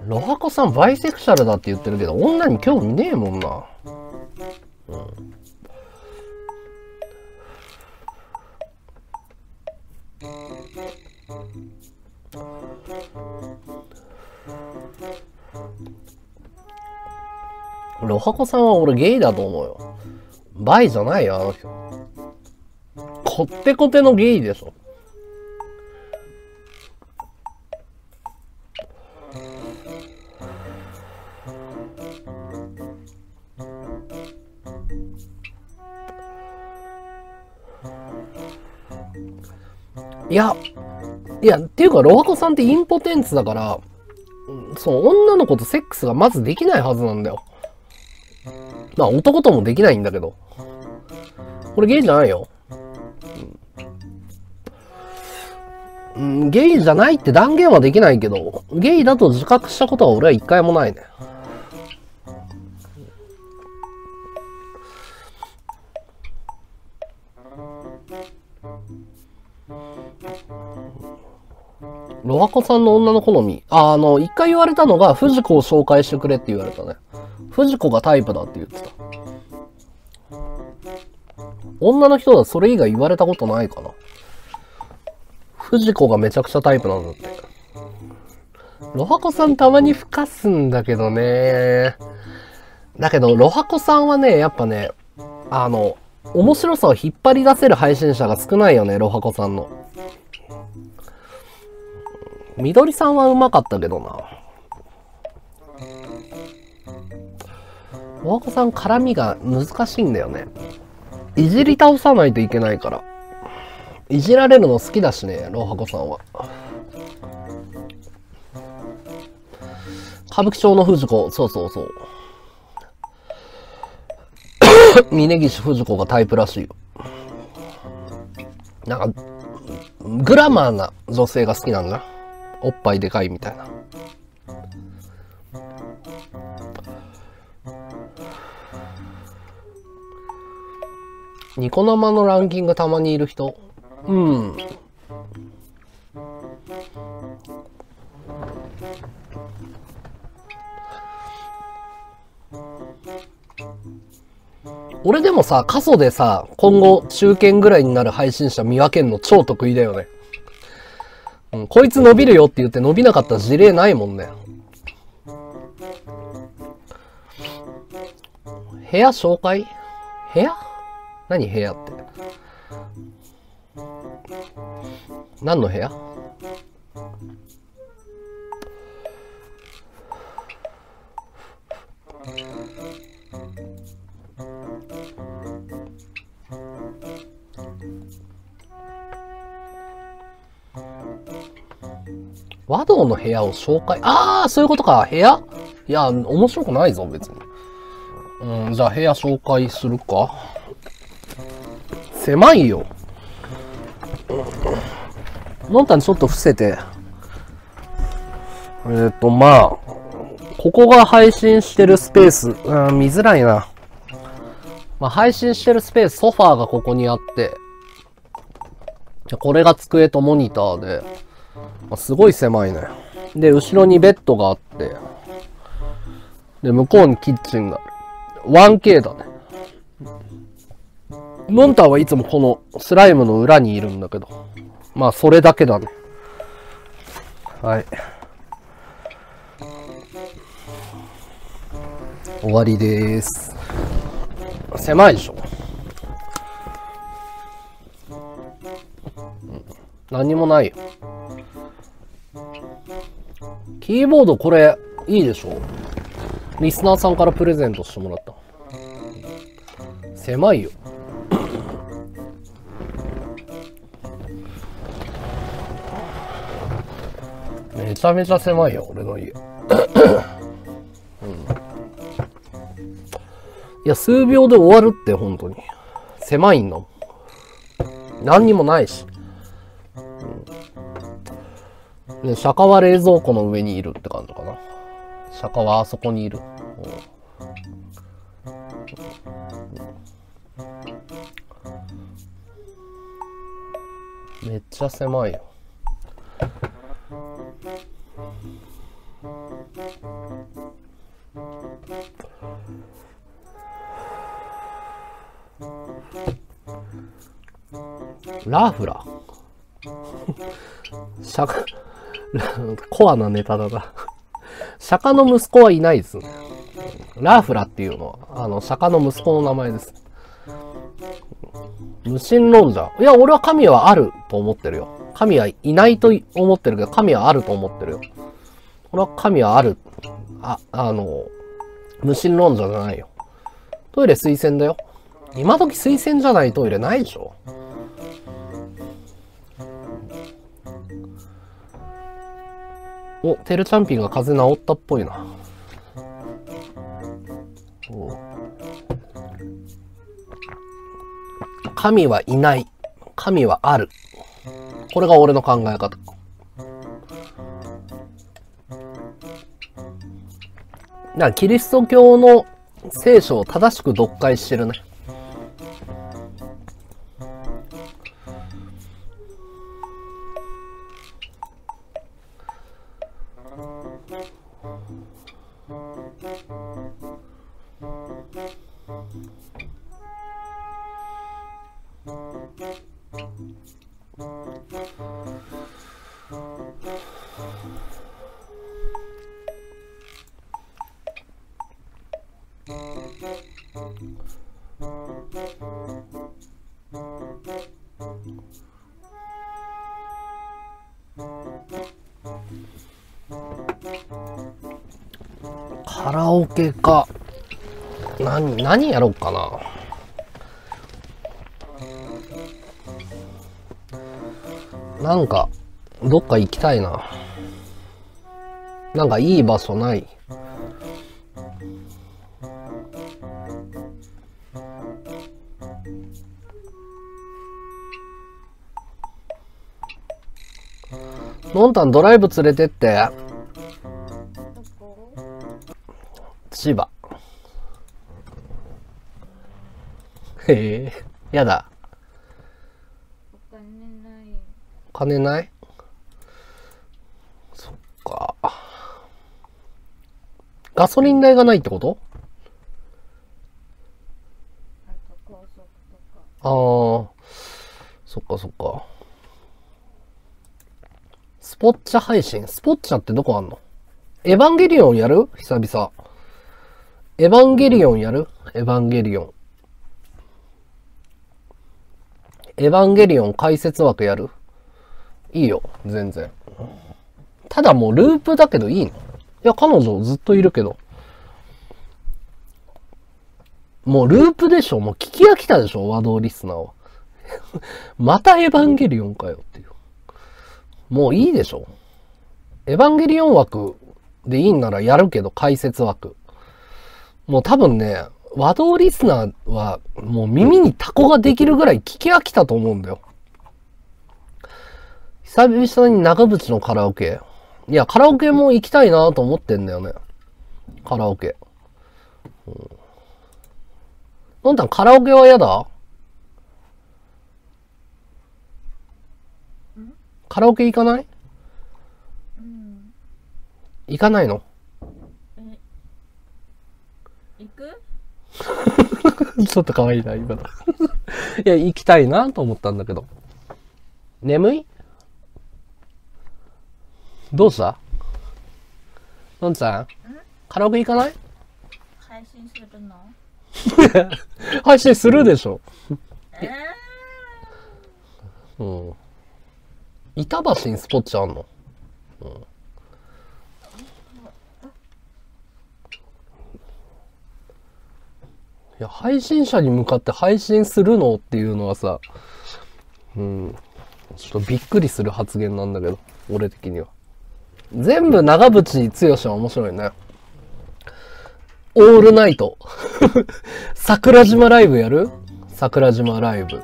ロハコさんバイセクシャルだって言ってるけど、女に興味ねえもんな。うん。ロハコさんは俺ゲイだと思うよ。バイじゃないよ、あの人。こってこてのゲイでしょ。いや、いや、っていうか、ロハコさんってインポテンツだから、そう、女の子とセックスがまずできないはずなんだよ。まあ、男ともできないんだけど。これゲイじゃないよ。うん、ゲイじゃないって断言はできないけど、ゲイだと自覚したことは俺は一回もないね。ロハコさんの女の好み。あ、あの、一回言われたのが、藤子を紹介してくれって言われたね。藤子がタイプだって言ってた。女の人はそれ以外言われたことないかな。藤子がめちゃくちゃタイプなんだって。ロハコさんたまにふかすんだけどね。だけど、ロハコさんはね、やっぱね、あの、面白さを引っ張り出せる配信者が少ないよね、ロハコさんの。みどりさんはうまかったけどな。ロハコさん絡みが難しいんだよね。いじり倒さないといけないから。いじられるの好きだしね、ロハコさんは。歌舞伎町の藤子、そうそうそう。峯岸藤子がタイプらしいよ。なんか、グラマーな女性が好きなんだ。おっぱいでかいみたいな。ニコ生のランキングたまにいる人。うん。俺でもさ、過疎でさ、今後中堅ぐらいになる配信者見分けんの超得意だよね。うん、こいつ伸びるよって言って伸びなかった事例ないもんね。部屋紹介？部屋？何部屋って。何の部屋？和道の部屋を紹介。ああ、そういうことか。部屋？いや、面白くないぞ、別に。うん、じゃあ部屋紹介するか。狭いよ。のんたんちょっと伏せて。えっ、ー、と、まあ、ここが配信してるスペース。うん、見づらいな。まあ、配信してるスペース、ソファーがここにあって、これが机とモニターで、まあ、すごい狭いね。で、後ろにベッドがあって、で、向こうにキッチンがある。ワンケー だね。モンターはいつもこのスライムの裏にいるんだけど。まあ、それだけだね。はい。終わりでーす。狭いでしょ。何もないよ。キーボードこれいいでしょ。リスナーさんからプレゼントしてもらった。狭いよ。めちゃめちゃ狭いよ、俺の家。うん、いや、数秒で終わるって、本当に。狭いんだもん。何にもないし。うん、で、釈迦は冷蔵庫の上にいるって感じかな。釈迦はあそこにいる。うん、めっちゃ狭いよ。 ラフラ釈迦コアなネタだな釈迦の息子はいないですね。ラーフラっていうのはあの釈迦の息子の名前です。無神論者。いや、俺は神はあると思ってるよ。神はいないと思ってるけど、神はあると思ってるよ。俺は神はある。あ、あの、無神論者じゃないよ。トイレ推薦だよ。今時推薦じゃないトイレないでしょ。お、テルチャンピンが風邪治ったっぽいな。神はいない。神はある。これが俺の考え方。だからキリスト教の聖書を正しく読解してるね。カラオケか。何、何やろうかな。なんか、どっか行きたいな。なんかいい場所ない？のんたんドライブ連れてって。千葉。へえ、やだ。 お金ない。 金ない？そっか。ガソリン代がないってこと？ あと高速とか。 ああ、そっかそっか。スポッチャ配信？スポッチャってどこあんの？エヴァンゲリオンやる？久々。エヴァンゲリオンやる？エヴァンゲリオン。エヴァンゲリオン解説枠やる？いいよ、全然。ただもうループだけどいいの？いや、彼女ずっといるけど。もうループでしょ？もう聞き飽きたでしょ？和道リスナーは。またエヴァンゲリオンかよっていう。もういいでしょ？エヴァンゲリオン枠でいいんならやるけど、解説枠。もう多分ね、和道リスナーはもう耳にタコができるぐらい聞き飽きたと思うんだよ。久々に長渕のカラオケ。いや、カラオケも行きたいなと思ってんだよね。カラオケ。うん、のんたんカラオケは嫌だ？カラオケ行かない？ うん。 行かないの？ え、行く？ ちょっと可愛いな、今の。いや、行きたいなと思ったんだけど。眠い？どうした？のんちゃん、カラオケ行かない？ 配信するの？ 配信するでしょ。 えー、うん。板橋にスポッチャあんの？うん。いや、配信者に向かって配信するのっていうのはさ、うん、ちょっとびっくりする発言なんだけど、俺的には。全部長渕剛は面白いね。オールナイト。桜島ライブやる？桜島ライブ。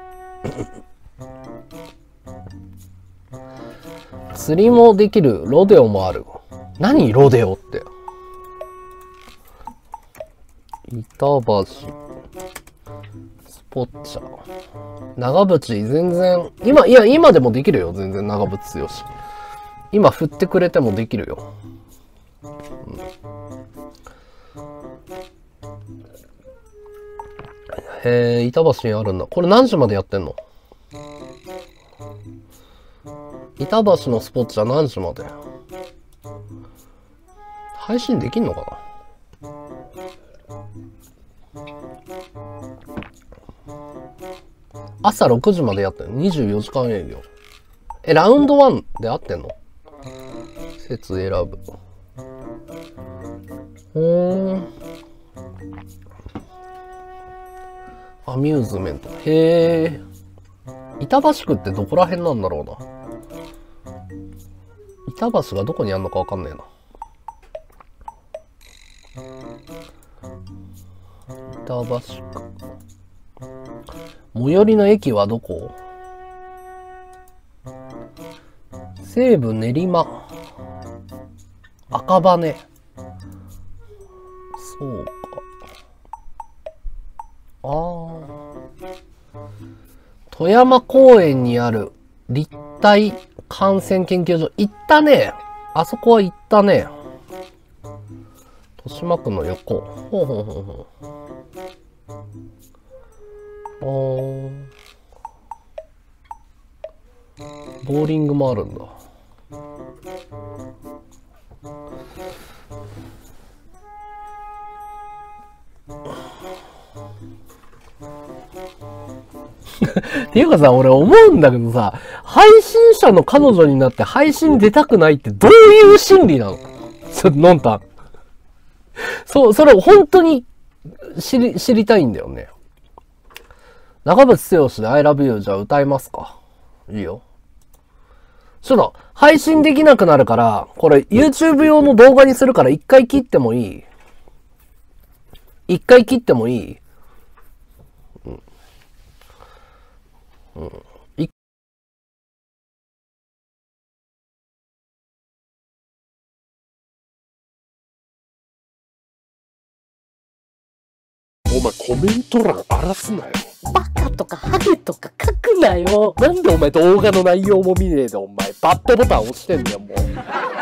釣りもできる、ロデオもある。何ロデオって。板橋、スポッチャ。長渕全然、今、いや、今でもできるよ。全然長渕剛。今振ってくれてもできるよ。 へえ、板橋にあるんだ。これ何時までやってんの？板橋のスポッチャ何時まで？配信できんのかな？朝ろくじまでやってんの？にじゅうよじかん営業。え、ラウンドワンで合ってんの？説選ぶ。ほーん。アミューズメント。へえ。板橋区ってどこら辺なんだろうな。板橋がどこにあんのかわかんねえな。板橋区。最寄りの駅はどこ？西武練馬。赤羽。そうか。ああ。富山公園にある立体感染研究所。行ったね。あそこは行ったね。豊島区の横。ほうほうほうほう。あー。ボーリングもあるんだ。っていうかさ、俺思うんだけどさ、配信者の彼女になって配信出たくないってどういう心理なの？ちょっとのんたん。そう、それを本当に知り、知りたいんだよね。長渕剛で I love you じゃあ歌いますか？いいよ。ちょっと、配信できなくなるから、これ YouTube 用の動画にするから一回切ってもいい？一回切ってもいい？うん。うん。いお前コメント欄荒らすなよ。バカとかハゲとか書くなよ。なんでお前動画の内容も見ねえでお前バッドボタン押してんだよもう。